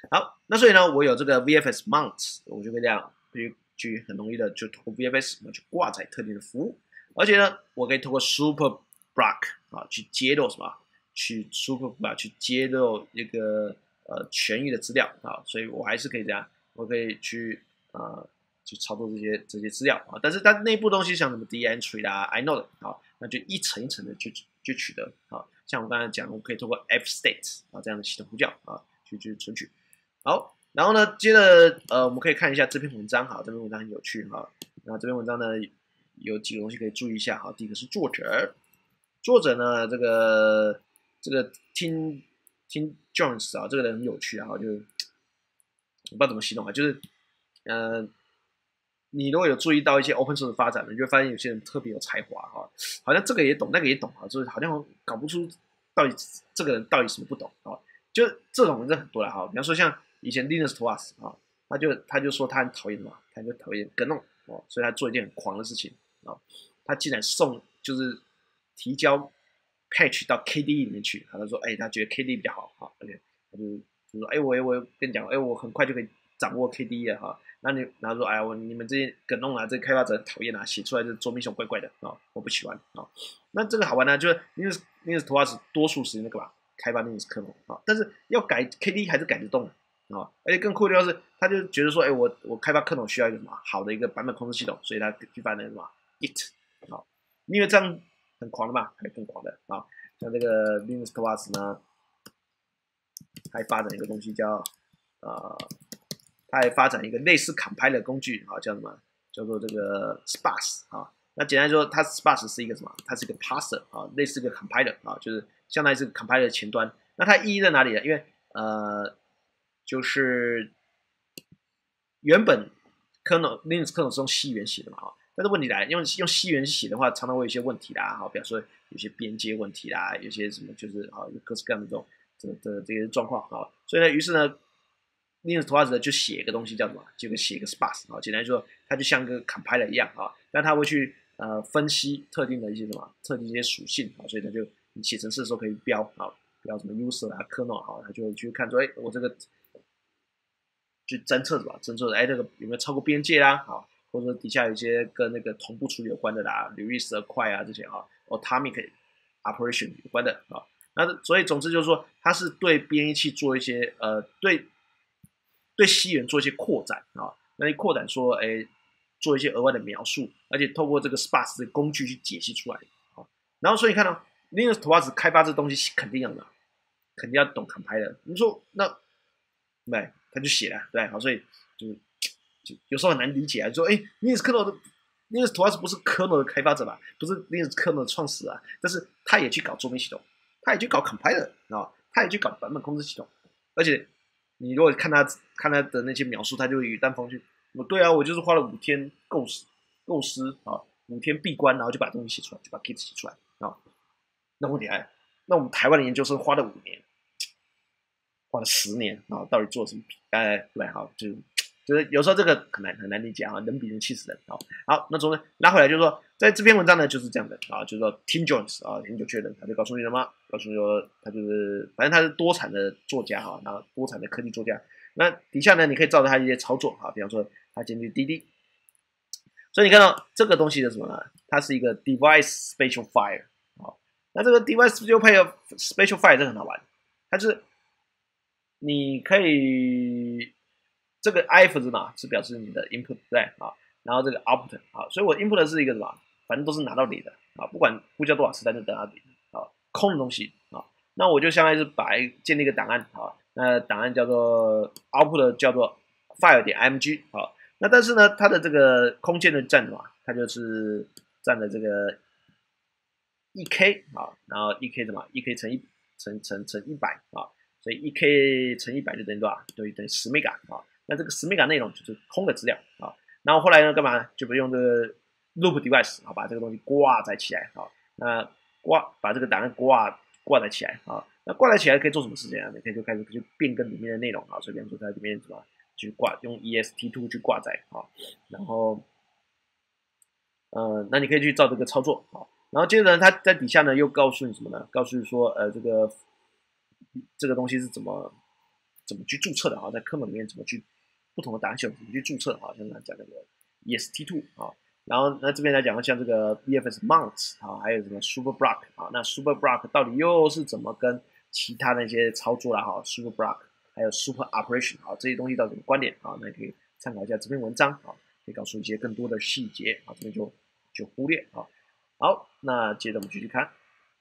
好，那所以呢，我有这个 VFS Mount，我就可以这样去很容易的就通过 VFS 去挂载特定的服务，而且呢，我可以通过 Super Block 去揭露什么？去 Super Block 去揭露一个权益的资料所以我还是可以这样，我可以去操作这些资料但是它内部东西像什么 D entry 啦、inode 那就一层一层的去取得像我刚才讲，我可以通过 F state 这样的系统呼叫去存取。好，然后呢，接着我们可以看一下这篇文章这篇文章很有趣那这篇文章呢有几个东西可以注意一下第一个是作者呢这个 Tim Jones 这个人很有趣就我不知道怎么形容就是你如果有注意到一些 open source 的发展，你就会发现有些人特别有才华好像这个也懂，那个也懂就是好像搞不出到底这个人到底什么不懂就这种人很多比方说像以前 Linus Torvalds 他就说他很讨厌嘛，他就讨厌GNOME所以他做一件很狂的事情他竟然就是提交 patch 到 KDE 里面去他说他觉得 KDE 比较好而且他就说我跟你讲我很快就可以掌握 KDE 了然后说你们这些GNOME这些开发者很讨厌写出来的捉迷熊怪怪的我不喜欢那这个好玩呢就是 Linus Torvalds 多数时间那个开发 Linux kernel但是要改 KDE 还是改得动而且更酷的就是他就觉得说我开发 kernel 需要一个什么好的一个版本控制系统，所以他去发展什么 Git 因为这样很狂的嘛，还有更狂的像这个 Linus Torvalds 呢还发展一个东西叫他还发展一个类似 compiler 工具叫什么？叫做这个 Sparse 那简单说，它 Sparse 是一个什么？它是一个 parser 类似一个 compiler 就是相当于是 compiler 的前端。那它意义在哪里呢？因为就是原本 Linux kernel 是用西元写的嘛但是问题来用西元写的话，常常会有一些问题比方说有些边界问题有些什么就是有各式各样的这些状况所以呢，于是呢。Linus Torvalds 就写一个东西叫什么？就写一个 Sparse 简单说，它就像个 compiler 一样但它会去分析特定的一些一些属性所以它就你写程式的时候可以标什么 user kernel 它就会去看说我这个去侦测侦测这个有没有超过边界啦或者底下有一些跟那个同步处理有关的吕律十二块这些atomic operation 有关的那所以总之就是说，它是对编译器做一些对西元做一些扩展那你扩展说做一些额外的描述，而且透过这个 Sparse 的工具去解析出来然后所以你看到 Linus Torvalds 开发这东西肯定要懂 compiler 你说那对他就写了对好所以就有时候很难理解就说Linus Torvalds 不是 kernel 的开发者吧，不是 Linux kernel 的创始但是他也去搞桌面系统，他也去搞 compiler 他也去搞版本控制系统，而且你如果看他的那些描述，他就语淡风轻。对我就是花了5天构思5天闭关，然后就把东西写出来，就把 Git 写出来那问题来，那我们台湾的研究生花了5年，花了10年到底做什么？对，就是有时候这个很难理解人比人气死人好，那总之拉回来就是说，在这篇文章呢就是这样的就是说 Tim Jones 很有趣的人，他就告诉你什么？告诉你说他就是反正他是多产的作家然后多产的科技作家。那底下呢你可以照着他一些操作比方说他建立滴滴，所以你看到这个东西的什么呢？它是一个 device spatial file 那这个 device spatial file 这很好玩，它是你可以这个 input 嘛是表示你的 input 对然后这个 output 所以我 input 是一个什么？反正都是拿到零的不管呼叫多少次，但是等到零空的东西那我就相当于是建立一个档案那档案叫做 output 叫做 file.img 那但是呢，它的这个空间的占什么？它就是占了这个 1k 然后 1k 什么 ？1k 乘100所以 1k 乘100就等于多少？等于10 mega 那这个10 mega 内容就是空的资料然后后来呢，干嘛？就用这个 loop device 把这个东西挂载起来那把这个档案挂载起来那挂载起来可以做什么事情你可以就开始去变更里面的内容所以比方说在里面什么去用 EST2 去挂载然后那你可以去照这个操作然后接着呢，他在底下呢又告诉你什么呢？告诉你说这个东西是怎么怎么去注册的啊，在科目里面怎么去不同的档案系统怎么去注册啊，像讲那个 EST2 啊，然后那这边来讲像这个 BFS Mount 啊，还有什么 SuperBlock 啊，那 SuperBlock 到底又是怎么跟其他的一些操作啦哈 ，SuperBlock 还有 Super Operation 啊这些东西到底有什么关联啊？那可以参考一下这篇文章啊，可以告诉一些更多的细节啊，这边就忽略啊。好，那接着我们继续看。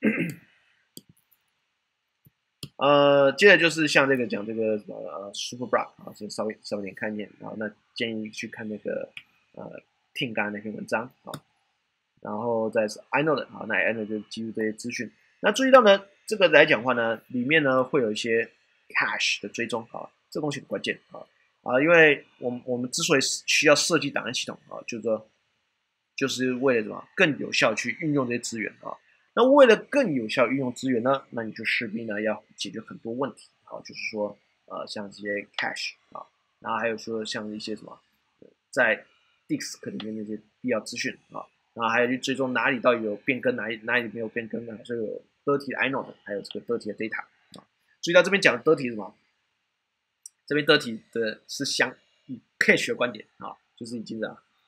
接着就是像这个讲这个SuperBlock 啊，这稍微点看一眼啊，那建议去看那个Tim 刚刚那篇文章啊，然后再是 inode 啊，那 inode 就记录这些资讯。那注意到呢，这个来讲话呢，里面呢会有一些 cache 的追踪啊，这东西很关键因为我们之所以需要设计档案系统啊，就是为了什么更有效去运用这些资源啊。那为了更有效运用资源呢，那你就势必呢要解决很多问题啊，就是说像这些 cache 啊，然后还有说像一些什么在 disk 里面那些必要资讯啊，然后还有去追踪哪里到底有变更，哪里没有变更的，所以有 dirty inode 还有这个 dirty 的 data 啊。注意到这边讲的 dirty 是什么？这边 dirty 的是以 cache 的观点啊，就是已经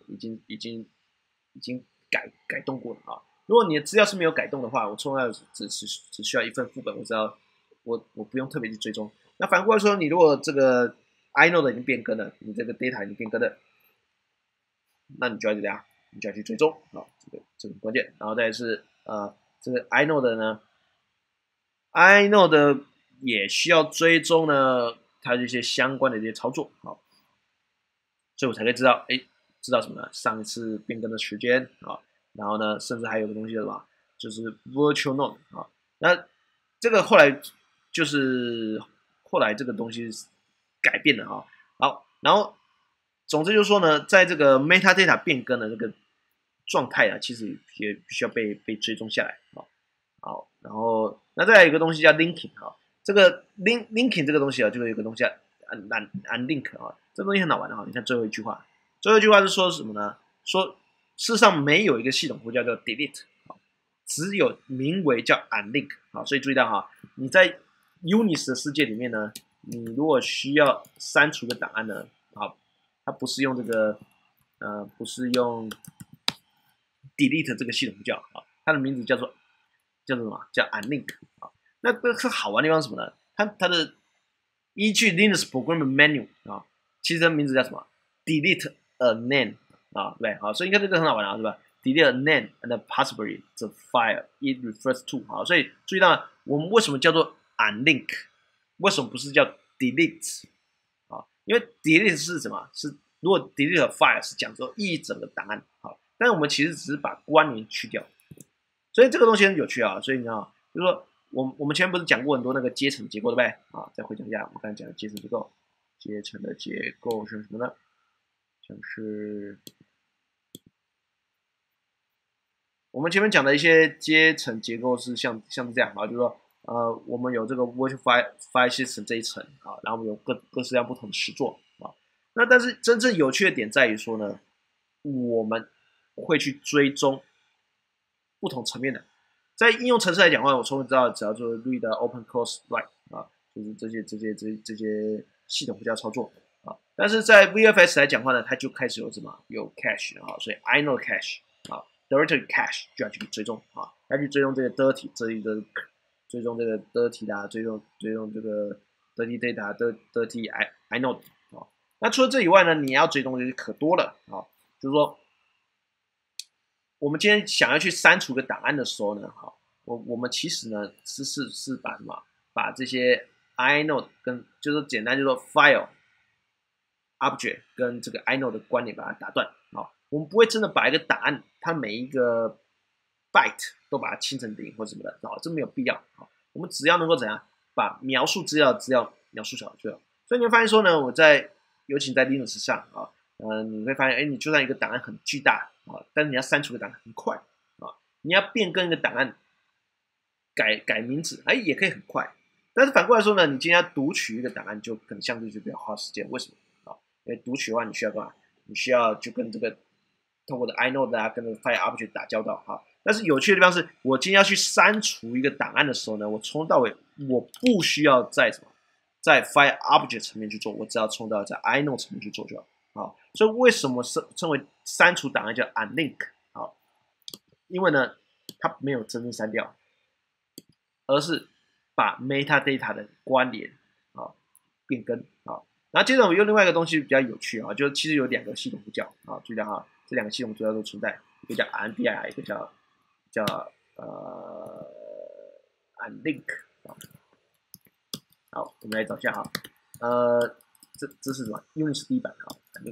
改动过了啊。如果你的资料是没有改动的话，我重要只需要一份副本，我不用特别去追踪。那反过来说，你如果这个 inode 已经变更了，你这个 data 已经变更了，那你就要怎样？你就要去追踪啊，这个很关键。然后再来是这个 inode 呢 ，inode 也需要追踪呢它这些相关的这些操作啊，所以我才可以知道，知道什么呢？上一次变更的时间啊。然后呢，甚至还有个东西是什么？就是 virtual node 啊。那这个后来这个东西改变了啊。好，然后总之就是说呢，在这个 metadata 变更的这个状态啊，其实也必须要被追踪下来啊。好，然后那再来有一个东西叫 linking 啊。这个 linking 这个东西啊，就有一个东西叫 unlink 啊。这个东西很好玩的啊。你看最后一句话，是说什么呢？说事实上没有一个系统呼叫做 delete 只有名为叫 unlink 所以注意到哈，你在 Unix 的世界里面呢，你如果需要删除个档案呢，它不是用这个不是用 delete 这个系统呼叫它的名字叫做什么？叫 unlink 那这个好玩的地方是什么呢？它的依据 Linux Programming Manual 其实它名字叫什么 ？delete a name 对，好，所以应该这个很好玩是吧 ？delete a name and possibly the file it refers to 所以注意到我们为什么叫做 unlink， 为什么不是叫 delete 因为 delete 是什么？是如果 delete a file 是讲说一整个档案但是我们其实只是把关联去掉，所以这个东西很有趣所以你知道，就是说我们前面不是讲过很多那个阶层结构对不对再回讲一下我们刚才讲的阶层结构，阶层的结构是什么呢？像是我们前面讲的一些阶层结构是像是这样就是说我们有这个 virtual file system 这一层然后我们有各式各样不同的实作那但是真正有趣的点在于说呢，我们会去追踪不同层面的，在应用程式来讲的话，我充分知道只要做 read open close write 就是这些系统呼叫操作但是在 VFS 来讲的话呢，它就开始有什么有 cache 所以 inode cache directory cache 就要去追踪要去追踪这个 dirty 这一个追踪这个 dirty 追踪这个 dirty data dirty inode 那除了这以外呢，你要追踪的可多了就是说我们今天想要去删除个档案的时候呢我们其实呢是把什么把这些 inode 跟就是简单就说 file object 跟这个 inode 的关联把它打断我们不会真的把一个档案它每一个 byte 都把它清成零或什么的这没有必要我们只要能够怎样把描述资料描述小就好。所以你会发现说呢，尤其在 Linux 上你会发现你就算一个档案很巨大但是你要删除个档案很快你要变更一个档案改名字也可以很快。但是反过来说呢，你今天要读取一个档案就可能相对就比较花时间。为什么因为读取的话你需要干嘛？你需要就跟这个透过的 inode 跟这个 file object 打交道但是有趣的地方是，我今天要去删除一个档案的时候呢，我从头到尾我不需要再什么在 File Object 层面去做，我只要冲到在 inode 层面去做就好。好，所以为什么称为删除档案叫 unlink？ 好，因为呢，它没有真正删掉，而是把 metadata 的关联啊变更啊。然后接着我们用另外一个东西比较有趣啊，就其实有2个系统呼叫啊，注意到哈，这2个系统主要都存在，一个叫 undir， 一个叫unlink 啊。好，我们来找一下哈，这是什么 ？Unix 第1版啊 ，unlink。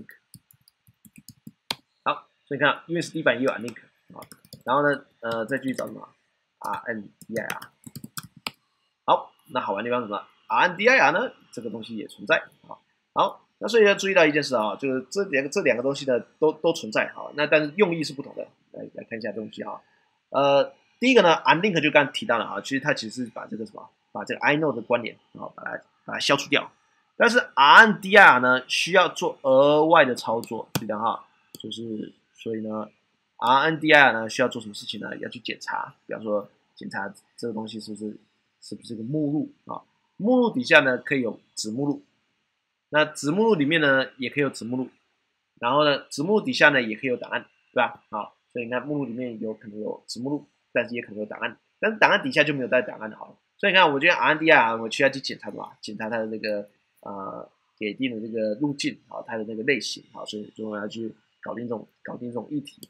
好，所以你看 Unix 第1版也有 unlink 啊，然后呢，再继续找什么 ？RNDIR。好，那好玩的地方是什么 ？RNDIR 呢，这个东西也存在啊。好，那所以要注意到一件事啊，就是这两个东西呢都存在啊，那但是用意是不同的。来看一下东西啊，第一个呢 ，unlink 就刚刚提到了啊，其实是把这个什么，把这个 inode 的关联啊，把它消除掉。但是 RNDIR 呢，需要做额外的操作，记得哈，就是所以呢 ，RNDIR 呢需要做什么事情呢？要去检查，比方说检查这个东西是不是一个目录啊？目录底下呢可以有子目录，那子目录里面呢也可以有子目录，然后呢子目录底下呢也可以有档案，对吧？好，所以你看目录里面有可能有子目录，但是也可能有档案，但是档案底下就没有带档案的，好了。所以你看，我觉得 RNDIR 我需要去检查什么？检查它的那个给定的这个路径啊，它的那个类型啊，所以我要去搞定这种议题。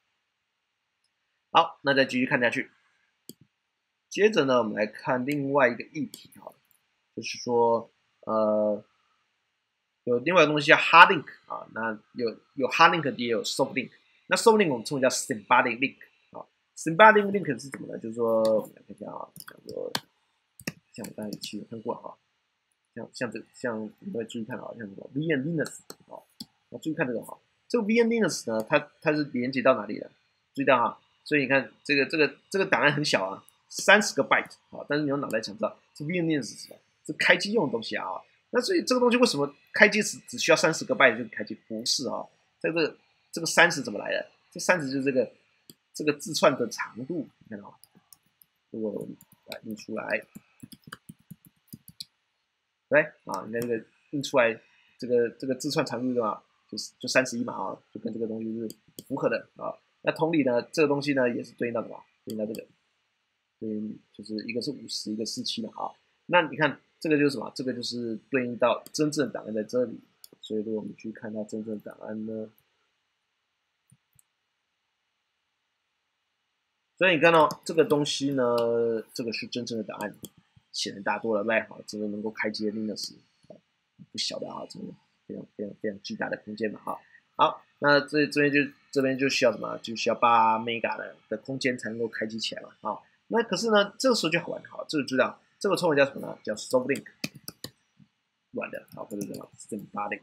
好，那再继续看下去。接着呢，我们来看另外一个议题啊，就是说有另外一个东西叫 hard link 啊，那有 hard link 也有 soft link。那 soft link 我们称为叫 symbolic link 啊。symbolic link 是什么呢？就是说我们来看一下啊，像我刚才有看过哈。像你会注意看啊，像什么 VM Linux 啊，注意看这个哈，这个 VM Linux 呢，它是连接到哪里的？注意到哈，所以你看这个档案很小啊，30个 byte 啊，但是你用脑袋想知道，这 VM Linux 是什么？是开机用的东西啊，那所以这个东西为什么开机只需要30个 byte 就开机？不是啊，这个30怎么来的？这30就是这个字串的长度，你看到吗？如果我们把它印出来。对啊，你看这个印出来，这个字串长度对吧？就31码啊，就跟这个东西是符合的啊。那同理呢，这个东西呢也是对应到什么？对应到这个，对应就是一个是50，一个47的啊。那你看这个就是什么？这个就是对应到真正档案在这里。所以如果我们去看它真正档案呢，所以你看到这个东西呢，这个是真正的档案。显然大多了，对好，这个能够开机的 Linux 不小的啊，这个非常巨大的空间嘛哈。好，那这边就需要什么？就需要8 mega 的空间才能够开机起来嘛啊。那可是呢，这个时候就好玩好，这个知道这个称为叫什么呢？叫 soft link， 软的啊，或者什么 symbolic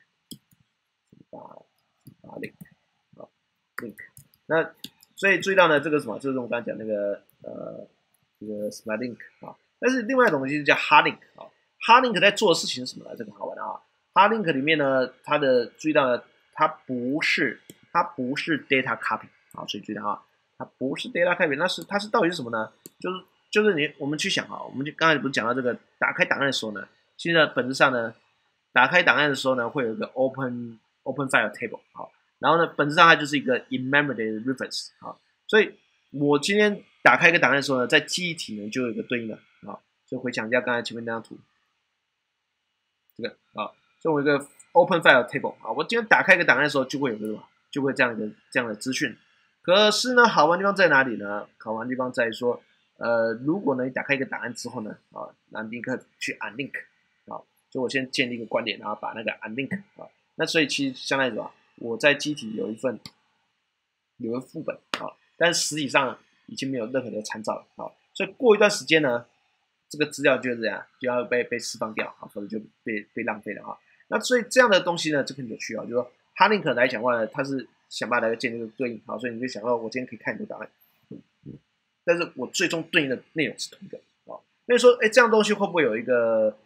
link， 好 link。那所以注意到呢，这个什么，就是我刚才讲那个这个 symbolic link 啊。但是另外一种东西叫 hard link 啊 ，hard link 在做的事情是什么呢？这个好玩的啊 ，hard link 里面呢，它的注意到呢，它不是 data copy 啊，所以注意到啊，它不是 data copy， 它是到底是什么呢？就是我们去想啊，我们就刚才不是讲到这个打开档案的时候呢，其实呢本质上呢，打开档案的时候呢，会有一个 open file table 啊，然后呢本质上它就是一个 in memory 的 reference 啊，所以我今天打开一个档案的时候呢，在记忆体呢就有一个对应的。啊，就回想一下刚才前面那张图，这个啊，所以我一个 open file table 啊，我今天打开一个档案的时候，就会有这个，就会这样的资讯。可是呢，好玩的地方在哪里呢？好玩的地方在于说，如果呢你打开一个档案之后呢，啊，那立刻去 unlink 啊，就我先建立一个关联，然后把那个 unlink 啊，那所以其实相当于什么？我在机体有一个副本啊，但是实体上已经没有任何的参照了啊，所以过一段时间呢。这个资料就是这样，就要被释放掉啊，或者就被浪费了啊。那所以这样的东西呢，就很有趣啊，就是说 hard link 来讲的话呢，它是想办法来建立一个对应啊，所以你就想到我今天可以看你的档案，但是我最终对应的内容是同一个啊。那你说，哎，这样东西会不会有一个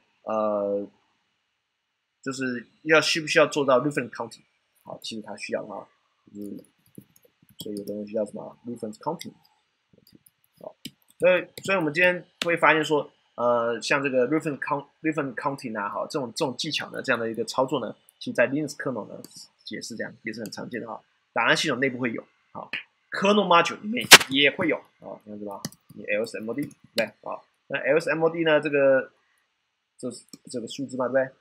就是需不需要做到 reference counting？ 好，其实它需要啊，所以有的东西叫什么 reference counting。好，所以我们今天会发现说， 像这个 reference counting 啊，哈，这种技巧呢，这样的一个操作呢，其实在 Linux kernel 呢也是这样，也是很常见的哈。档案系统内部会有，好 ，kernel module 里面也会有啊，这样子吧？你 lsmod 对啊，那 lsmod 呢，这个数字嘛，对不对？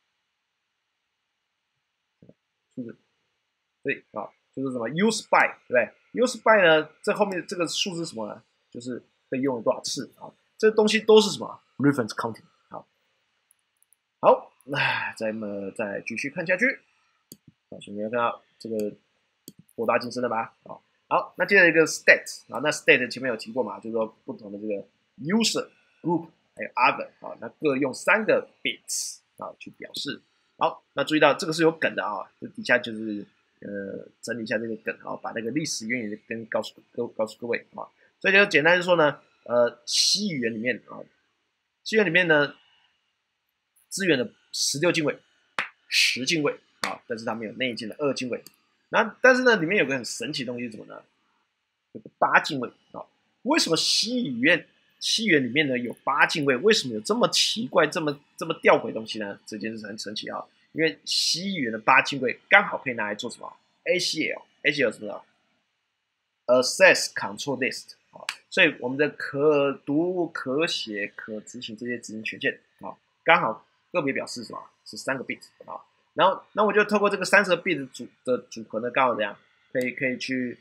数字对啊，就是什么 use by 对不对？use by 呢，这后面这个数字是什么呢？就是被用了多少次啊？这东西都是什么 reference counting 好。好，那再继续看下去。好，所以你要看到这个博大精深了吧？好，那接着一个 state 啊，那 state 前面有提过嘛，就是说不同的这个 user group 还有 other 啊，那各用3个 bits 啊去表示。好，那注意到这个是有梗的啊，这底下就是整理一下这个梗啊，把那个历史渊源跟告诉各位啊。所以就简单就说呢，C 语言里面啊，C 语言里面呢支援了16进位、10进位啊，但是它没有内建的2进位。那但是呢，里面有个很神奇的东西是什么呢？有个8进位啊。为什么西语言里面呢有8进位？为什么有这么奇怪、这么吊诡的东西呢？这件事很神奇啊！因为西语言的8进位刚好可以拿来做什么 ？ACL 什么的 ？Access Control List 啊，所以我们的可读、可写、可执行这些执行权限啊，刚好个别表示什么？是3个 bit 啊。然后，那我就透过这个30个 bit 的组合呢，刚好这样可以去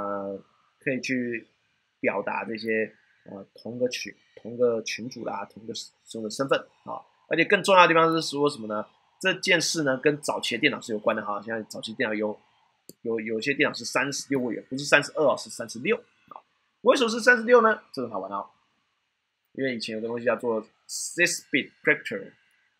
表达这些同个群组啦，同个使用的身份啊。而且更重要的地方是说什么呢？这件事呢跟早期的电脑是有关的哈。现在早期电脑有些电脑是36位元，不是32哦，是36啊。为什么是36呢？这个好玩啊，因为以前有个东西叫做 6-bit character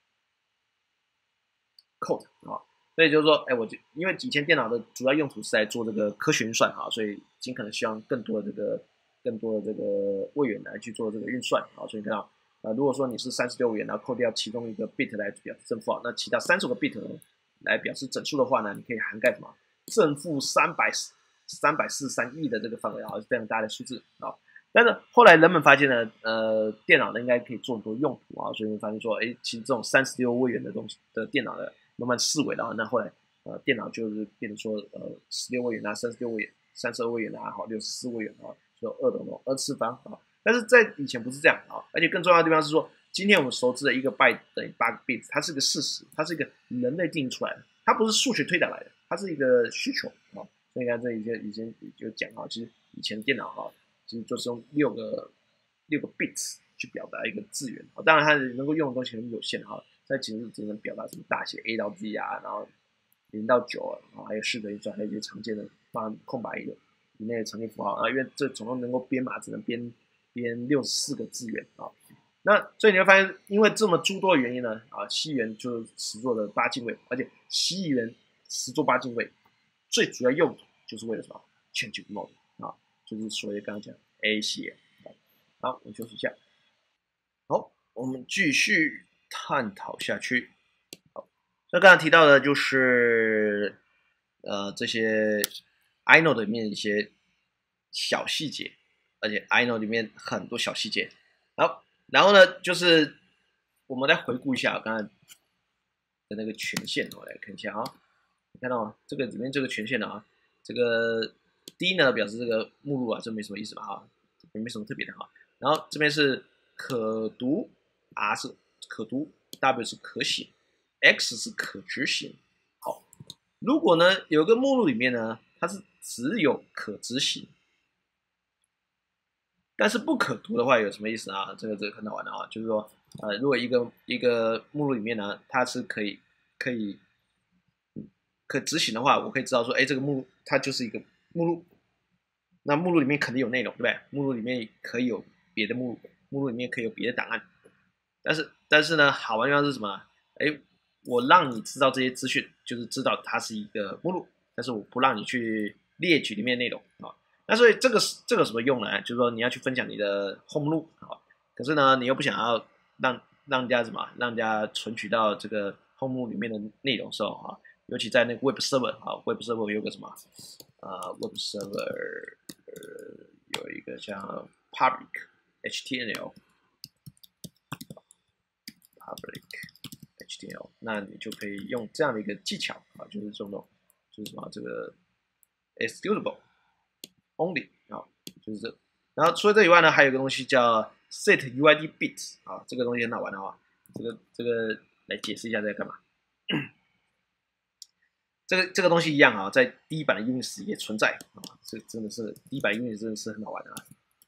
code 啊，所以就是说，因为以前电脑的主要用途是在做这个科学运算啊，所以尽可能希望更多的这个位元来去做这个运算啊，所以看到如果说你是36位元，然后扣掉其中一个 bit 来表示正负啊，那其他30个 bit 呢来表示整数的话呢，你可以涵盖什么正负343亿的这个范围啊，是非常大的数字啊。但是后来人们发现呢，电脑呢应该可以做很多用途啊，所以发现说，其实这种36位元的东西的电脑呢，慢慢式微了啊。那后来电脑就是变成说16位元啊、36位元、32位元啊、好64位元啊，就2次方啊。但是在以前不是这样啊，而且更重要的地方是说，今天我们熟知的1个 byte 等于8个 bits，它是个事实，它是一个人类定义出来的，它不是数学推导来的，它是一个需求啊。所以你看这以前就讲啊，其实以前电脑哈，其实就是用6个bits 去表达一个字元啊。当然它能够用的东西很有限哈，在其实只能表达什么大写 A 到 Z 啊，然后0到9啊，然后还有4的运算，还有一些常见的放空白以内的常见符号啊，因为这总共能够编码只能编64个字元啊。那所以你会发现，因为这么诸多的原因呢，西元就是实作的8进位，而且西元实作8进位，最主要用途就是为了什么 ？change mode 啊，就是所谓刚刚讲 ACL。好，我们休息一下。好，我们继续探讨下去。好，那刚才提到的就是这些 inode 里面的一些小细节，而且 inode 里面很多小细节。好，然后呢，就是我们来回顾一下刚才的那个权限，我来看一下啊。你看到吗？这个里面这个权限啊，这个 D 呢表示这个目录啊，这没什么意思吧？哈，也没什么特别的哈。然后这边是可读 ，R 是可读 ，W 是可写 ，X 是可执行。好，如果呢有个目录里面呢，它是只有可执行，但是不可读的话有什么意思啊？这个很好玩的啊，就是说，如果一个目录里面呢，它是可以可执行的话，我可以知道说，这个目录它就是一个目录，那目录里面肯定有内容，对不对？目录里面可以有别的目录，目录里面可以有别的档案，但是呢，好玩的地方是什么？我让你知道这些资讯，就是知道它是一个目录，但是我不让你去列举里面内容啊。那所以这个什么用呢？就是说你要去分享你的 home 录啊，可是呢，你又不想要让人家让人家存取到这个 home 录里面的内容的时候啊，尤其在那个 web server 啊 ，web server 有个什么web server 有一个像 public HTML public HTML， 那你就可以用这样的一个技巧啊，就是这种就是什么这个 executable only 啊，就是这。然后除了这以外呢，还有一个东西叫 set UID bit 啊，这个东西很好玩的啊。这个来解释一下在干嘛。这个东西一样啊，在第一版的 Unix 也存在啊，这真的是第一版 Unix 真的是很好玩的啊。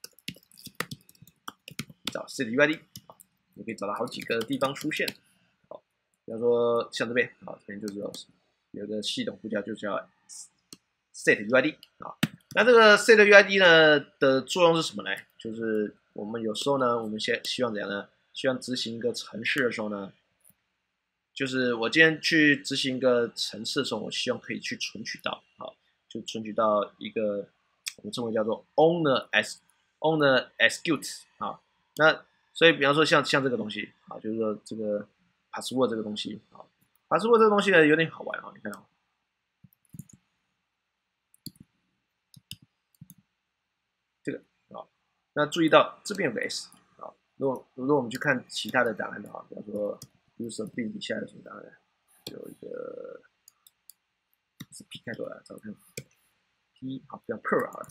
找 set UID 啊，你可以找到好几个地方出现。好，比方说像这边啊，这边就是有一个系统呼叫就叫 set UID 啊。那这个 set UID 呢的作用是什么呢？就是我们有时候呢，我们希望怎样呢？希望执行一个程式的时候呢，就是我今天去执行一个程式的时候，我希望可以去存取到，好，就存取到一个我们称为叫做 owner execute 啊。那所以比方说像这个东西啊，就是说这个 password 这个东西啊 ，password 这个东西呢有点好玩啊，你看啊。这个啊，那注意到这边有个 s 啊，如果我们去看其他的档案的话，比方说 user bin 底下有什么档案，有一个是 p 开头的，找看 p 好，比较 per 好了，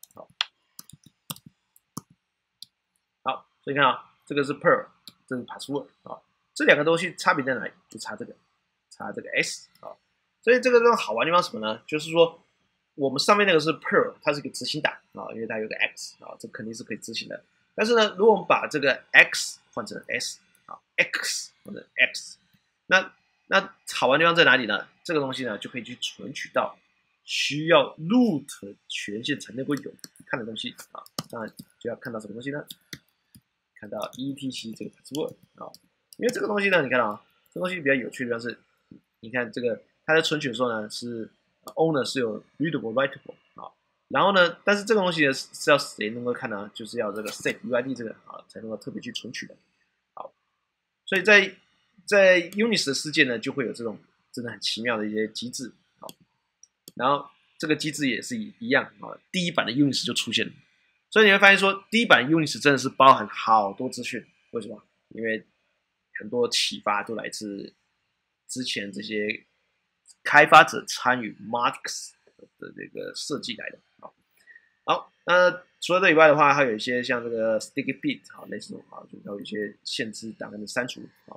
好，所以看啊，这个是 per， 这是 password 啊，这两个东西差别在哪里？就差这个 s 啊，所以这个地方好玩的地方什么呢？就是说。我们上面那个是 per， 它是一个执行档啊，因为它有个 x 啊，这肯定是可以执行的。但是呢，如果我们把这个 x 换成 s 啊 ，x 换成 x， 那好玩的地方在哪里呢？这个东西呢就可以去存取到需要 root 权限才能够有看的东西啊。当然就要看到什么东西呢？看到 etc 这个 password 啊，因为这个东西呢，你看啊，这个东西比较有趣的地方是，你看这个它在存取的时候呢是。owner 是有 readable writable 啊，然后呢，但是这个东西呢是要谁能够看呢？就是要这个 set UID 这个啊才能够特别去存取的。好，所以在 Unix 的世界呢，就会有这种真的很奇妙的一些机制。好，然后这个机制也是一样啊，第一版的 Unix 就出现了，所以你会发现说，第一版 Unix 真的是包含好多资讯。为什么？因为很多启发都来自之前这些。开发者参与 Martix 的这个设计来的。好，那除了这以外的话，还有一些像这个 Sticky Bit 啊，类似这种啊，就还有一些限制档案的删除啊。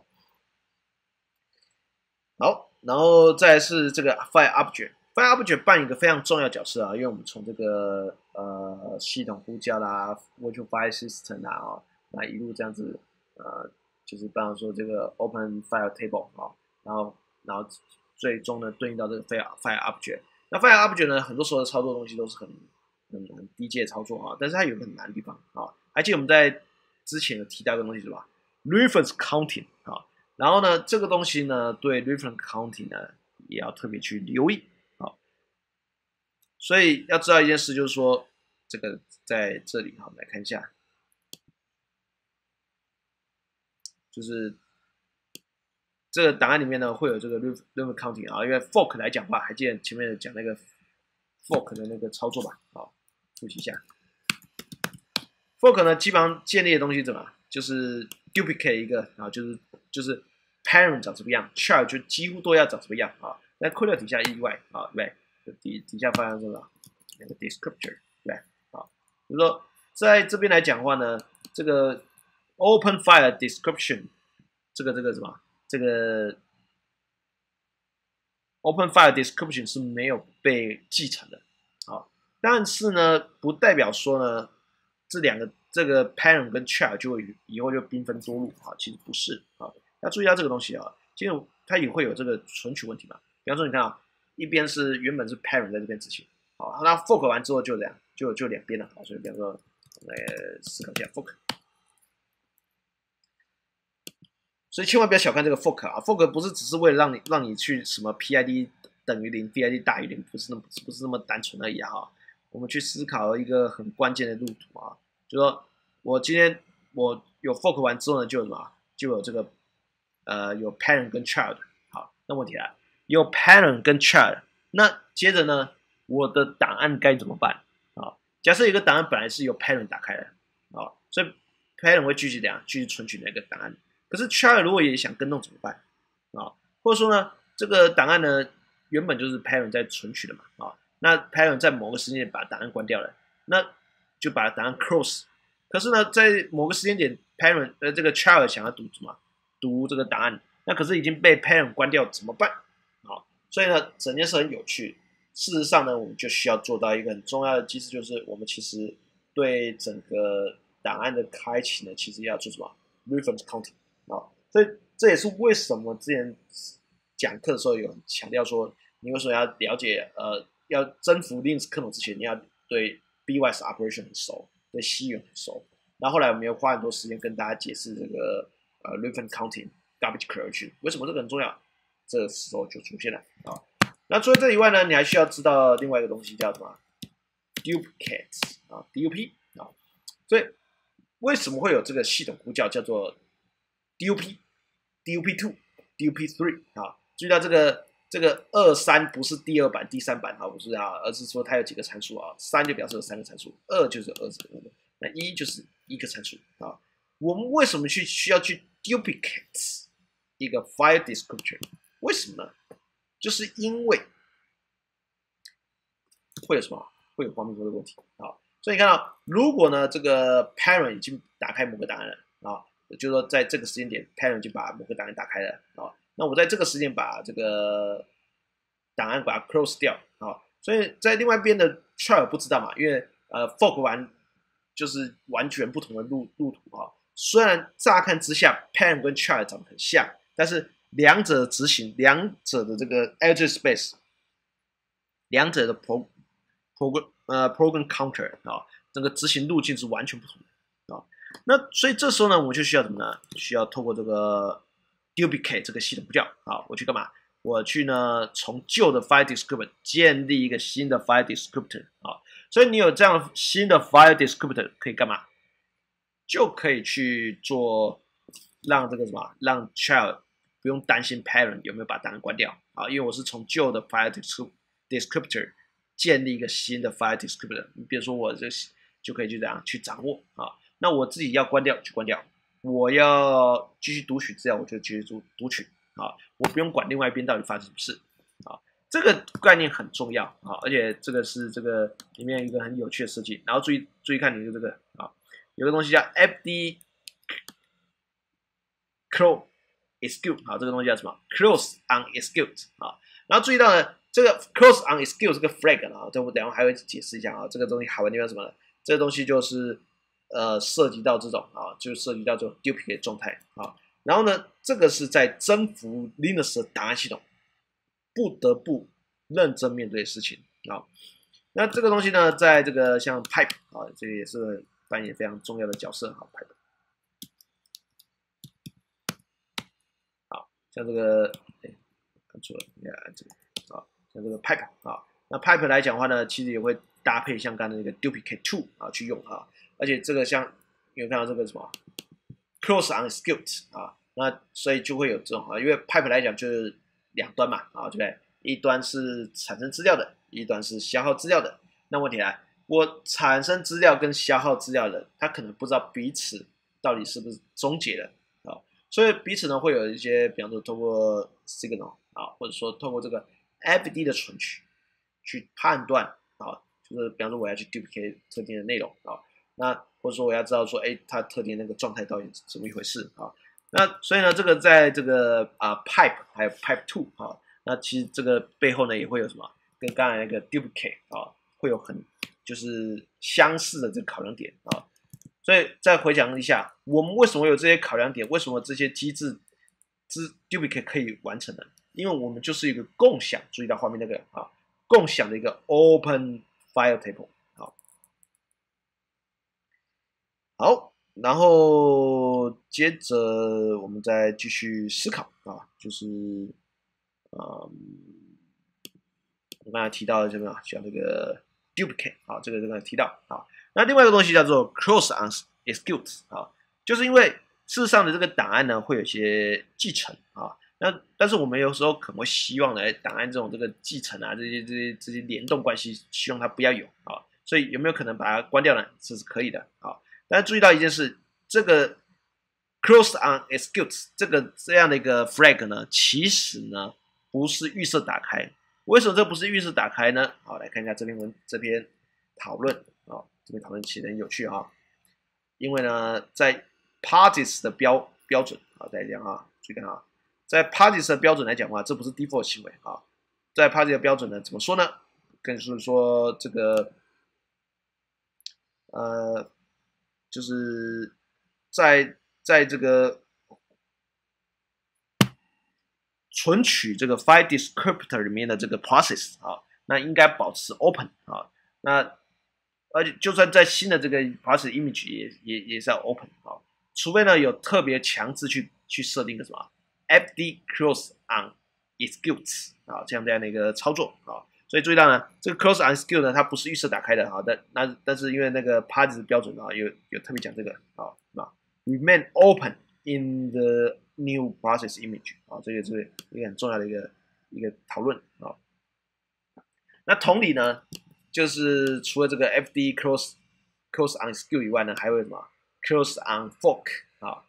好，然后再来是这个 File Object。File Object 扮演一个非常重要的角色啊，因为我们从这个系统呼叫啦、Virtual File System 啊，那一路这样子就是比方说这个 Open File Table 啊，然后最终呢对应到这个 File Object。那 File Object 呢，很多时候的操作东西都是很低阶的操作啊，但是它有一个很难的地方啊。而且我们在之前有提到一个东西是吧 ？Reference Counting 啊，然后呢这个东西呢对 Reference Counting 呢也要特别去留意啊。所以要知道一件事，就是说这个在这里哈，我们来看一下，就是这个档案里面呢会有这个 reference counting 啊，因为 fork 来讲的话，还记得前面讲那个 fork 的那个操作吧？啊，复习一下。fork 呢基本上建立的东西怎么？就是 duplicate 一个啊，就是 parent 长什么样 ，child 就几乎都要长什么样啊。那扣掉底下意外啊，对不对？底下发生什么？那个 descriptor 对啊，比如说在这边来讲的话呢，这个 open file description 这个什么？这个 Open File Description 是没有被继承的，啊，但是呢，不代表说呢，这个 parent 跟 child 就会以后就兵分多路啊，其实不是啊，要注意到这个东西啊，其实它也会有这个存取问题嘛。比方说，你看啊，一边是原本是 parent 在这边执行，好，那 fork 完之后就这样，就两边了，好，所以比方说，来思考一下 fork。所以千万不要小看这个 fork 啊 ，fork 不是只是为了让你去什么 PID 等于0 ，PID 大于0，不是那么单纯而已哈。我们去思考一个很关键的路途啊，就说我今天我有 fork 完之后呢，就有什么？就有这个有 parent 跟 child。好，那问题来了，有 parent 跟 child， 那接着呢，我的档案该怎么办啊？假设有个档案本来是由 parent 打开的啊，所以 parent 会继续怎样？继续存取那个档案。 可是 child 如果也想跟动怎么办啊？或者说呢，这个档案呢原本就是 parent 在存取的嘛啊，那 parent 在某个时间点把档案关掉了，那就把档案 close。可是呢，在某个时间点 parent 这个 child 想要读什么？读这个档案，那可是已经被 parent 关掉，怎么办？好，所以呢，整件事很有趣。事实上呢，我们就需要做到一个很重要的机制，就是我们其实对整个档案的开启呢，其实要做什么 reference counting 啊。所以这也是为什么之前讲课的时候有强调说，你为什么要了解要征服 Linux 可能之前，你要对 BYS operation 很熟，对西元很熟。然后后来我们又花很多时间跟大家解释这个reference counting、garbage collection， 为什么这个很重要？这个时候就出现了啊。那除了这以外呢，你还需要知道另外一个东西叫什么 ？duplicates 啊 ，DUP 啊。所以为什么会有这个系统呼叫叫做 DUP、DUP2、DUP3 啊？注意到这个23不是第2版、第3版啊，不是啊，而是说它有几个参数啊，3就表示有3个参数，2就是2个，那1就是1个参数啊。我们为什么需要去 duplicate 一个 file descriptor？ 为什么呢？就是因为会有什么？会有方便说的问题啊。所以你看到，如果呢这个 parent 已经打开某个档案了啊，就是说在这个时间点 parent 就把某个档案打开了啊，那我在这个时间把这个档案把它 close 掉啊，所以在另外一边的 child 不知道嘛，因为fork 完就是完全不同的路途啊。虽然乍看之下 parent 跟 child 长得很像，但是两者的执行，两者的这个 address space， 两者的 program counter 啊，整个执行路径是完全不同的啊。那所以这时候呢，我们就需要什么呢？需要透过这个 duplicate 这个系统呼叫啊，我去干嘛？我去呢从旧的 file descriptor 建立一个新的 file descriptor 啊。所以你有这样新的 file descriptor 可以干嘛？就可以去做让这个什么，让 child 不用担心 parent 有没有把档案关掉啊，因为我是从旧的 file descriptor 建立一个新的 file descriptor， 你比如说我就可以就这样去掌握啊。那我自己要关掉就关掉，我要继续读取资料我就继续读取啊，我不用管另外一边到底发生什么事啊。这个概念很重要啊，而且这个是这个里面一个很有趣的设计。然后注意看你的这个啊。有个东西叫 fd close execute 啊，这个东西叫什么 close on execute 啊。然后注意到呢，这个 close on execute 这个 flag 啊，这我等一下还会解释一下啊。这个东西好玩的地方是什么呢？这个东西就是涉及到这种啊，就涉及到这种 duplicate 状态啊。然后呢，这个是在征服 Linux 的档案系统不得不认真面对的事情啊。那这个东西呢，在这个像 pipe 啊，这个也是扮演非常重要的角色啊 ，pipe。好，像这个，看错了，你看这个啊，像这个 pipe 啊，那 pipe 来讲的话呢，其实也会搭配像刚才那个 duplicate to 啊去用啊，而且这个像有看到这个什么 close on execute 啊，那所以就会有这种啊，因为 pipe 来讲就是两端嘛啊，对不对？一端是产生资料的，一端是消耗资料的。那问题来，我产生资料跟消耗资料的，他可能不知道彼此到底是不是终结了啊，所以彼此呢会有一些，比方说透过 signal 啊，或者说透过这个 fd 的存取去判断啊，就是比方说我要去 duplicate 特定的内容啊，那或者说我要知道说，哎，它特定那个状态到底是怎么一回事啊？那所以呢，这个在这个pipe 还有 pipe two 啊。那其实这个背后呢，也会有什么？跟刚才那个 duplicate 啊，会有很就是相似的这个考量点啊。所以再回想一下，我们为什么有这些考量点？为什么这些机制duplicate 可以完成呢？因为我们就是一个共享，注意到画面那个啊，共享的一个 open file table 啊。好，然后接着我们再继续思考啊，就是我刚才提到的什么，像这个 duplicate 啊，这个刚才提到啊。那另外一个东西叫做 close on execute 啊，就是因为事实上的这个档案呢会有一些继承啊，但是我们有时候可能会希望呢，档案这种这个继承啊，这些联动关系，希望它不要有啊，所以有没有可能把它关掉呢？这是可以的啊。但是注意到一件事，这个 close on execute 这样的一个 flag 呢，其实呢不是预设打开。为什么这不是预设打开呢？好，来看一下这篇讨论啊，这篇讨论其实很有趣啊。因为呢，在 Parties 的标准啊，再讲啊，注意看啊，在 Parties 的标准来讲的话，这不是 default 行为啊。在 Parties 的标准呢，怎么说呢？更是说这个就是在这个存取这个 file descriptor 里面的这个 process 啊，那应该保持 open 啊。那而且就算在新的这个 process image 也是要 open 啊，除非呢有特别强制去设定个什么 fd close on execute 啊这样的一个操作啊。所以注意到呢，这个 close on execute 呢，它不是预设打开的，好的，但是因为那个 Parties 标准啊，有特别讲这个啊，remain open in the new process image 啊，这个是一个很重要的一个讨论啊。那同理呢，就是除了这个 fd close on execute 以外呢，还有什么 close on fork 啊，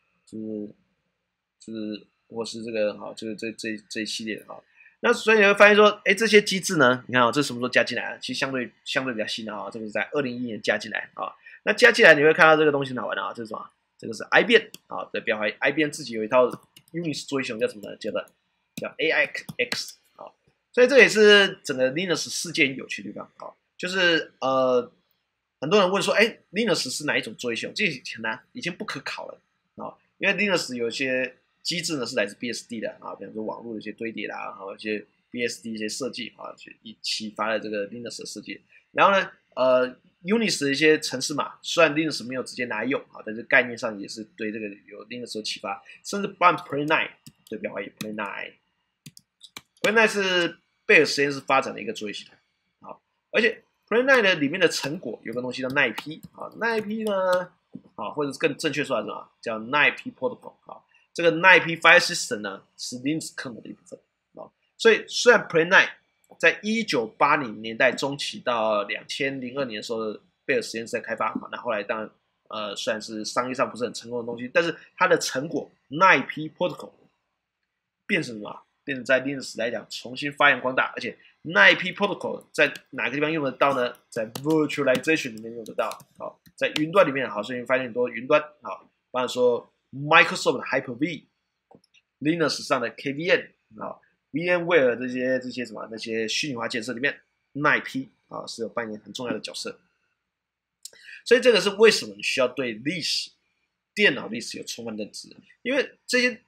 就是或是这个好，就是这一系列的啊。那所以你会发现说，哎，这些机制呢，你看啊，这什么时候加进来啊？其实相对比较新的啊，这个是在2011年加进来啊。那加进来你会看到这个东西很好玩的啊，这是什么？这个是 IBM 啊的标牌 ，IBM 自己有一套 Unix 作业系统叫什么呢？叫 AIX 啊。所以这也是整个 Linux 世界有趣的地方啊，就是很多人问说，哎，Linux 是哪一种作业系统？这很难，已经不可考了啊，因为 Linux 有些机制呢是来自 BSD 的啊，比方说网络的一些堆叠啦，还有一些 BSD 一些设计啊，去启发了这个 Linux 的设计。然后呢，Unix 的一些程式码，虽然 Linux 没有直接拿来用啊，但是概念上也是对这个有 Linux 有启发，甚至包含 Play9 对标牌 Play9 是贝尔实验室发展的一个作业系统啊，而且 Play9 的里面的成果有个东西叫 NIP 啊，NIP 呢啊，或者是更正确说来什么叫 NIP Protocol 啊。这个 NIP File System 呢是 Linux 可能的一部分啊，所以虽然 Play9 在1980年代中期到2002年的时候，贝尔实验室在开发，那后来当然虽然是商业上不是很成功的东西，但是它的成果 NIP Protocol 变成什么？变成在 Linux 来讲重新发扬光大，而且 NIP Protocol 在哪个地方用得到呢？在 Virtualization 里面用得到，好，在云端里面好，所以发现很多云端好，比方说 Microsoft 的 Hyper-V、Linux 上的 KVM 啊、VMware 这些什么那些虚拟化建设里面 ，NIP 啊是有扮演很重要的角色。所以这个是为什么你需要对历史、电脑历史有充分认知，因为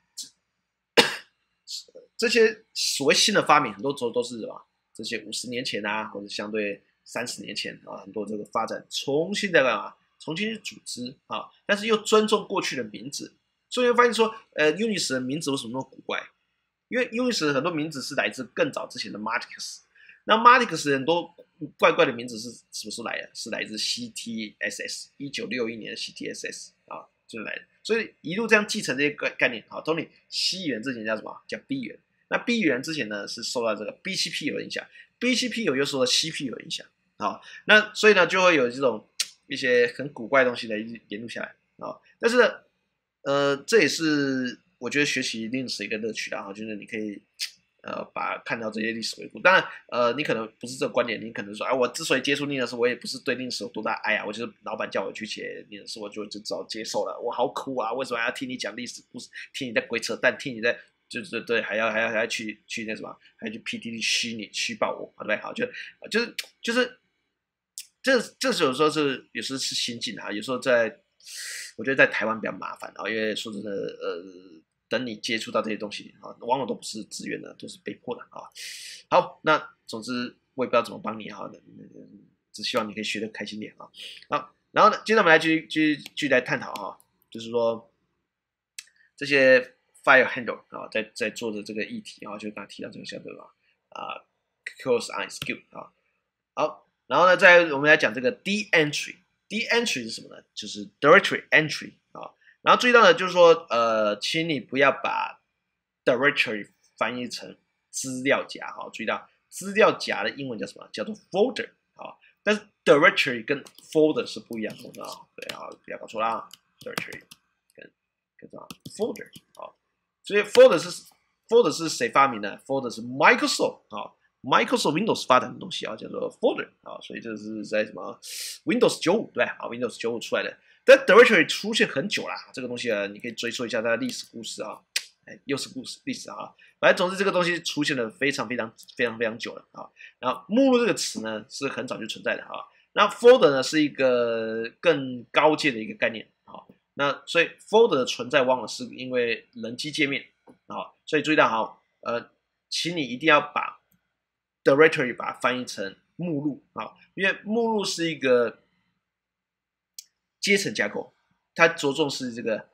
这些所谓新的发明，很多时候都是什么？这些50年前啊，或者相对30年前啊，很多这个发展重新在干嘛？重新去组织啊，但是又尊重过去的名字，所以会发现说，Unix 的名字为什么那么古怪？因为 Unix 的很多名字是来自更早之前的 Martix， 那 Martix 很多怪怪的名字是什么时候来的？是来自 CTSS 1961年的 CTSS 啊，就是来的。所以一路这样继承这些概念，好，Tony 西元之前叫什么？叫 B 元。那 B 元之前呢是受到这个 BCP 有影响 ，BCP 又受到 CP 有影响，好，那所以呢就会有这种一些很古怪的东西来沿路下来啊。但是这也是我觉得学习历史一个乐趣啦，就是你可以看到这些历史回顾。当然你可能不是这个观点，你可能说，我之所以接触历史，我也不是对历史有多大爱啊，我就是老板叫我去写历史，我就只好接受了。我好苦啊，为什么还要听你讲历史故事，听你在鬼扯淡，听你在就是对，还要去那什么，还要去 PTT 虚报我，对不对？好，就是这有时候有时候是心境啊，有时候我觉得在台湾比较麻烦啊，因为说真的，等你接触到这些东西啊，往往都不是自愿的，都是被迫的啊。好，那总之我也不知道怎么帮你哈，只希望你可以学得开心点啊。好，然后呢，接着我们来继续来探讨哈，就是说这些 file handle 啊，在做的这个议题啊，就刚才提到这个相对嘛close on execute 啊。好，然后呢，我们来讲这个 D entry。D entry 是什么呢？就是 directory entry 啊。然后注意到的就是说，请你不要把 directory 翻译成资料夹哈。注意到资料夹的英文叫什么？叫做 folder 啊。但是 directory 跟 folder 是不一样的啊。对啊，不要搞错啦 ，directory 跟叫做 folder 啊。所以 folder 是谁发明的 ？folder 是 Microsoft 啊。Microsoft Windows 发展的东西啊，叫做 folder 啊，所以这是在什么 Windows 95对啊 Windows 95出来的。但 directory 出现很久啦，这个东西啊，你可以追溯一下它的历史故事啊，又是历史啊。反正总之这个东西出现了非常久了啊。然后目录这个词呢是很早就存在的啊。那 folder 呢是一个更高阶的一个概念啊。那所以 folder 的存在往往是因为人机界面啊，所以注意到好，请你一定要把 directory 把它翻译成目录啊，因为目录是一个阶层架构，它着重的是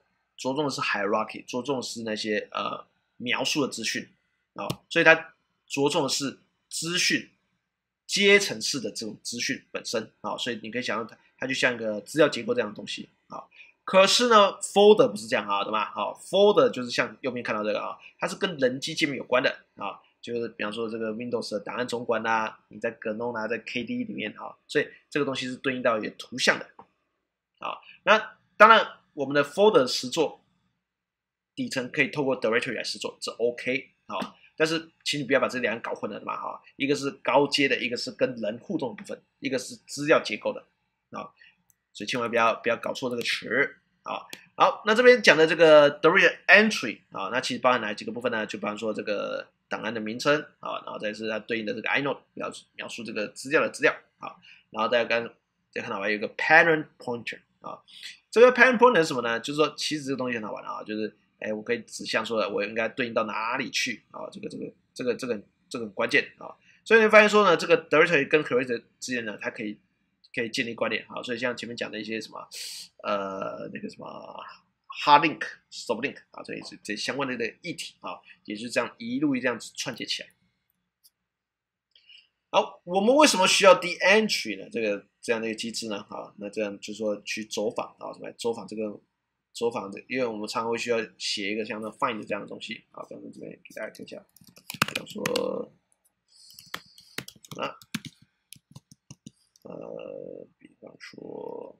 hierarchy， 着重的是那些描述的资讯啊，所以它着重的是资讯阶层式的这种资讯本身啊，所以你可以想象它就像一个资料结构这样的东西啊。可是呢 ，folder 不是这样啊，对吧？好 ，folder 就是像右边看到这个啊，它是跟人机界面有关的啊。就是比方说这个 Windows 的档案总管啊，你在 GNOME 啊，在 KDE 里面啊，所以这个东西是对应到一个图像的啊。那当然，我们的 folder 实作底层可以透过 directory 来实作，这 OK 啊。但是请你不要把这两个搞混了嘛哈，一个是高阶的，一个是跟人互动的部分，一个是资料结构的啊，所以千万不要搞错这个词啊。好，那这边讲的这个 directory entry 啊，那其实包含哪几个部分呢？就包含说这个档案的名称啊，然后再是它对应的这个 inode 描述这个资料的资料啊，然后再看到还有一个 parent pointer 啊，这个 parent pointer 是什么呢？就是说其实这个东西很好玩啊，就是我可以指向说我应该对应到哪里去啊，这个很关键啊，所以你会发现说呢，这个 directory 跟 creator 之间呢，它可以建立关联啊，所以像前面讲的一些什么那个什么 hard link、soft link 啊，这相关的议题啊，也就是这样一路这样子串接起来。好，我们为什么需要 de-entry 呢？这样的一个机制呢？啊，那这样就是说去走访啊，什么走访因为我们常常会需要写一个像那 find 这样的东西啊，比方说这边给大家看一下，比方说那比方说。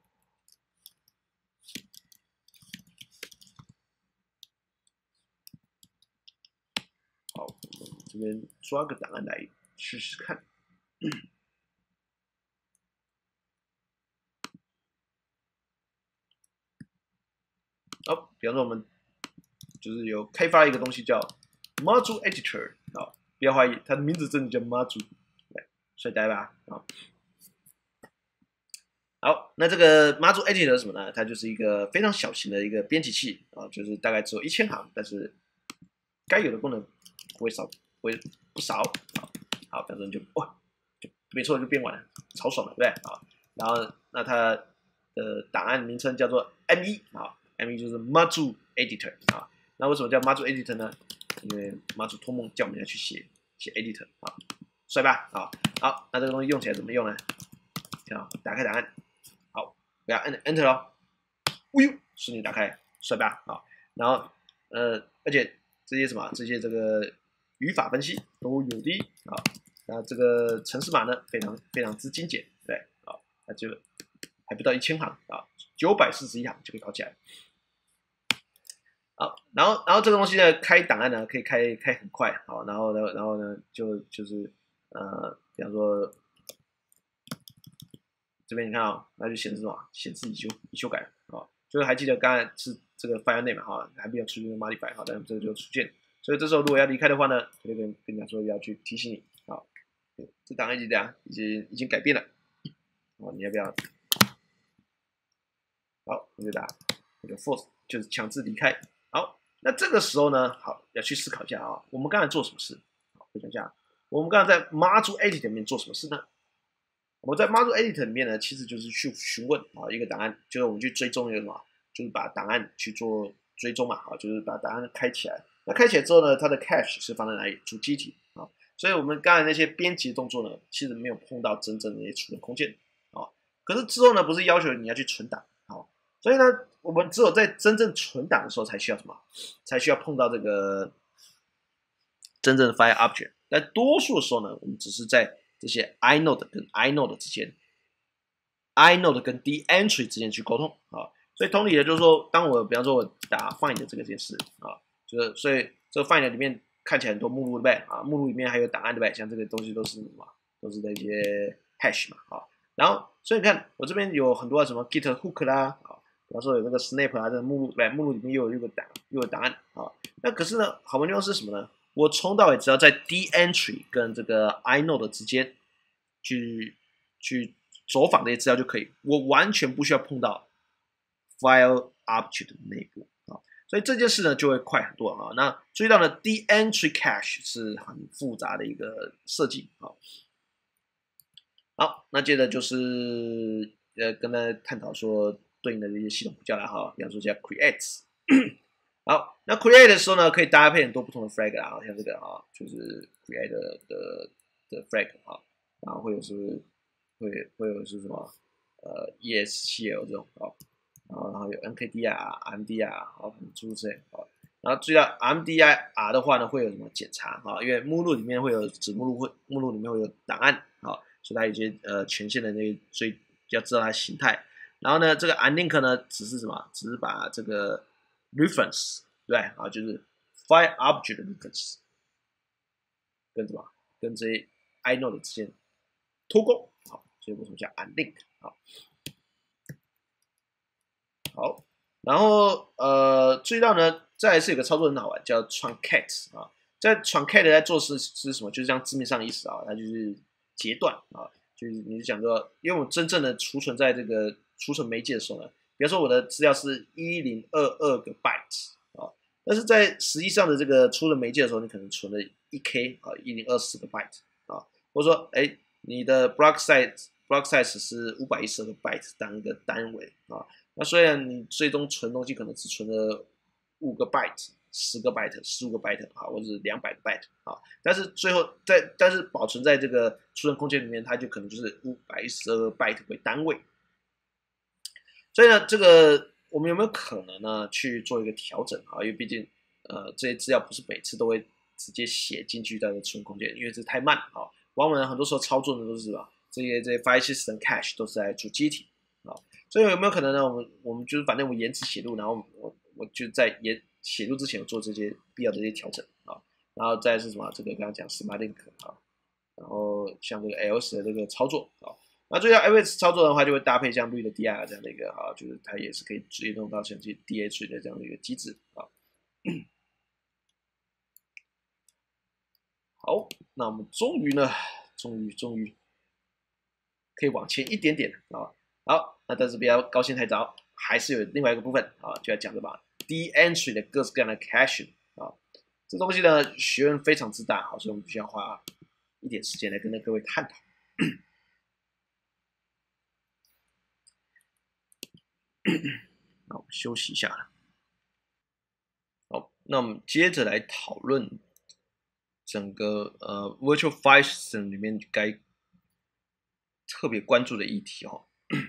好，我们这边抓个档案来试试看。好，比方说我们就是有开发一个东西叫 Module Editor 啊，不要怀疑，它的名字真的叫 Module， 帅呆吧？啊，好，那这个 Module Editor 是什么呢？它就是一个非常小型的一个编辑器啊，就是大概只有1000行，但是该有的功能不少啊。好，比方说你就没错，就编完了，超爽的，对不对啊？然后那它的档案名称叫做 M1啊。M1 就是 Module Editor 啊，那为什么叫 Module Editor 呢？因为马祖托梦叫我们要去写 Editor 啊，帅吧啊？好，那这个东西用起来怎么用呢？啊，打开档案，好，不要按 Enter 哦，哎呦，顺利打开，帅吧啊？然后而且这些这个语法分析都有的啊，那这个程式码呢非常之精简，对啊，那就还不到1000行啊，941行就可以搞起来。好，然后这个东西呢，开档案呢可以开很快，好，然后呢就是比方说这边你看啊，那就显示什么？显示已修改啊，就是还记得刚才是这个 file name 哈，还没有出现 modify 哈，但是这个就出现，所以这时候如果要离开的话呢，就跟你讲说要去提醒你，好，这档案已经改变了，哦，你要不要？好，我就打那个 force 就是强制离开。好，那这个时候呢，好要去思考一下啊，我们刚才做什么事？好，回想一下，我们刚才在 Module Editor 里面做什么事呢？我们在 Module Editor 里面呢，其实就是去询问啊一个档案，就是我们去追踪一个什么，就是把档案去做追踪嘛，啊，就是把档案开起来。那开起来之后呢，它的 cache 是放在哪里？主机体啊，所以我们刚才那些编辑动作呢，其实没有碰到真正的那些储存空间啊。可是之后呢，不是要求你要去存档，好，所以呢，我们只有在真正存档的时候才需要什么？才需要碰到这个真正的 file object。但多数的时候呢，我们只是在这些 inode 跟 inode 之间 ，inode 跟 de-entry 之间去沟通啊。 所以同理的就是说，当我比方说我打 find 这件事啊，就是所以这个 find 里面看起来很多目录对不对啊？目录里面还有档案对不对？像这个东西都是什么？都是那些 hash 嘛啊。然后所以你看我这边有很多什么 git hook 啦啊，比方说有那个 snap 啊，这个目录对不对？目录里面又有档案啊。那可是呢，好玩的地方是什么呢？我从到尾只要在 d entry 跟这个 inode 之间去走访这些资料就可以，我完全不需要碰到 file object 的内部啊，所以这件事呢就会快很多啊。那注意到呢 ，d entry cache 是很复杂的一个设计啊。好，那接着就是跟大家探讨说对应的这些系统呼叫啦哈，比方说叫 create。好，那 create 的时候呢，可以搭配很多不同的 flag 啦，像这个啊，就是 create 的 flag 啊，然后会有会有是什么ESCL 这种啊，然后有 NKD 啊、MD 啊，好，诸如此类啊。然后注意到 MDIR 的话呢，会有什么检查啊？因为目录里面会有子目录里面会有档案啊，所以它有些权限的那个，所以要知道它的形态。然后呢，这个 unlink 呢，只是什么？只是把这个 reference 对啊，就是 file object reference 跟什么？跟这些 inode 之间脱钩，好，所以为什么叫 unlink 好，好，然后注意到呢，再来是有个操作很好玩，叫 truncate 啊，在 truncate 在做是什么？就是像字面上的意思啊，它就是截断啊，就是你是讲说，因为我真正的储存在这个储存媒介的时候呢，比方说我的资料是1022个 byte 啊，但是在实际上的这个储存媒介的时候，你可能存了1K 啊，1024个 byte 啊，或者说你的 block size 是512个 byte 当一个单位啊。那虽然你最终存东西可能只存了5个 byte、10个 byte、15个 byte 啊，或者是200个 byte 啊，但是最后但是保存在这个储存空间里面，它就可能就是512 byte 为单位。所以呢，这个我们有没有可能呢去做一个调整啊？因为毕竟这些资料不是每次都会直接写进去在储存空间，因为这太慢啊。往往很多时候操作的都是吧，这些 file system cache 都是在主机体啊。所以有没有可能呢？我们就是反正我延迟写入，然后我就在写入之前做这些必要的这些调整啊，然后再是什么？这个刚刚讲 smart link 啊，然后像这个 else 的这个操作啊，那注意到 else 操作的话，就会搭配像 read dir 这样的一个啊，就是它也是可以直接用到像这 DH 的这样的一个机制啊。好，那我们终于可以往前一点点啊。好，那但是不要高兴太早，还是有另外一个部分啊，就要讲的吧 D entry 的各式各样的 caching 啊，这东西呢学问非常之大，好，所以我们必须要花一点时间来跟各位探讨。那我们休息一下。好，那我们接着来讨论整个Virtual File System 里面该特别关注的议题哦。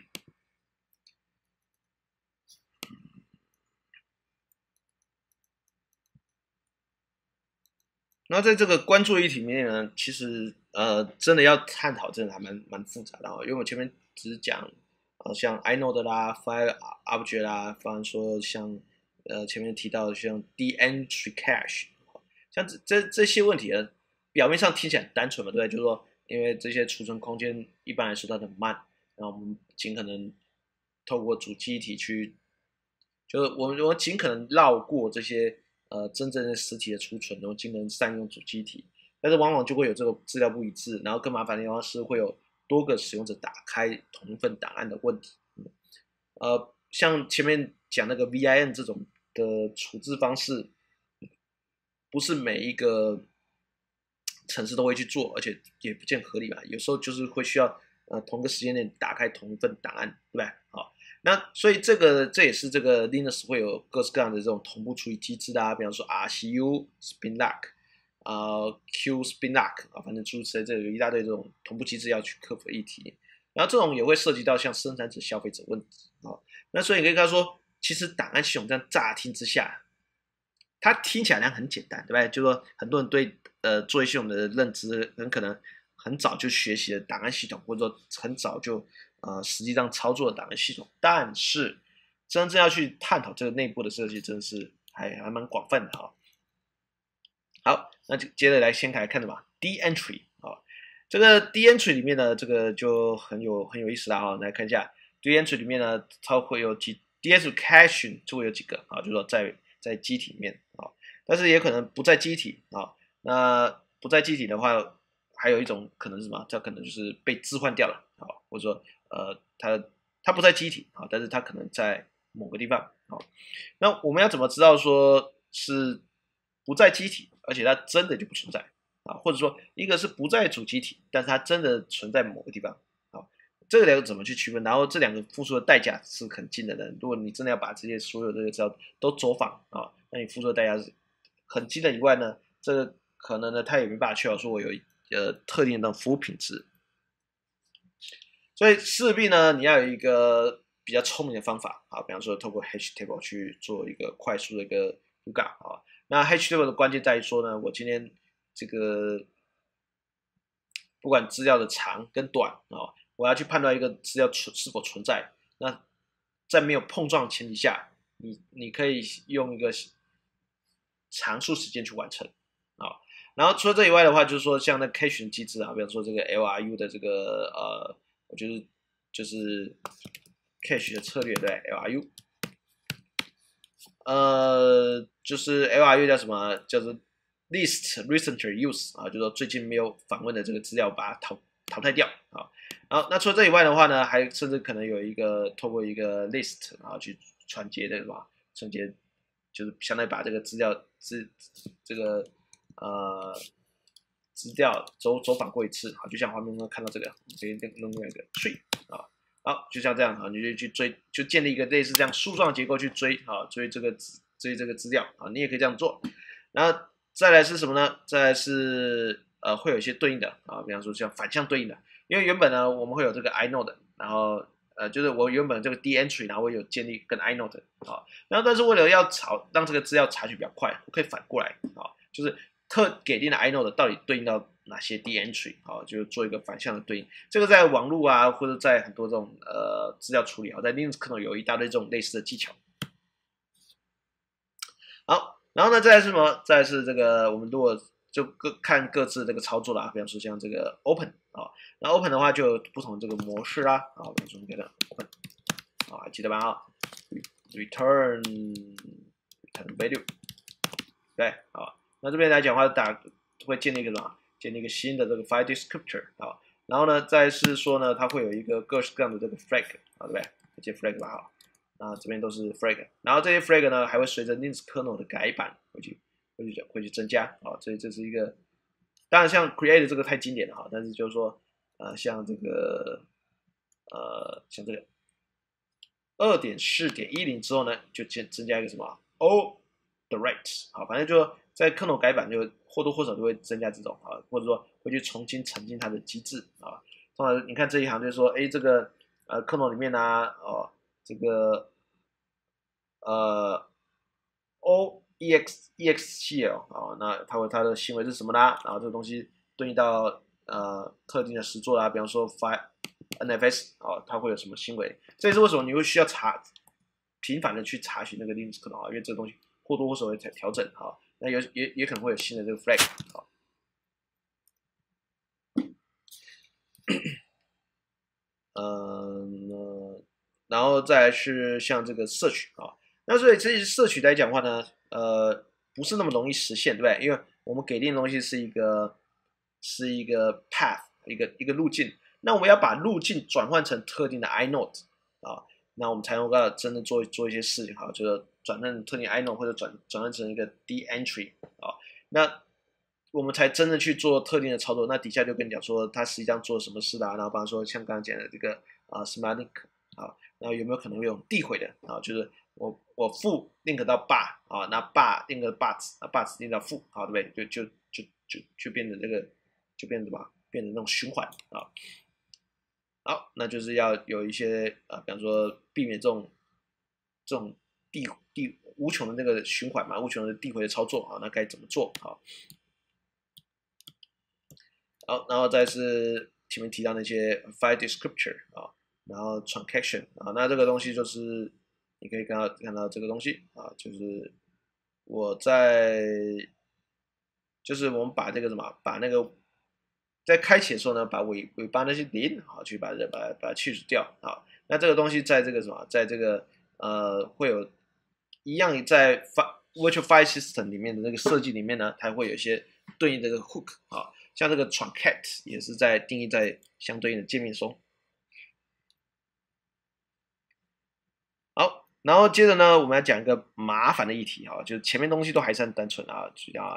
那在这个关注议题里面呢，其实真的要探讨，真的还蛮复杂的哦。因为我前面只是讲像 inode 啦、file object 啦，比方说像前面提到的像 d entry cache，像这些问题呢，表面上听起来很单纯嘛，对不对？就是说，因为这些储存空间一般来说它很慢，那我们尽可能透过主机体去，就是我们尽可能绕过这些真正的实体的储存，然后尽能善用主机体，但是往往就会有这个资料不一致，然后更麻烦的地方是会有多个使用者打开同一份档案的问题。像前面讲那个 VIN 这种的处置方式，不是每一个城市都会去做，而且也不见合理吧。有时候就是会需要同个时间内打开同一份档案，对吧？好，那所以这也是这个 Linux 会有各式各样的这种同步处理机制的啊，比方说 RCU Spin Lock Q Spin Lock 啊，反正诸如此类，这有一大堆这种同步机制要去克服的议题。然后这种也会涉及到像生产者、消费者问题啊。那所以你可以跟他说，其实档案系统这样乍听之下，它听起来很简单，对不对？就说很多人对作业系统的认知，很可能很早就学习了档案系统，或者说很早就实际上操作了档案系统。但是真正要去探讨这个内部的设计，真的是还蛮广泛的哈。好，那就接着来先来看什么 D entry 啊，这个 D entry 里面呢，这个就很有意思了哈。来看一下 D entry 里面呢，它会有D entry caching 就会有几个啊，就是说在机体里面啊，但是也可能不在机体啊。那不在机体的话，还有一种可能是什么？这可能就是被置换掉了啊，或者说它不在机体啊，但是它可能在某个地方啊。那我们要怎么知道说是不在机体，而且它真的就不存在啊？或者说一个是不在主机体，但是它真的存在某个地方啊？这个两个怎么去区分？然后这两个付出的代价是很近的。如果你真的要把这些所有的资料都走访啊，那你付出的代价是很近的以外呢，这个可能呢，它也没办法确保说我有特定的服务品质。所以势必呢，你要有一个比较聪明的方法啊，比方说透过 HTable 去做一个快速的一个读稿啊。那 HTable 的关键在于说呢，我今天这个不管资料的长跟短啊，我要去判断一个资料是否存在。那在没有碰撞的前提下，你可以用一个长数时间去完成啊。然后除了这以外的话，就是说像那 cache 机制啊，比方说这个 LRU 的这个我觉得就是 cache 的策略对 LRU，就是 LRU 叫什么？叫做 list recently used 啊，就是说最近没有访问的这个资料，把它淘汰掉啊。然后那除了这以外的话呢，还甚至可能有一个透过一个 list 啊去传接的是吧？传接就是相当于把这个资料这个资料走访过一次啊，就像画面中看到这个，直接弄那个 tree 啊。好，就像这样啊，你就去追，就建立一个类似这样树状结构去追啊，追这个资料啊，你也可以这样做。然后再来是什么呢？再来是会有一些对应的啊，比方说像反向对应的，因为原本呢我们会有这个 inode，然后就是我原本这个 d entry，然后我有建立跟 inode 啊，然后但是为了要让这个资料查取比较快，我可以反过来啊，就是给定的 inode 到底对应到哪些 D entry 啊，就是做一个反向的对应。这个在网络啊，或者在很多这种资料处理啊，在 Linux 可能有一大堆这种类似的技巧。好，然后呢，再来是什么？再来是这个我们如果就看各自这个操作啦，比方说像这个 Open 啊，那 Open 的话就有不同这个模式啦啊，比方说这个 Open 啊，记得吧啊，return value 对啊，那这边来讲的话，会建立一个什么？建立一个新的这个 file descriptor 啊，然后呢，再是说呢，它会有一个各式各样的这个 flag 啊，对不对？这些 flag 吧哈，啊这边都是 flag，然后这些 flag 呢还会随着 Linux kernel 的改版会去增加啊，所以这是一个，当然像 create 这个太经典了哈，但是就是说像这个像这个2.4.10之后呢，就增加一个什么 O direct 好，反正就在 kernel 改版就或多或少都会增加这种啊，或者说会去重新沉浸它的机制啊。通常你看这一行就是说，哎，这个kernel 里面呢、哦，这个OEXEXCL 啊，那它的行为是什么呢？然后这个东西对应到特定的实作啦，比方说 NFS 啊，它会有什么行为？这也是为什么你会需要频繁的去查询那个 Linux 可能啊，因为这个东西或多或少会调整啊，那也可能会有新的这个 flag 啊。然后再来是像这个摄取啊，那所以其实摄取来讲的话呢，不是那么容易实现，对不对？因为我们给定的东西是一个 path，一个路径，那我们要把路径转换成特定的 inode 啊，那我们才能够真的做一些事情哈，就是转换特定 inode 或者转换成一个 D entry 啊，那我们才真的去做特定的操作。那底下就跟你讲说，它实际上做什么事的啊，然后比方说像刚刚讲的这个semantic 啊，然后有没有可能用递回的啊？就是我负 link 到 bar 啊，那 bar link 到 bars，那 bars link 到负，啊，对不对？就变成这个，就变成什么？变成那种循环啊。好，那就是要有一些比方说避免这种无穷的那个循环嘛，无穷的递回的操作啊，那该怎么做啊？好，然后再是前面提到那些 file descriptor 啊，然后 transaction 啊，那这个东西就是你可以看到这个东西啊，就是我在就是我们把这个什么，把那个在开启的时候呢，把尾巴那些零啊，去把它去除掉啊。那这个东西在这个什么，在这个会有一样在Virtual File System 里面的那个设计里面呢，它会有一些对应的这个 hook 啊，像这个 truncate 也是在定义在相对应的界面中。好，然后接着呢，我们来讲一个麻烦的议题哈，就是前面东西都还算单纯啊，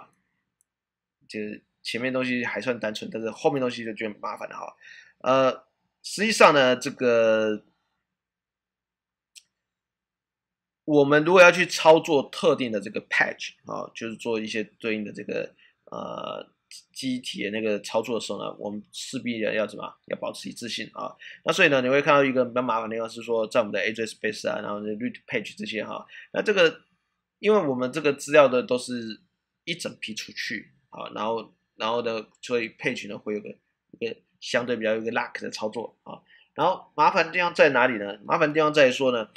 就是前面东西还算单纯，但是后面东西就觉得麻烦了哈。实际上呢，这个我们如果要去操作特定的这个 patch 啊，就是做一些对应的这个机体的那个操作的时候呢，我们势必要什么？要保持一致性啊。那所以呢，你会看到一个比较麻烦的地方是说，在我们的 address space 啊，然后 read page 这些哈，那这个因为我们这个资料的都是一整批出去啊，然后呢，所以 page 呢会有一个相对比较有一个 luck 的操作啊。然后麻烦的地方在哪里呢？麻烦的地方在于说呢，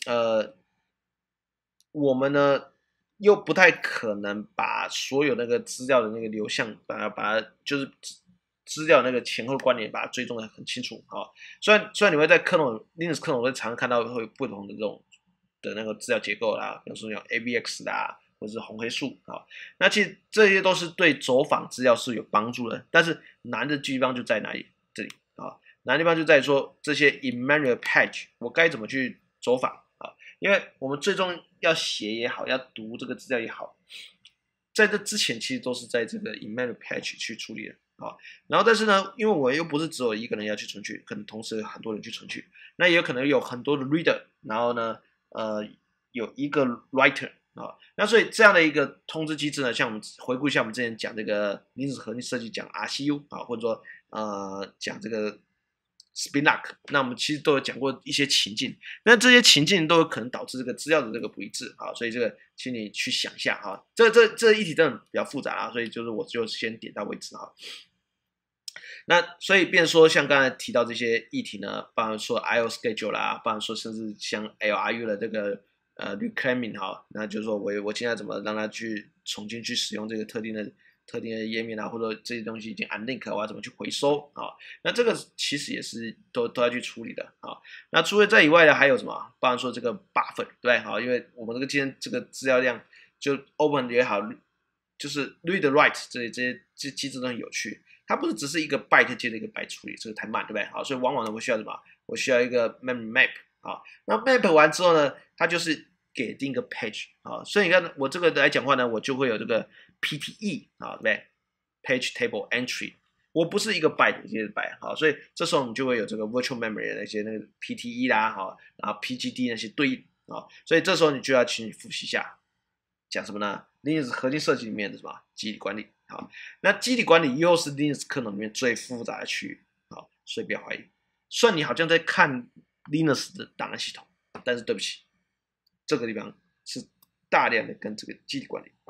我们呢又不太可能把所有那个资料的那个流向，把它就是资料那个前后关联把它追踪的很清楚啊。虽然你会在Linux 可能会常看到会有不同的这种的那个资料结构啦，比如说有 AVX 啦，或者是红黑数啊。那其实这些都是对走访资料是有帮助的，但是难的地方就在哪里？这里啊，难的地方就在于说这些 Emmanuel Patch 我该怎么去走访啊？因为我们最终要写也好，要读这个资料也好，在这之前其实都是在这个 Emmanuel Patch 去处理的啊。然后但是呢，因为我又不是只有一个人要去存取，可能同时有很多人去存取，那也有可能有很多的 reader，然后呢，有一个 writer 啊，那所以这样的一个通知机制呢，像我们回顾一下我们之前讲这个临时核心设计讲 RCU 啊，或者说讲这个 Spinlock，那我们其实都有讲过一些情境，那这些情境都有可能导致这个资料的这个不一致啊，所以这个请你去想一下哈，这议题真的比较复杂啊，所以就是我就先点到为止啊。那所以变说像刚才提到这些议题呢，包含说 IO schedule 啦，包含说甚至像 LRU 的这个reclaiming 哈，那就是说我现在怎么让它去重新去使用这个特定的页面啊，或者这些东西已经 unlink 我要怎么去回收啊？那这个其实也是都要去处理的啊。那除了这以外呢，还有什么？包含说这个 buffer 对好，因为我们今天这个资料量就 open 也好，就是 read write 这机制都很有趣。它不是只是一个 byte 接着一个 byte 处理，这个太慢，对不对？好，所以往往呢，我需要什么？我需要一个 memory map 啊。那 map 完之后呢，它就是给定一个 page 啊。所以你看我这个来讲话呢，我就会有这个 PTE 啊，对不对？Page table entry，我不是一个 byte 接着 byte 好，所以这时候我们就会有这个 virtual memory 的那些那个 PTE 啦，好，然后 PGD 那些对应啊。所以这时候你就要请你复习一下，讲什么呢？Linux 核心设计里面的什么记忆体管理。好，那基体管理又是 Linux 可能里面最复杂的区域，好，所以不要怀疑。虽然你好像在看 Linux 的档案系统，但是对不起，这个地方是大量的跟这个基体管理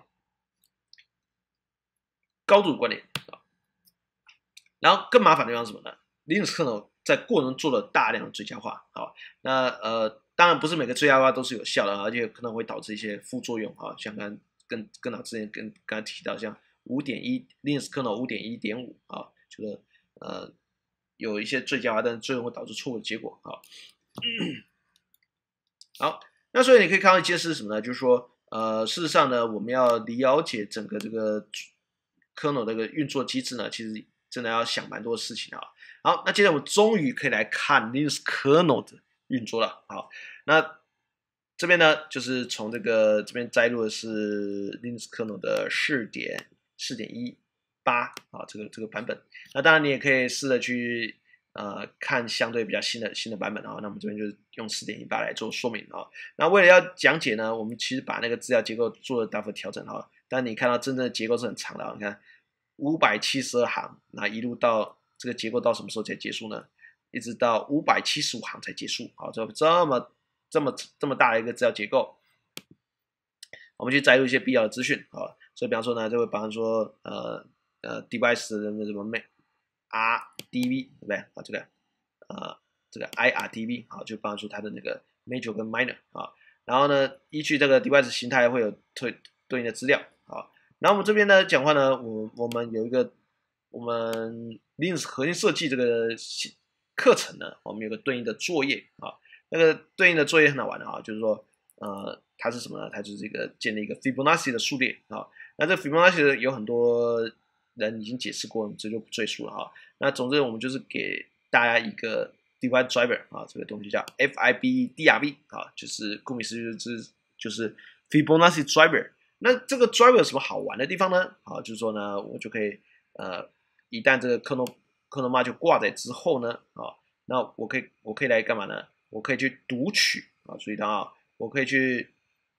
高度关联啊。然后更麻烦的地方是什么呢？Linux 可能在过程中做了大量的最佳化，好，那当然不是每个最佳化都是有效的，而且可能会导致一些副作用啊，像跟之前刚才提到像。5.1 Linux kernel 5.1.5啊，就是有一些最佳化，但是最终会导致错误的结果啊。好，那所以你可以看到一件事是什么呢？就是说事实上呢，我们要了解整个这个 kernel 这个运作机制呢，其实真的要想蛮多事情啊。好，那接着我们终于可以来看 Linux kernel 的运作了。好，那这边呢，就是从这边摘录的是 Linux kernel 的4.18啊，这个版本。那当然你也可以试着去看相对比较新的版本啊。那我们这边就是用4.18来做说明啊。那为了要讲解呢，我们其实把那个资料结构做了大幅调整啊。但你看到真正的结构是很长的啊，你看572行，那一路到这个结构到什么时候才结束呢？一直到575行才结束啊，这么大的一个资料结构，我们去摘录一些必要的资讯啊。所以比方说呢，就会比方说device 的什么 RDV 对不对啊？这个IRDV 好，就比方说它的那个 major 跟 minor 啊。 然后呢，依据这个 device 形态会有对应的资料啊。然后我们这边呢讲话呢，我们有一个我们 Linux 核心设计这个课程呢，我们有个对应的作业啊。那个对应的作业很好玩的啊，就是说它是什么呢？它就是这个建立一个 Fibonacci 的数列啊。那这 Fibonacci 有很多人已经解释过，我们这就不赘述了哈。那总之我们就是给大家一个 device driver 啊，这个东西叫 FIBDRV 啊，就是顾名思义就是 Fibonacci driver。那这个 driver 有什么好玩的地方呢？啊，就是说呢，我就可以一旦这个kernel module 挂载之后呢，啊，那我可以来干嘛呢？我可以去读取啊，注意到啊，我可以去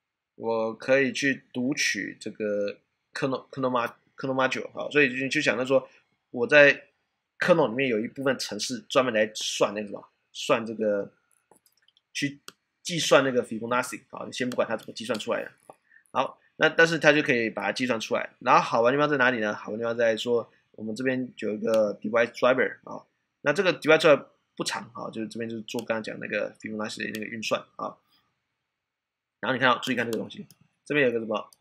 读取这个 kernel module 啊，所以你就想到说，我在 kernel 里面有一部分程式专门来算那个什么，算这个去计算那个 Fibonacci 啊，你先不管它怎么计算出来的，好，那但是它就可以把它计算出来。然后好玩的地方在哪里呢？好玩的地方在说，我们这边有一个 device driver 啊，那这个 device driver 不长啊，就是这边就是做刚刚讲那个 Fibonacci 的那个运算啊。然后你看到，注意看这个东西，这边有个什么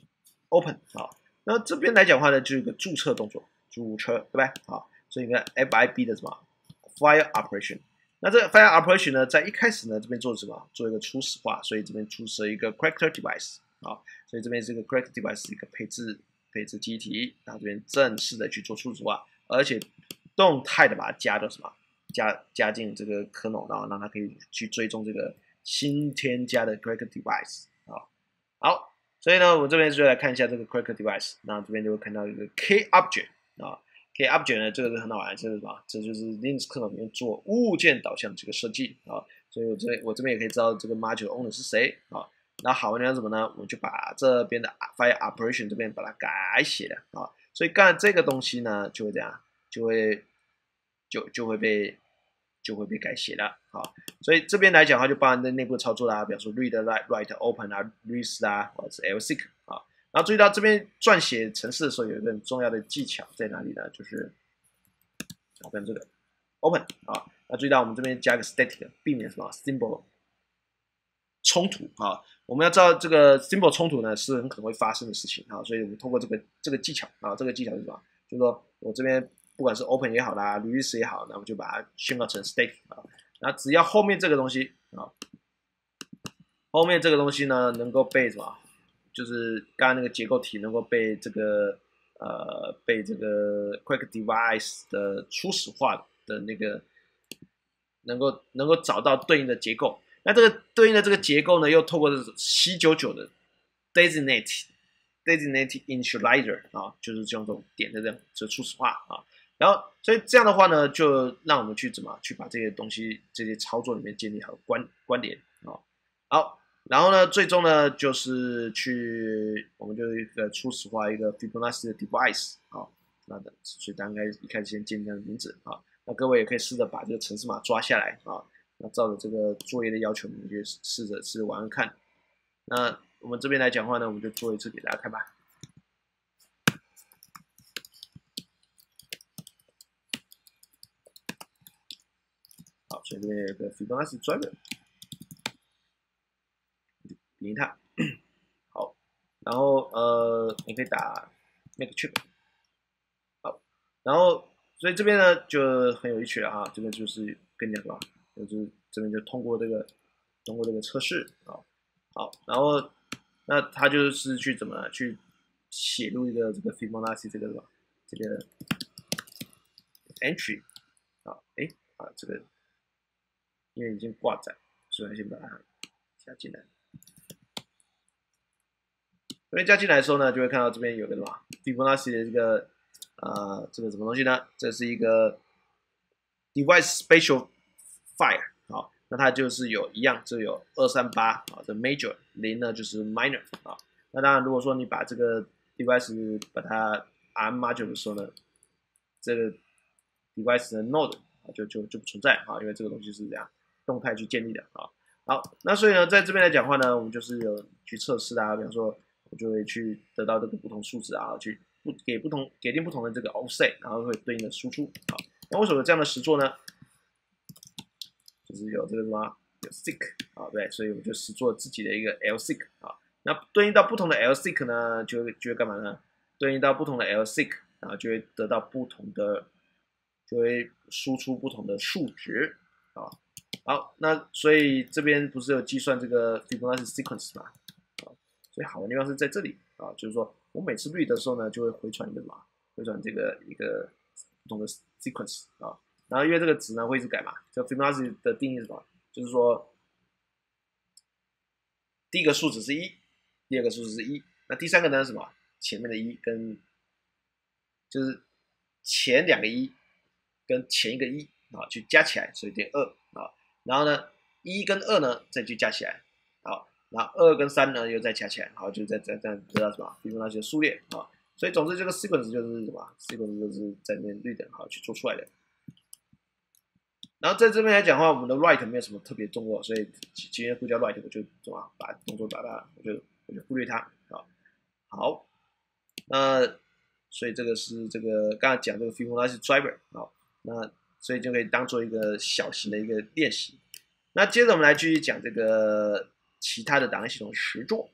open 啊，那这边来讲的话呢，就是一个注册动作，注册对不对？啊，所以你看 FIB 的什么 fire operation， 那这个 fire operation 呢，在一开始呢，这边做什么？做一个初始化，所以这边注册一个 character device 啊，所以这边是一个 character device 一个配置记忆体，然后这边正式的去做初始化，而且动态的把它加到什么？加进这个 kernel， 然后让它可以去追踪这个新添加的 character device 啊。好，所以呢，我们这边就来看一下这个 character device， 那这边就会看到一个 K object 啊。K object 呢，这个是很好玩，这是什么？这就是 Linux 课里面做物件导向这个设计啊。所以我这边也可以知道这个 module owner 是谁啊。那好玩的是什么呢？我们就把这边的 file operation 这边把它改写了啊。所以干这个东西呢，就会这样，就会被改写了啊。所以这边来讲的话，就包含在内部操作啦，比如说 read、write、open 啊、list 啊，或者是 lseek 啊。然后注意到这边撰写程式的时候，有一个很重要的技巧在哪里呢？就是跟这个 open 啊。那注意到我们这边加一个 static， 避免什么 symbol 冲突啊。我们要知道这个 symbol 冲突呢是很可能会发生的事情啊，所以我们通过这个技巧啊，这个技巧是什么？就是说我这边不管是 open 也好啦 ，release 也好，那我们就把它宣告成 static 啊。然后只要后面这个东西啊，后面这个东西呢能够被什么？就是刚刚那个结构体能够被这个quick device 的初始化的那个能够找到对应的结构。那这个对应的这个结构呢，又透过C99的 designate initializer 啊，就是这种点的这初始化啊。然后，所以这样的话呢，就让我们去怎么去把这些东西、这些操作里面建立好关联啊。好，然后呢，最终呢，就是我们就一个初始化一个 Fibonacci 的 device 啊。那所以大家一开始先建立它的名字啊。那各位也可以试着把这个程式码抓下来啊。那照着这个作业的要求，我们就试着玩玩看。那我们这边来讲话呢，我们就做一次给大家看吧。好，所以这边有个 Fibonacci driver， 点它。好，然后你可以打 make trip。好，然后所以这边呢就很有趣了哈，这边就是跟你讲吧，就是这边就通过这个测试啊。好，然后那他就是去怎么去写入一个这个 Fibonacci 这个entry 啊，这个因为已经挂载，所以先把它加进来。这边加进来的时候呢，就会看到这边有个什么 Fibonacci 的这个什么东西呢？这是一个 device special file 好，那它就是一样，这有238啊，这 major 0呢就是 minor 啊。那当然，如果说你把这个 device 把它 rm module 的时候呢，这个 device 的 node 就不存在啊，因为这个东西是这样动态去建立的啊。好，那所以呢，在这边来讲的话呢，我们就是有去测试啊，比方说我就会去得到这个不同数值啊，去给定不同的这个 offset， 然后会对应的输出。好，那为什么有这样的实作呢？就是有这个什么有 seek 啊，对，所以我就实做自己的一个 lseek 啊。那对应到不同的 lseek 呢，就会干嘛呢？对应到不同的 lseek，然后就会得到不同的，就会输出不同的数值啊。好，那所以这边不是有计算这个 Fibonacci sequence 嘛？啊，所以好的地方是在这里啊，就是说我每次绿的时候呢，就会回传一个什么？回传这个一个不同的 sequence 啊。然后因为这个值呢会一直改嘛，这 Fibonacci 的定义是什么？就是说第一个数值是1，第二个数值是1，那第三个呢是什么？前面的1跟就是前2个1跟前一个1啊去加起来，所以等于2啊。然后呢1跟2呢再去加起来，好，然后2跟3呢又再加起来，好，就再这样得到什么？比如那些数列啊。所以总之这个 sequence 就是什么 ？sequence 就是在那边绿的好去做出来的。然后在这边来讲的话，我们的 write 没有什么特别重要，所以今天不叫 write，我就怎么把动作把它，我就忽略它啊。好，那所以这个是这个刚才讲这个 Fibonacci driver 啊，那所以就可以当做一个小型的一个练习。那接着我们来继续讲这个其他的档案系统实作。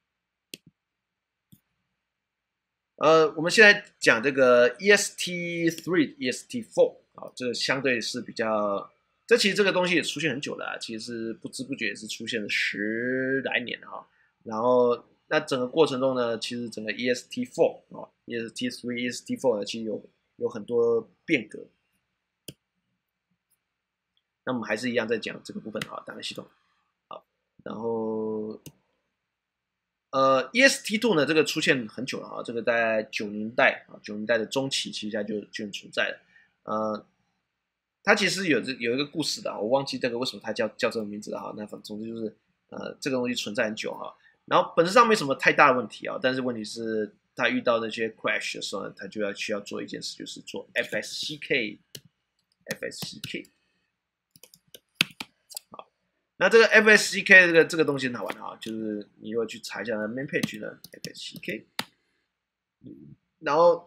我们现在讲这个 EST3、EST4 啊，这个相对是比较，这其实这个东西也出现很久了啊，其实不知不觉也是出现了10来年了啊。然后那整个过程中呢，其实整个 EST4 啊、EST3、EST4 呢，其实有很多变革。那我们还是一样在讲这个部分啊，档案系统。好，然后EST2 呢，这个出现很久了啊，这个在90年代啊，90年代的中期，其实它就存在了。它其实有一个故事的，我忘记这个为什么它叫这个名字了哈。那总之就是这个东西存在很久哈，然后本质上没什么太大的问题啊，但是问题是它遇到那些 crash 的时候呢，它就需要做一件事，就是做 FSCK。那这个 FSCK 这个东西很好玩啊，就是你如果去查一下 main page 呢 FSCK， 然后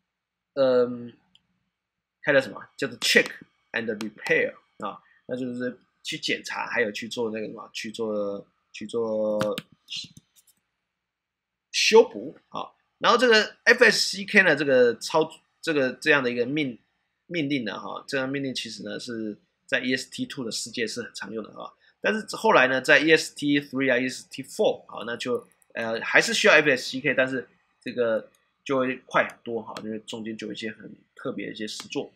开了什么叫做 check and repair 啊，那就是去检查，还有去做那个什么，去做修补啊。然后这个 FSCK 呢，这样的一个命令呢，哈，这样命令其实呢是在 EST2 的世界是很常用的哈。但是后来呢，在 EST3 啊、EST4 啊，那就还是需要 FSCK， 但是这个就会快很多哈，因为中间就有一些很特别的一些实作。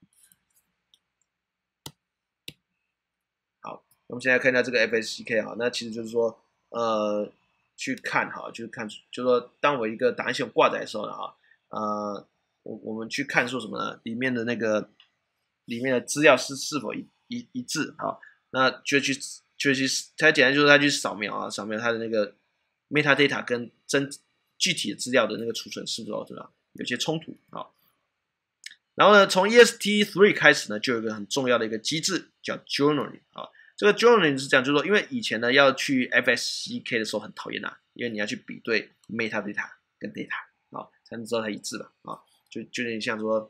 好，我们现在看一下这个 FSCK 哈，那其实就是说去看哈，就是说当我一个档案系统挂载的时候呢哈，我们去看说什么呢？里面的资料是否一致啊？那就去，它简单就是它去扫描啊，扫描它的那个 metadata 跟具体的资料的那个储存是否怎么样有些冲突啊。然后呢，从 EST3 开始呢，就有一个很重要的一个机制叫 journaling 啊。这个 journaling 是这样，就是说，因为以前呢要去 FSCK 的时候很讨厌呐，因为你要去比对 metadata 跟 data 啊，才能知道它一致吧啊，就有点像说。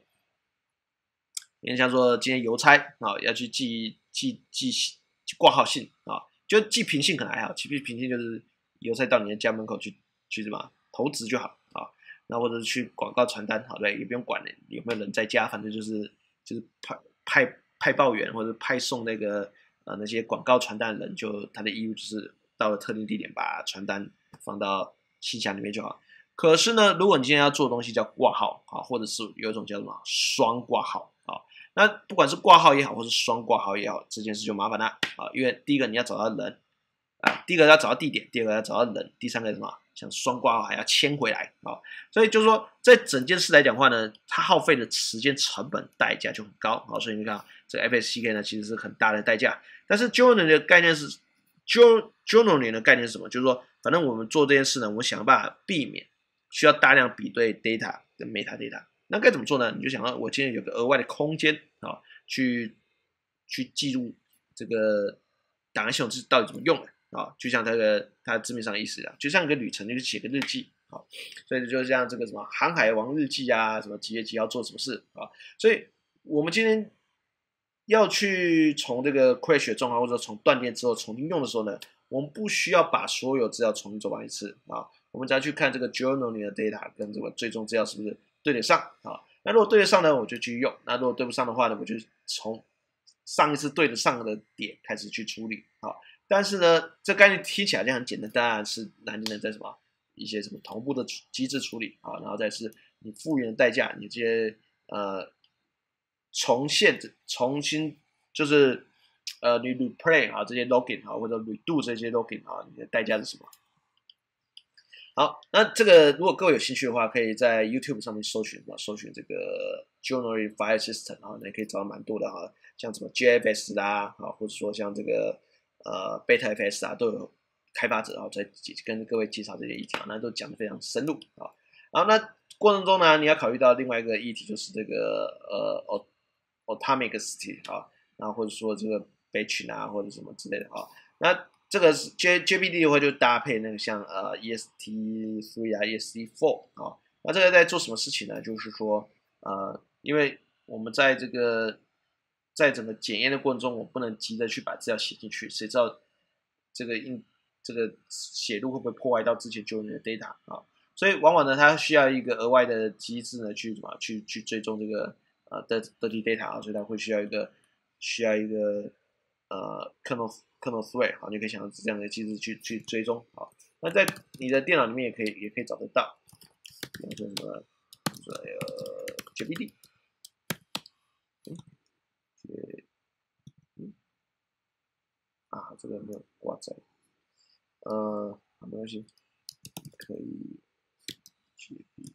今天邮差啊要去寄挂号信啊，就寄平信可能还好，寄平信就是邮差到你的家门口去什么投掷就好啊，那或者是去广告传单，好对，也不用管有没有人在家，反正就是派报员或者派送那些广告传单的人，就他的义务就是到了特定地点把传单放到信箱里面就好。可是呢，如果你今天要做的东西叫挂号啊，或者是有一种叫什么双挂号啊，那不管是挂号也好，或是双挂号也好，这件事就麻烦了啊，因为第一个你要找到人啊，第一个要找到地点，第二个要找到人，第三个什么，像双挂号还要迁回来啊，所以就是说，在整件事来讲的话呢，它耗费的时间成本代价就很高啊，所以你看这个 FSCK 呢，其实是很大的代价。但是 journaling 的概念是 journaling 的概念是什么？就是说，反正我们做这件事呢，我们想办法避免需要大量比对 data 跟 metadata。那该怎么做呢？你就想到我今天有个额外的空间啊，去记录这个档案系统是到底怎么用的啊，就像它的字面上的意思啊，就像一个旅程，就是写个日记啊，所以就像这个什么航海王日记啊，什么几月几号做什么事啊，所以我们今天要去从这个 crash 的状况或者从断电之后重新用的时候呢，我们不需要把所有资料重新走完一次啊，我们只要去看这个 journal 里的 data 跟这个最终资料是不是对得上啊。那如果对得上呢，我就继续用；那如果对不上的话呢，我就从上一次对得上的点开始去处理啊。但是呢，这概念听起来就很简单，当然是难点在什么一些什么同步的机制处理啊，然后再是你复原的代价，你这些重新就是你 replay 啊这些 login 啊或者 redo 这些 login 啊，你的代价是什么？好，那这个如果各位有兴趣的话，可以在 YouTube 上面搜寻这个 Journal File System 啊，你可以找到蛮多的哈，像什么 JFS 啦啊，或者说像这个BetaFS 啊，都有开发者啊在跟各位介绍这些议题啊，那都讲得非常深入啊。然后那过程中呢，你要考虑到另外一个议题，就是这个Atomicity 啊，然后或者说这个 batch 啊，或者什么之类的啊。那这个是 JBD 的话，就搭配那个像EST3 啊、EST4 啊。那这个在做什么事情呢？就是说因为我们在整个检验的过程中，我不能急着去把资料写进去，谁知道这个写入会不会破坏到之前就有的 data 啊？所以往往呢，它需要一个额外的机制呢，去追踪这个dirty data 啊，所以它会需要一个kernel thread 好，你可以想象这样的机制去追踪好。那在你的电脑里面也可以找得到，比如说什么JBD，这个没有挂载，没关系，可以 JBD。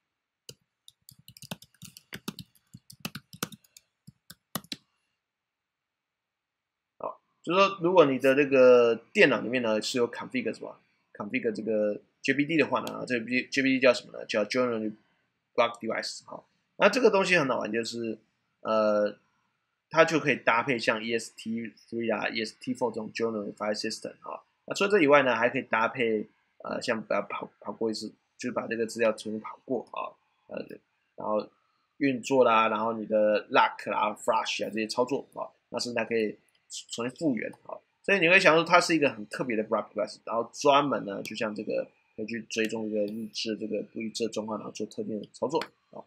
就是说，如果你的那个电脑里面呢是有 config 什么 config 这个 JBD 的话呢，这个 JBD 叫什么呢？叫 Journal Block Device 哈。那这个东西很好玩，就是它就可以搭配像 EST3 啊、EST4 这种 Journal File System 哈。那除了这以外呢，还可以搭配像把它跑过一次，就是把这个资料重新跑过啊，然后运作啦，然后你的 lock 啦、flush 啊这些操作啊，那甚至它可以重新复原啊，所以你会想说它是一个很特别的 block device， 然后专门呢就像这个可以去追踪一个日志这个不一致的状况，然后做特定的操作啊。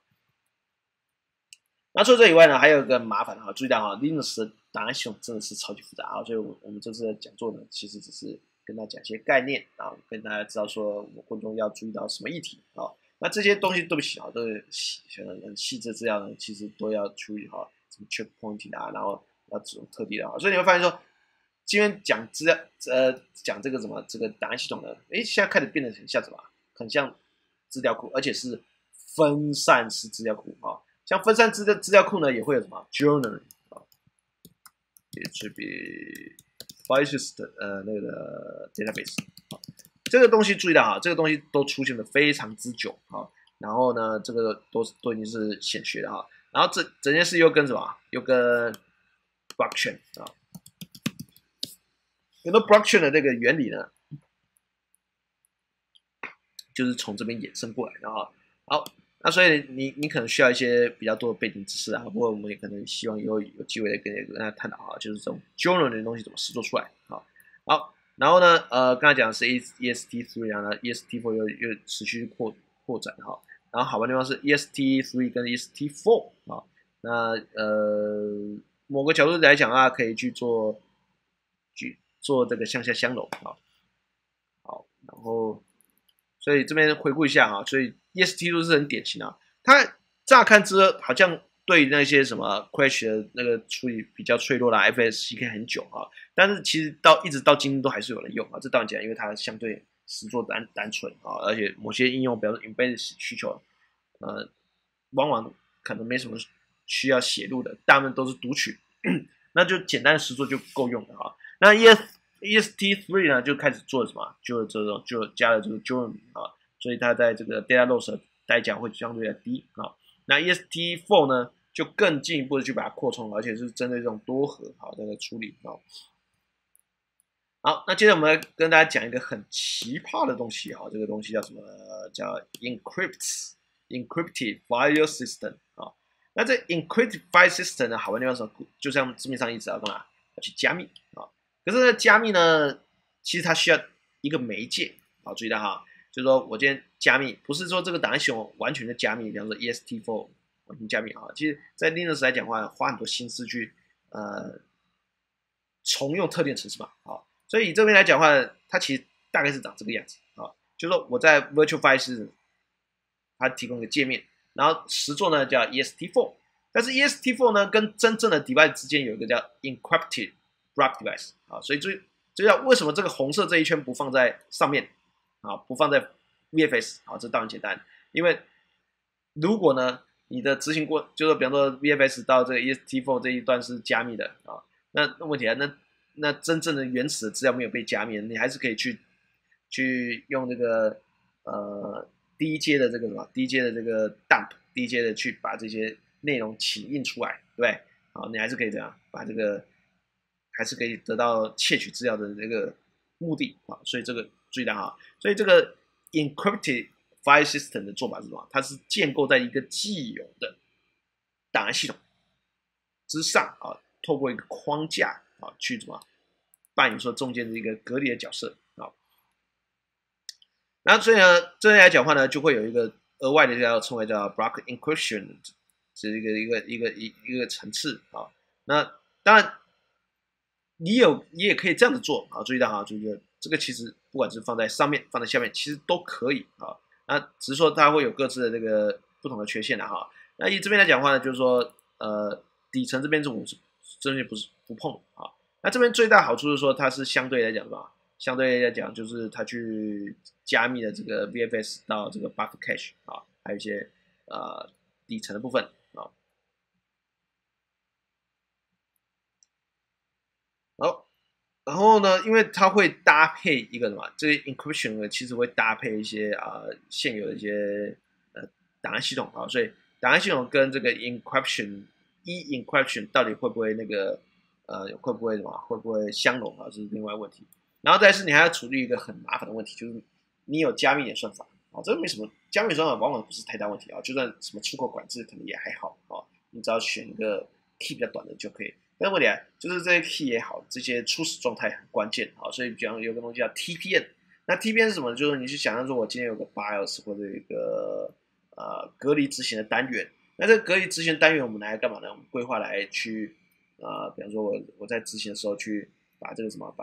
那除了这以外呢，还有一个麻烦哈，注意到哈，Linux 的档案系统真的是超级复杂啊，所以我们这次的讲座呢，其实只是跟大家讲一些概念啊，跟大家知道说我们过程中要注意到什么议题啊。那这些东西对不起啊，都是很细致资料呢，其实都要注意哈，什么 checkpointing 啊，然后要使用特定的啊，所以你会发现说，今天讲资料讲这个这个档案系统呢，现在开始变得很像什么，很像资料库，而且是分散式资料库啊。像分散资料库呢，也会有什么 journal 啊，也是比 file system 那个 database 啊，这个东西注意到啊，这个东西都出现的非常之久啊，然后呢，这个都已经是显学的啊，然后整件事又跟什么，又跟 blockchain 啊，很多 blockchain 的这个原理呢，就是从这边衍生过来的啊，好。那所以你可能需要一些比较多的背景知识啊，不过我们也可能希望以后有机会跟大家探讨啊，就是这种 journal 的东西怎么实做出来啊。好，然后呢，刚才讲的是 EST3 然后呢 EST4 又持续扩展哈，然后好玩的地方是 EST3 跟 EST4 啊，那某个角度来讲啊，可以去做这个向下相容啊。好，然后所以这边回顾一下啊，所以 EST2 是很典型啊，它乍看之好像对那些什么 crash 的那个处理比较脆弱啦 ，FSCK 很久啊，但是其实一直到今天都还是有人用啊，这当然讲，因为它相对实作单纯啊，而且某些应用，比如说 embedded 需求，往往可能没什么需要写入的，大部分都是读取，那就简单的实作就够用了啊。那 EST3 呢就开始做什么？就加了这个 journal 啊，所以它在这个 data loss 的代价会相对的低啊。那 EST4 呢就更进一步的去把它扩充，而且是针对这种多核好的处理啊。好，那接着我们来跟大家讲一个很奇葩的东西哈，这个东西叫什么？叫 encrypted file system 啊。 那这 encrypted file system 呢，好玩的地方是，就像字面上意思要干嘛？要去加密啊。可是呢，加密呢，其实它需要一个媒介啊，注意到哈，就是说我今天加密，不是说这个档案系统完全的加密，比方说 EST4 完全加密啊。其实，在 Linux 来讲的话，花很多心思去重用特定程式码啊。所以这边来讲的话，它其实大概是长这个样子啊，就是说我在 Virtual File System 它提供一个界面，然后实作呢叫 EST4，但是 EST4 呢跟真正的 device 之间有一个叫 encrypted block device 啊，所以这叫为什么这个红色这一圈不放在上面啊，不放在 VFS 啊，这当然简单，因为如果呢你的执行过，就是比方说 VFS 到这个 EST4 这一段是加密的啊，那问题啊，那真正的原始的资料没有被加密，你还是可以去用这个低阶的这个什么低阶的这个 dump 低阶的去把这些内容请印出来，对不对？好，你还是可以这样把这个还是可以得到窃取资料的这个目的啊，所以这个注意到哈，所以这个 encrypted file system 的做法是什么？它是建构在一个既有的档案系统之上啊，透过一个框架啊去怎么扮演说中间的一个隔离的角色啊。那所以呢，这边来讲话呢，就会有一个额外的叫称为叫 block encryption， 是一个层次啊。那当然，你也可以这样子做啊，注意到哈，就是这个其实不管是放在上面放在下面，其实都可以啊。那只是说它会有各自的这个不同的缺陷的哈。那以这边来讲的话呢，就是说底层这边我们是这边不碰啊。那这边最大好处是说它是相对来讲吧，相对来讲就是它去加密的这个 VFS 到这个 buffer cache 啊，还有一些底层的部分啊。好，然后呢，因为它会搭配一个什么，这个 encryption 呢，其实会搭配一些现有的一些档案系统啊，所以档案系统跟这个 encryption 到底会不会那个会不会什么会不会相容啊，这是另外问题。然后再是你还要处理一个很麻烦的问题，就是你有加密演算法啊，这个没什么，加密演算法往往不是太大问题啊，就算什么出口管制可能也还好啊，你只要选一个 key 比较短的就可以。但是问题啊，就是这些 key 也好，这些初始状态很关键啊，所以比方有个东西叫 TPN， 那 TPN 是什么？就是你去想象说，我今天有个 BIOS 或者一个隔离执行的单元，那这个隔离执行单元我们拿来干嘛呢？我们规划来去比方说我在执行的时候去把这个什么，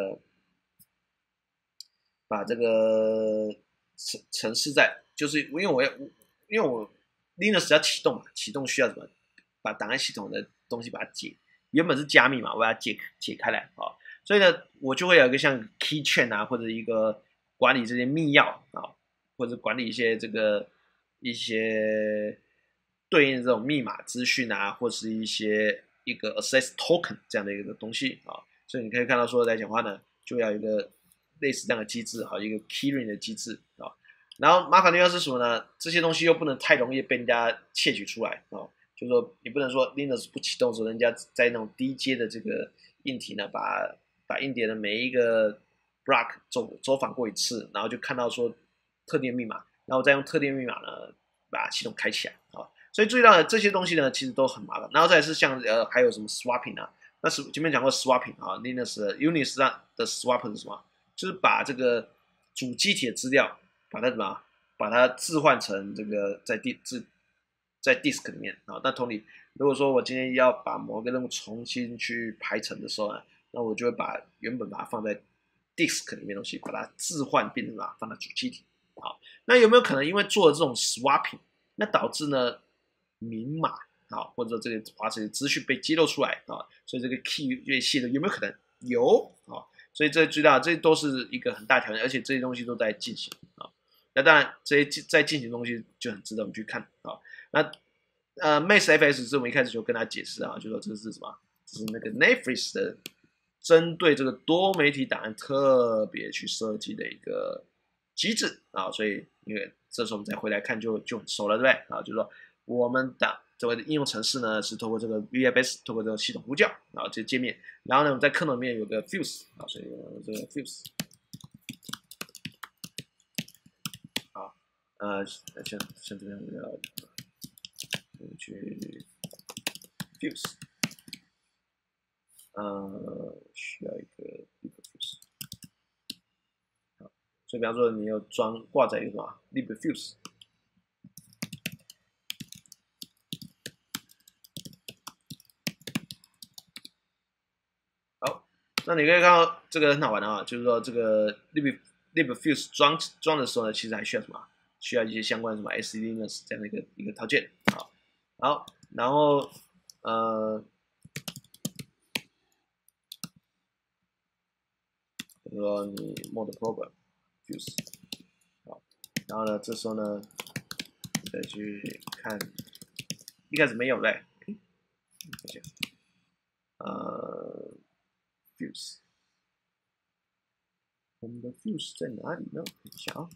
把这个程式在，就是因为我 Linux 要启动嘛，启动需要什么？把档案系统的东西把它原本是加密嘛，我把它解开来啊，所以呢，我就会有一个像 key chain 啊，或者一个管理这些密钥啊，或者管理一些对应的这种密码资讯啊，或是一个 access token 这样的一个东西啊，所以你可以看到说来讲话呢，就要有一个类似这样的机制，一个 keyring 的机制啊。然后麻烦的地方是什么呢？这些东西又不能太容易被人家窃取出来啊。就是说你不能说 Linux 不启动的时候，人家在那种低阶的这个硬体呢，把硬碟的每一个 block 走访过一次，然后就看到说特定密码，然后再用特定密码呢把系统开起来啊。所以注意到这些东西呢，其实都很麻烦。然后再是像还有什么 swapping 啊，那是前面讲过 swapping 啊，Linux 的 Unix 上的 swap 是什么？就是把这个主机体的资料把它什么，把它置换成这个在 disk 里面啊。那同理，如果说我今天要把某个任务重新去排程的时候呢，那我就会原本把它放在 disk 里面的东西，把它置换变成放在主机体。好，那有没有可能因为做了这种 swapping，那导致呢明码啊，或者这个把这些资讯被揭露出来啊，所以这个 key 越细的有没有可能？有啊，所以这最大这都是一个很大条件，而且这些东西都在进行啊。那当然，这些在进行的东西就很值得我们去看啊。那MaxFS 是我们一开始就跟他解释啊，就说这是什么？这是那个 Netflix 的针对这个多媒体档案特别去设计的一个机制啊。所以因为这时候我们再回来看就很熟了，对不对啊？就是说我们这位的应用程式呢是透过这个 VFS， 透过这个系统呼叫啊这界面，然后呢我们在 kernel 里面有个 fuse 啊，所以这个 fuse 啊像这边去 fuse， 需要一个 libfuse。好，所以比方说你有挂载一个什么 libfuse。好，那你可以看到这个很好玩的啊，就是说这个 libfuse 装的时候呢，其实还需要什么？需要一些相关的什么 SELinux 这样的一个套件。好，然后比如说你 mod program fuse， 好，然后呢，这时候呢再去看，一开始没有嘞，fuse， 我们的 fuse 在哪里呢？看一下啊。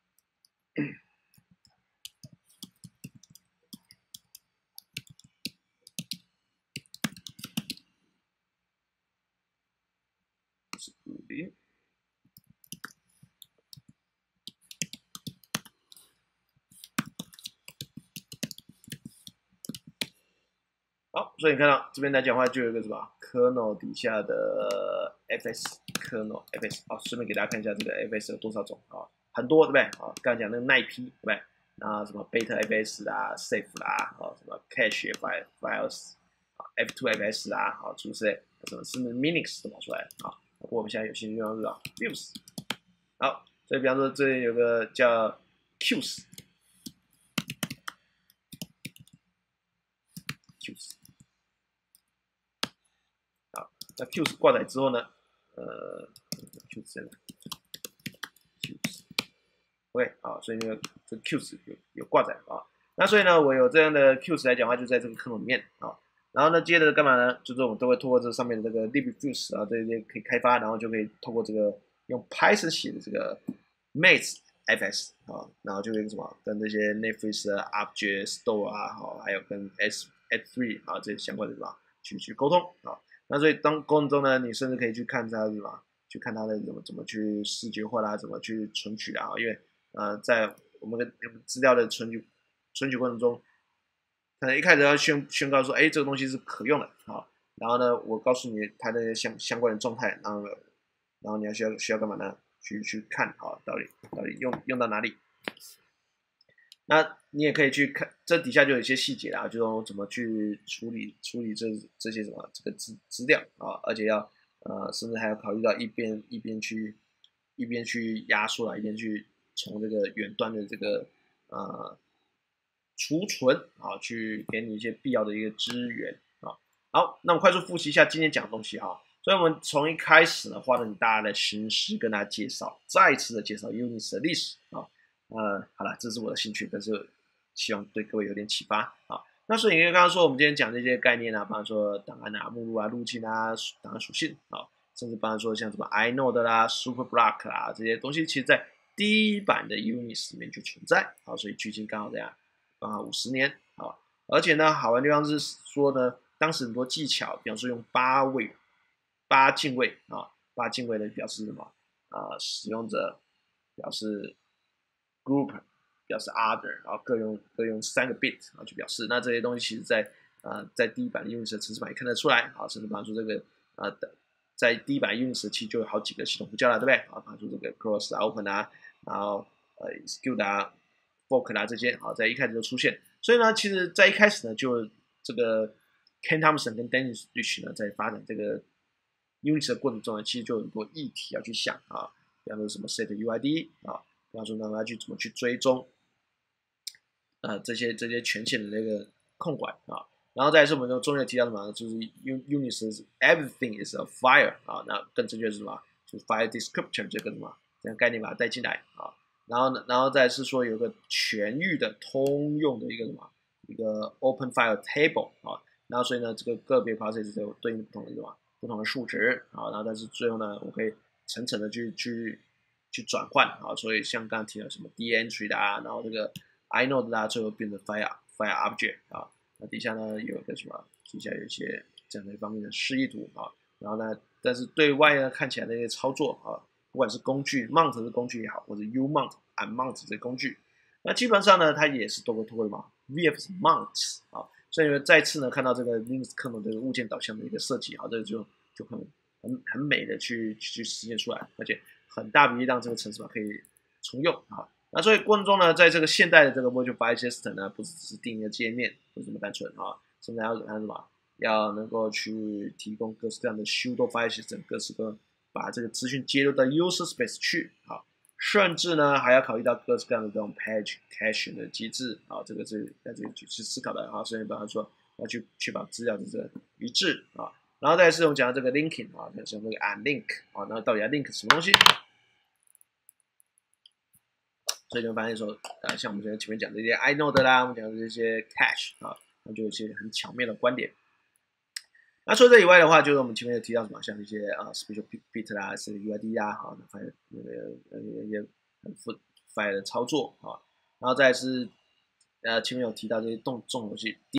好，所以你看到这边来讲话，就有一个什么 kernel 底下的 fs kernel fs。好，顺便给大家看一下这个 fs 有多少种啊，很多对不对？啊，刚才讲那个耐 p 对不对？那什么 beta fs 啦 safe 啦，啊什么 cache files 啊 f2 fs 啦，啊诸如此类，什么是 minix 都跑出来啊。不过我们现在有兴趣地方是啊 fuse。好，所以比方说这里有个叫 qs。那 Qs 挂载之后呢，Qs 在哪 ？Qs OK 啊，所以呢，这个 Qs 有挂载啊。那所以呢，我有这样的 Qs 来讲的话，就在这个坑里面啊。然后呢，接着干嘛呢？就是我们都会透过这上面的这个 libfuse 啊，这些可以开发，然后就可以透过这个用 Python 写的这个 mates.fs 啊，然后就可以什么跟这些 Netflix 啊、Object Store 啊，好，还有跟 S3 啊这些相关的什么去沟通啊。那所以当沟通中呢，你甚至可以去看它什么，去看它的怎么去视觉化啦，怎么去存取啊，因为在我们的资料的存取过程中，可能一开始要宣告说，哎，这个东西是可用的啊，然后呢，我告诉你它的相关的状态，然后你需要干嘛呢？去看啊，到底用到哪里？那你也可以去看，这底下就有一些细节啦，就说怎么去处理这些什么这个资料啊，而且要甚至还要考虑到一边去压缩啦，一边去从这个远端的这个储存啊，去给你一些必要的一个资源啊。好，那我快速复习一下今天讲的东西哈。所以我们从一开始呢，花了很大的心思跟大家介绍，再次的介绍 Unix 的历史啊。好了，这是我的兴趣，但是希望对各位有点启发啊。那所以你刚刚说我们今天讲这些概念啊，比方说档案啊、目录啊、路径啊、档案属性啊，甚至比方说像什么 inode 啦、superblock 啦这些东西，其实在第一版的 Unix 里面就存在啊，所以距今刚好这样50年啊。而且呢，好玩的地方是说呢，当时很多技巧，比方说用8进位啊，8进位的表示什么使用者表示 group 表示 other， 然后各用3个 bit 啊去表示。那这些东西其实在第一版的 Unix 的程式版也看得出来啊，甚至比方说这个在第一版 Unix 期就有好几个系统呼叫了，对不对？啊，比方说这个 close 啊、open 啊，然后execute 啊、fork 啊这些啊，在一开始就出现。所以呢，其实在一开始呢，就这个 Ken Thompson 跟 Dennis Rich 呢，在发展这个 Unix 的过程中呢，其实就有很多议题要去想啊，比方说什么 set UID 啊，比方说呢，我要去怎么去追踪这些权限的那个控管啊。然后再来是我们中间提到什么，就是 Unix everything is a file 啊，那更正确是什么？就是 file descriptor 这个什么这个概念把它带进来啊。然后再是说有个全域的通用的一个什么一个 open file table 啊。然后所以呢，这个个别 process 有对应不同的什么不同的数值啊。然后但是最后呢，我可以层层的去转换啊。所以像刚刚提到什么 D entry 的啊，然后这个 inode 啊，最后变成 file object 啊。那底下呢有一个什么？底下有一些这样的一方面的示意图啊。然后呢，但是对外呢看起来那些操作啊，不管是工具 mount 的工具也好，或者 umount、unmount 这些工具，那基本上呢，它也是透过什么 VF 是 mounts 啊，所以呢再次呢看到这个 Linux 可能这个物件导向的一个设计啊，这个就很美的去实现出来，而且很大比例让这个程式码可以重用啊。那所以过程中呢，在这个现代的这个 Virtual File System 呢，不只是定义的界面，不是这么单纯啊，甚至还有什么，要能够去提供各式各样的 pseudo file system，各式各把这个资讯接入到 user space 去啊，甚至呢还要考虑到各式各样的这种 page caching 的机制啊，这个是在这里去思考的啊，所以比方说要去确保资料的这个一致啊，然后再是我们讲的这个 linking 啊，像那个 unlink 啊，那到底要 link 什么东西？所以就发现说，像我们前面讲的这些 inode 啦，我们讲的这些 cache 啊，那就有一些很巧妙的观点。那除了这以外的话，就是我们前面有提到什么，像一些special bit 啦，是 UID 啦，好，那也很file 的操作啊，然后再是前面有提到这些重头戏。